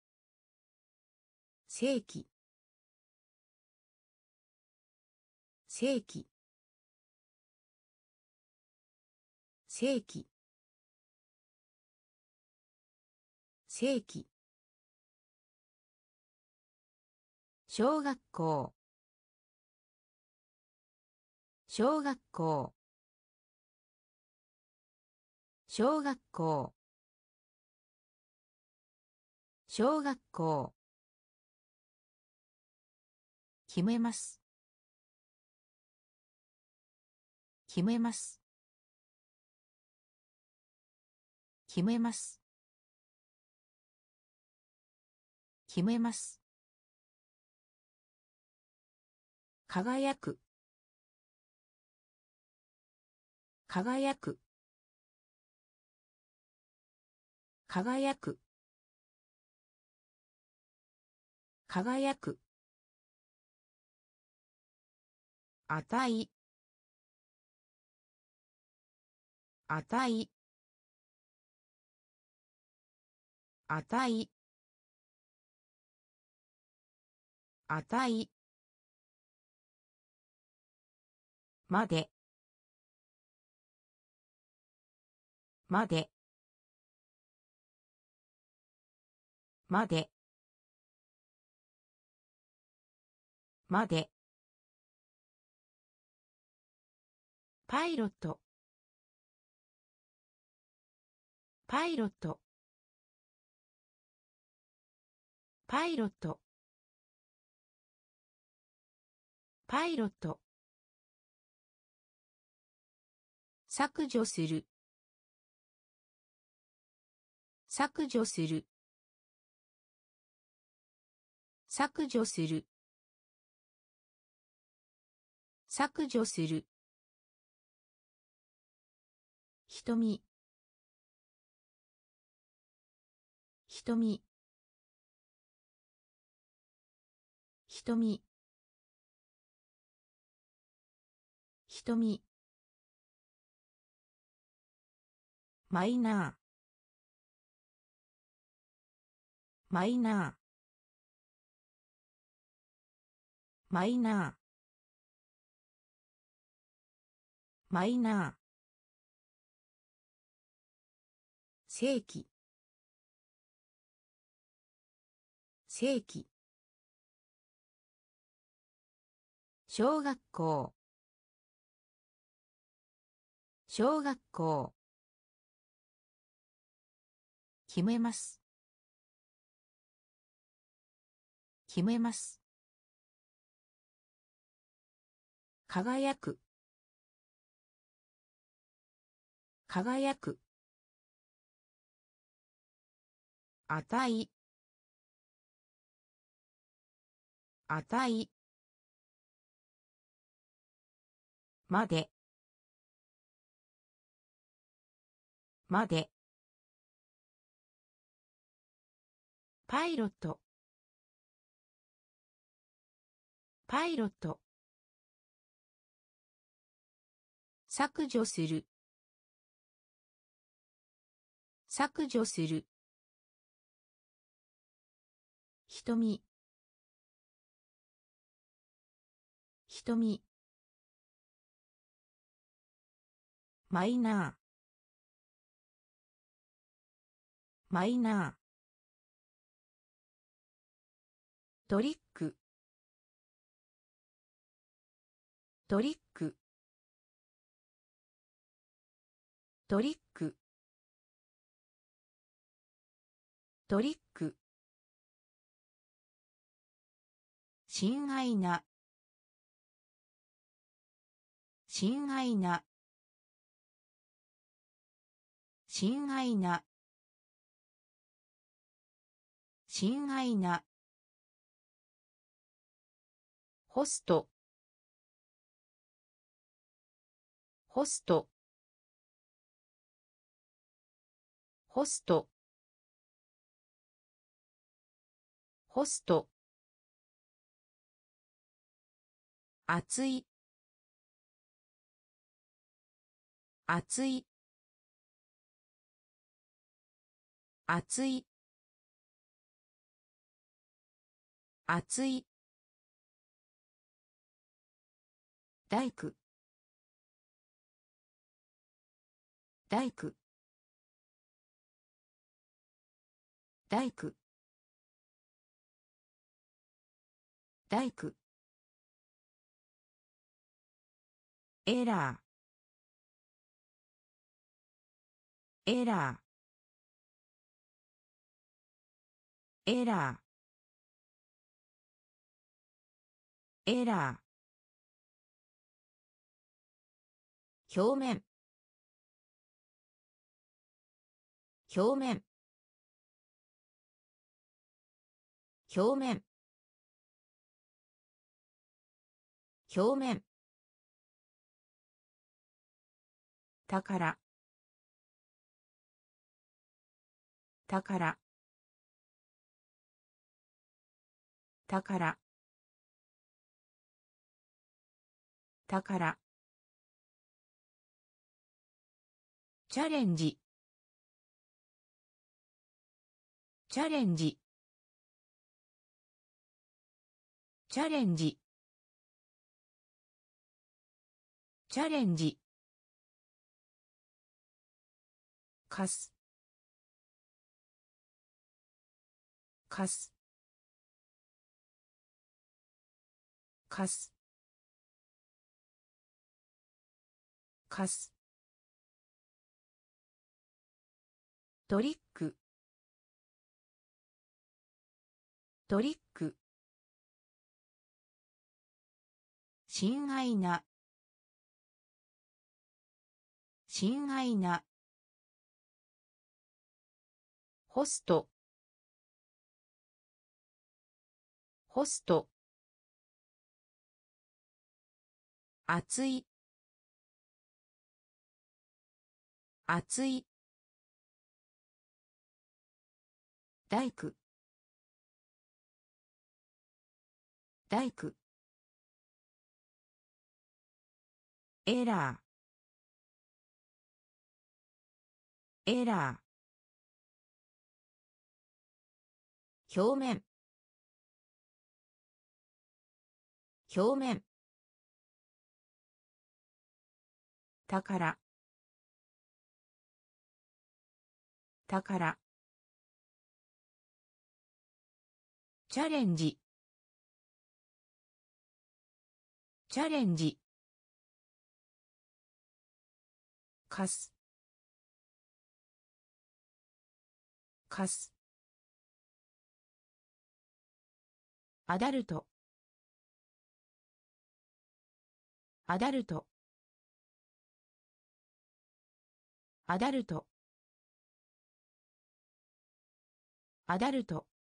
世紀世紀世紀世紀小学校小学校小学校小学校決めます決めます決めます決めます輝く輝く輝く輝く値値値値までまでまでまでパイロットパイロットパイロットパイロット削除する削除する削除する削除する瞳瞳瞳瞳マイナーマイナーマイナーマイナー世紀世紀小学校小学校決めます決めます輝く輝く値値までまでパイロットパイロット削除する削除する瞳瞳マイナーマイナートリックトリックトリックトリック親愛な親愛な親愛な親愛なホストホストホストホスト熱い熱い熱い熱い大工大工大工大工エラーエラーエラーエラー表面表面表面表面宝宝宝宝宝チャレンジチャレンジチャレンジチャレンジかすかすかすかすトリックトリック親愛な親愛なホストホスト熱い熱い大工大工エラーエラー表面表面宝宝チャレンジチャレンジかすかすアダルトアダルトアダルトアダルト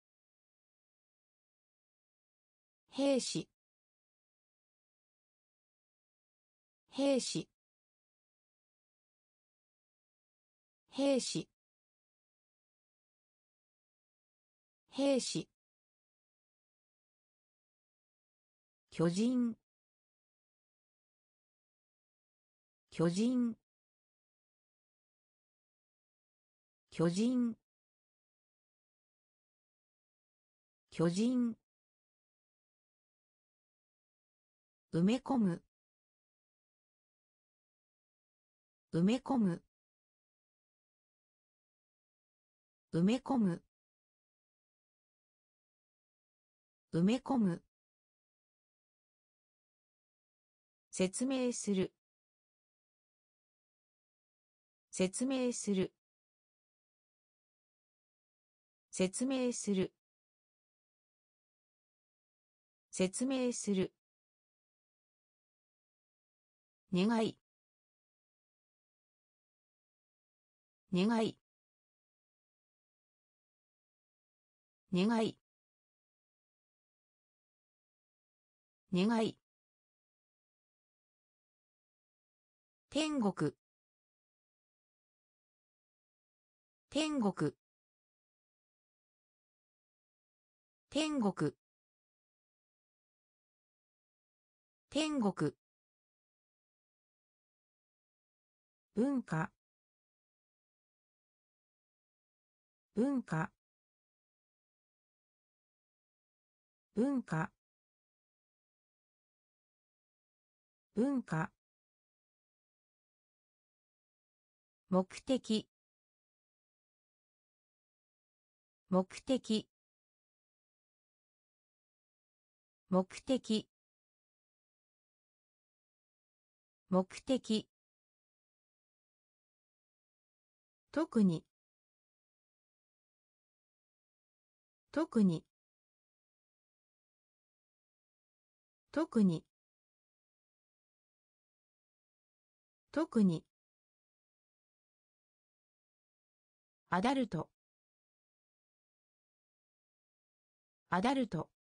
兵士兵士兵士兵士巨人巨人巨人巨人埋め込む埋め込む埋め込む埋め込む説明する説明する説明する説明する願い願い願い願い天国天国天国天国文化文化文化文化目的目的目的目的特に特に特に特にアダルトアダルト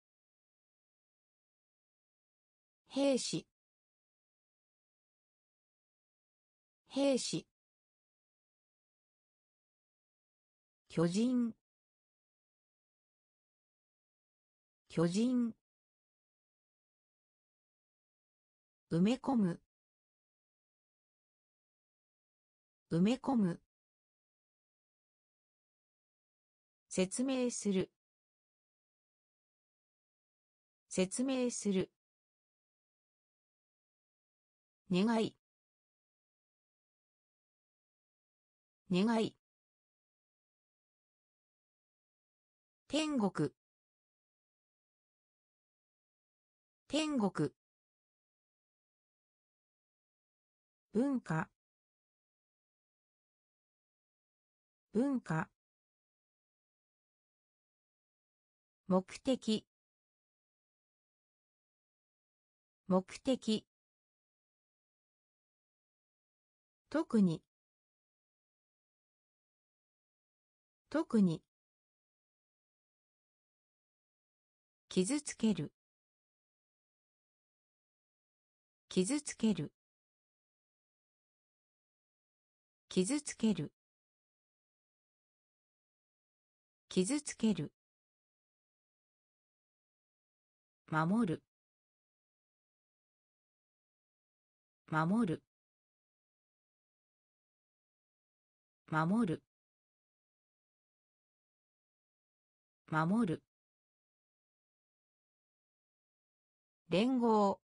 兵士兵士巨人巨人埋め込む埋め込む説明する説明する願い願い天国天国文化文化目的目的特に特に傷つける傷つける傷つける傷つける守る守る守る守る連合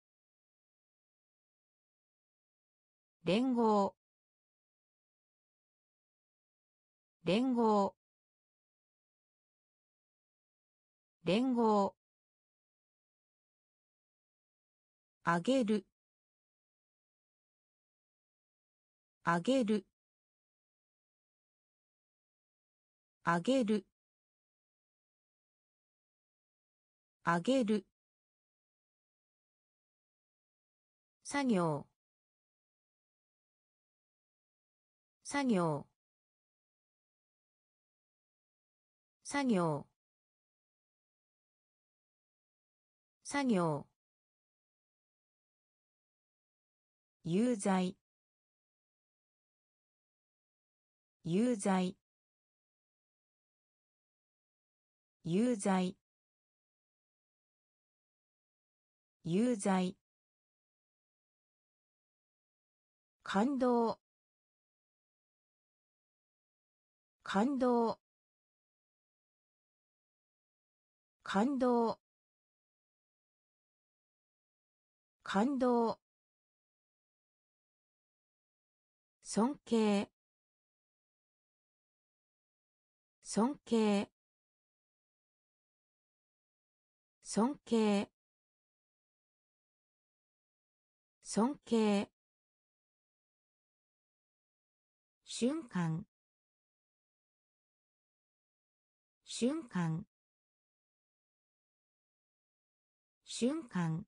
連合連合連合あげるあげるあげるあげる作業作業作業作業有罪有罪有罪有罪感動感動感動感動尊敬尊敬尊敬尊敬瞬間瞬間瞬間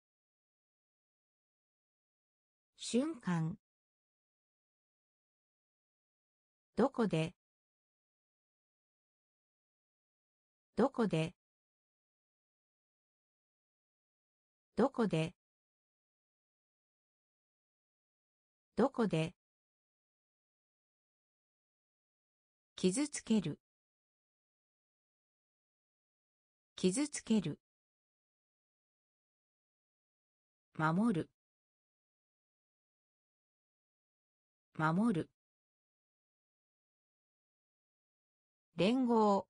瞬間どこでどこでどこでどこで傷つける傷つける守る守る連合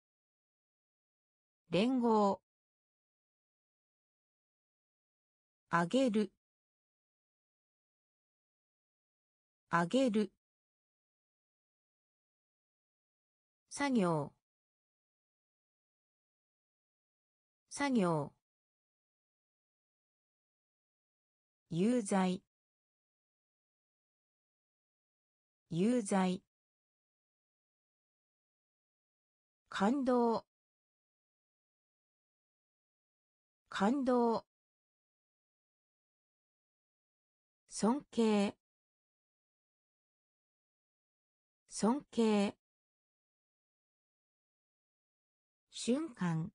連合あげるあげる作業作業有罪有罪感動感動尊敬尊敬瞬間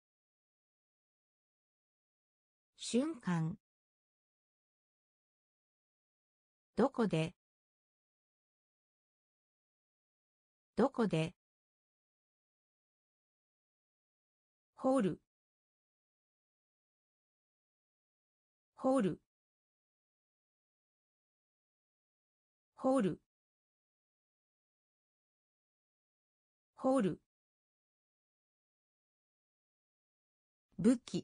瞬間どこでどこでホールホールホールホール武器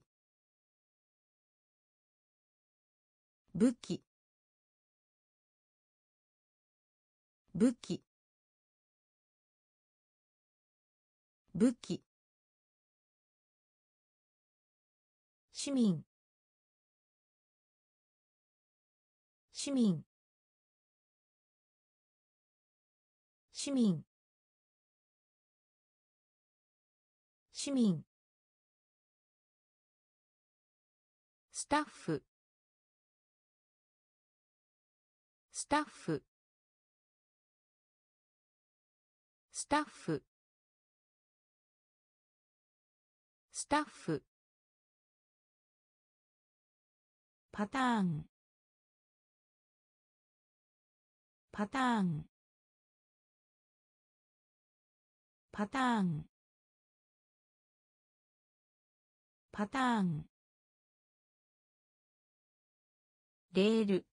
武器武器武器市民市民市民市民スタッフスタッフスタッフスタッフパターンパターンパターンパターンレール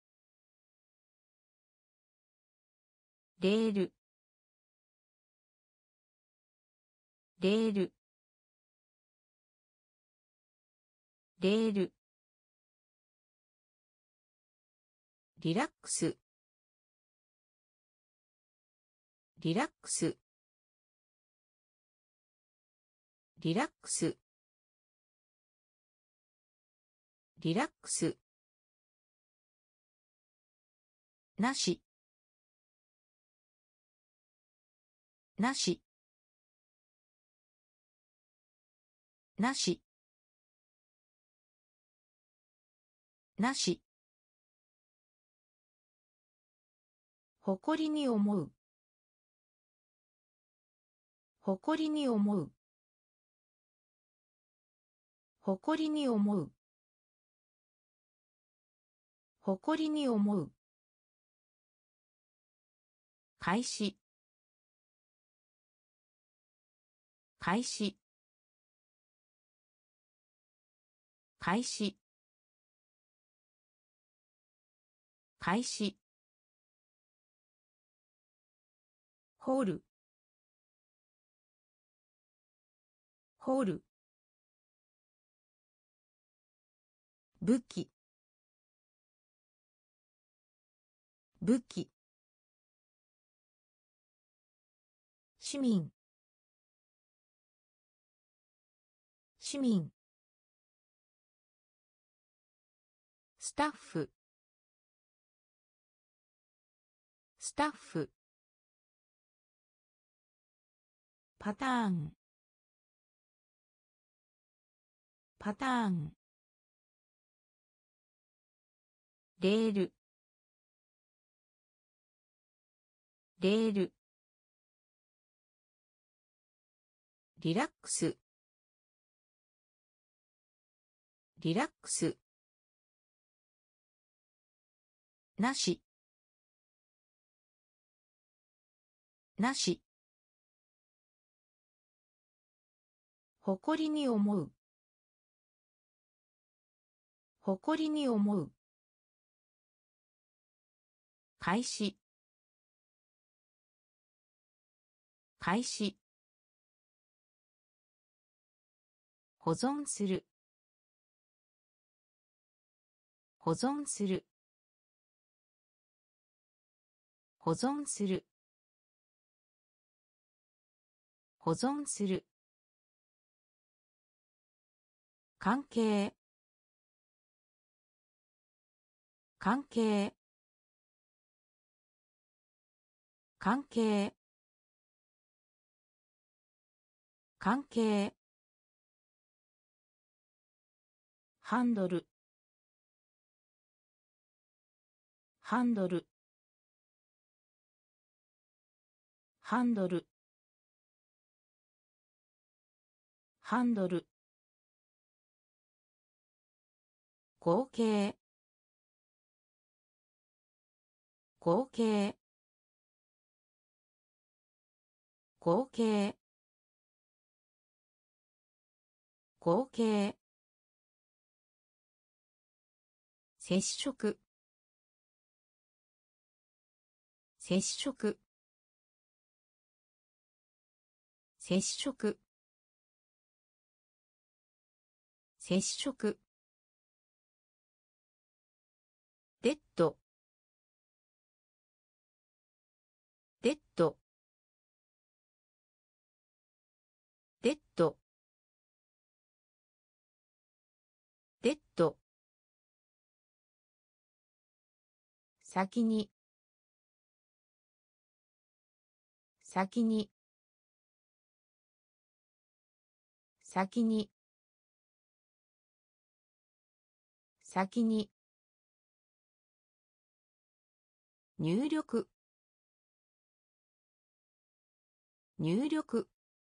レールレールレールリラックスリラックスリラックスリラックスなしなしなしなし誇りに思う誇りに思う誇りに思う誇りに思う開始開始開始開始ホールホール武器武器市民市民スタッフスタッフパターンパターンレールレールリラックスリラックスなしなし誇りに思う誇りに思う開始開始保存する保存する保存する保存する関係関係関係関係ハンドルハンドルハンドルハンドル合計合計合計合計接触接触接触接触デッドデッドデッドデッド先に先に先に先に入力入力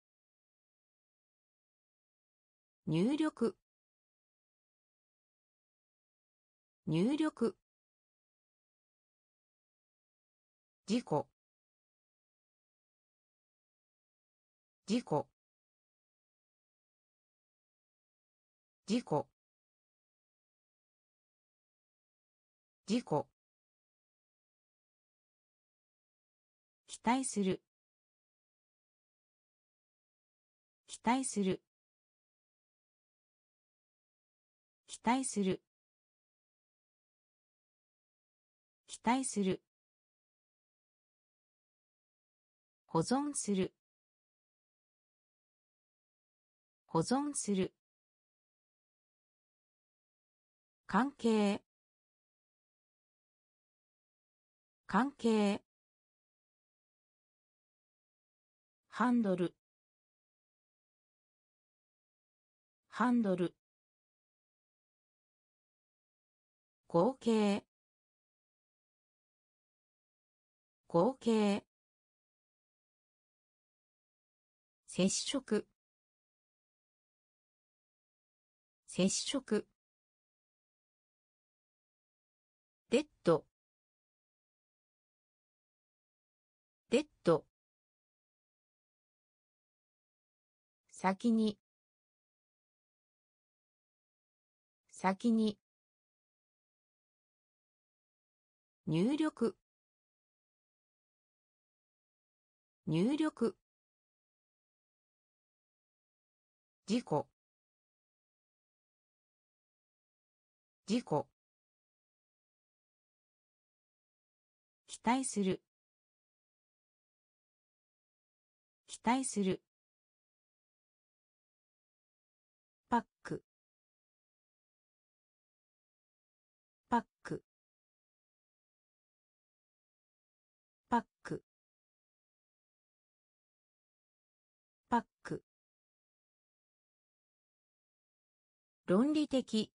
入力入力事故事故事故事故期待する期待する期待する期待する保存する保存する関係関係ハンドルハンドル合計合計接触接触デッドデッド先に先に入力入力事故事故期待する期待するパックパックパックパック論理的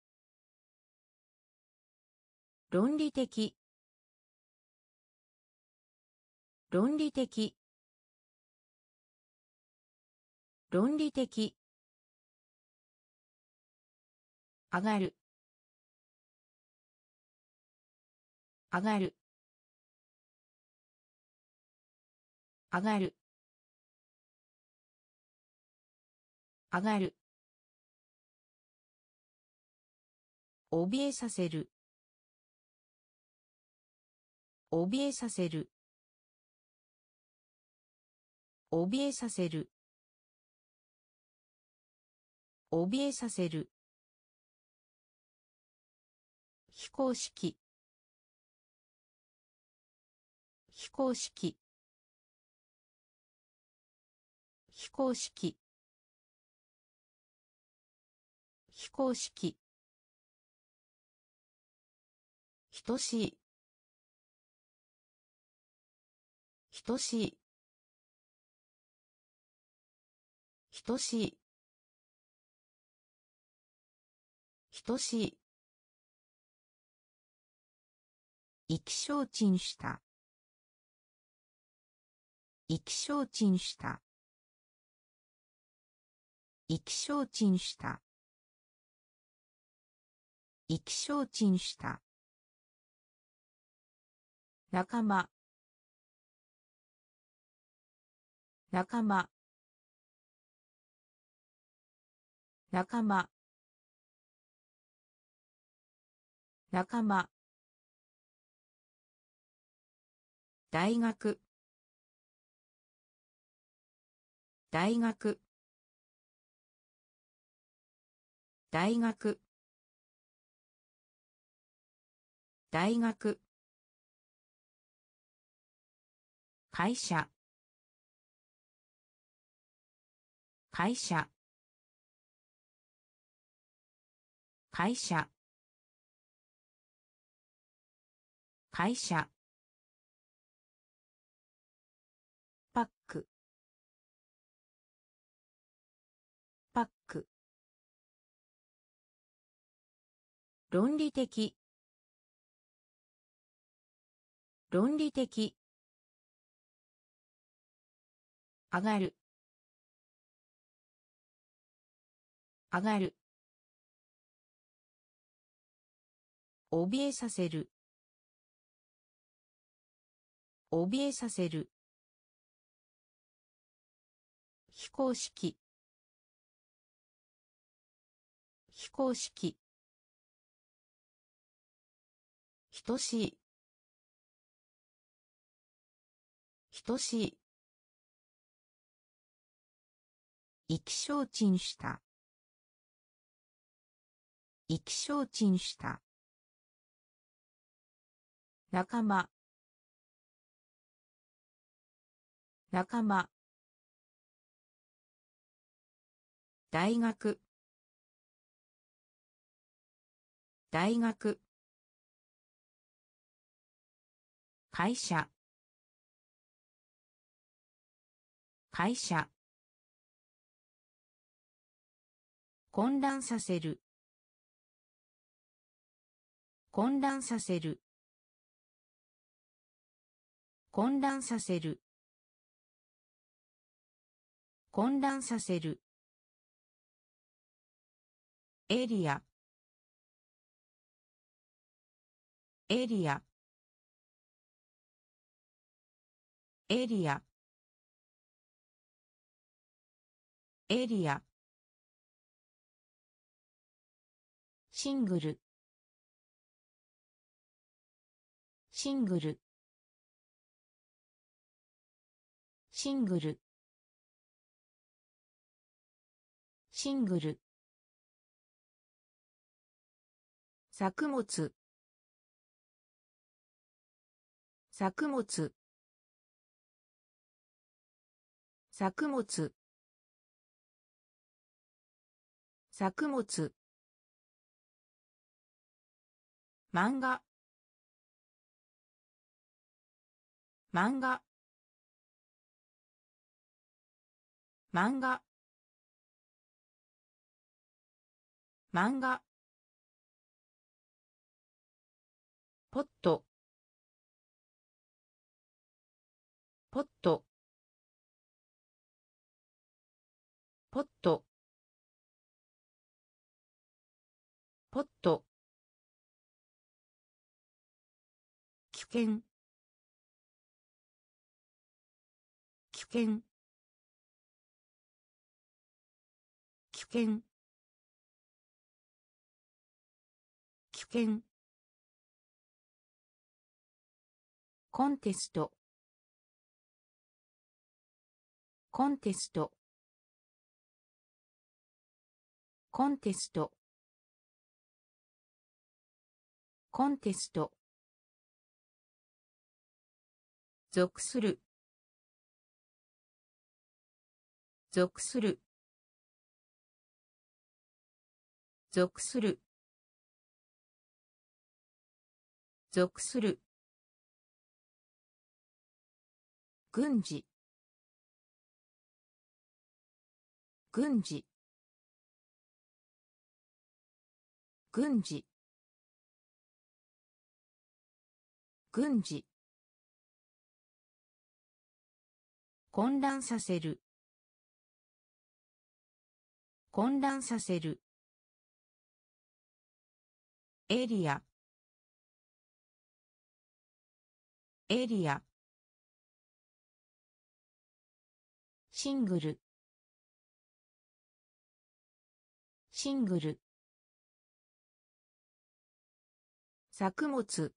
論理的論理的論理的上がる上がる上がる上がる怯えさせる怯えさせる怯えさせる怯えさせる非公式非公式非公式非公式等しい等しい等しい等しい意気消沈した意気消沈した意気消沈した意気消沈した仲間仲間仲間仲間大学大学大学大学会社会社会社会社パックパック論理的論理的上がる上がる怯えさせる怯えさせる非公式非公式等しい等しい意気消沈した意気消沈した仲間仲間大学大学会社会社混乱させる混乱させる混乱させる混乱させるエリアエリアエリアエリアシングルシングルシングルシングル作物作物作物作物漫画漫画漫画漫画ポットポットポットポット危険危険危険危険コンテストコンテストコンテストコンテスト属する属する属する属する軍事軍事軍事軍事混乱させる混乱させるエリアエリアシングルシングル作物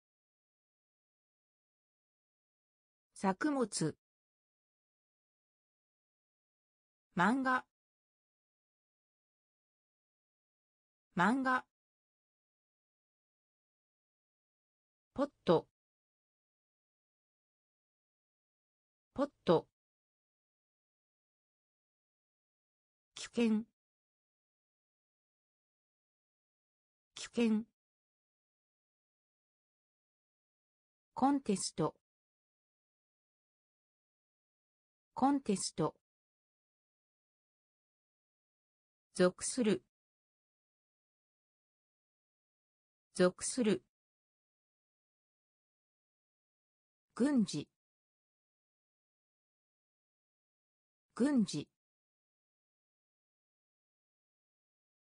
作物漫画漫画ポットポット危険危険コンテストコンテスト属する属する軍事軍事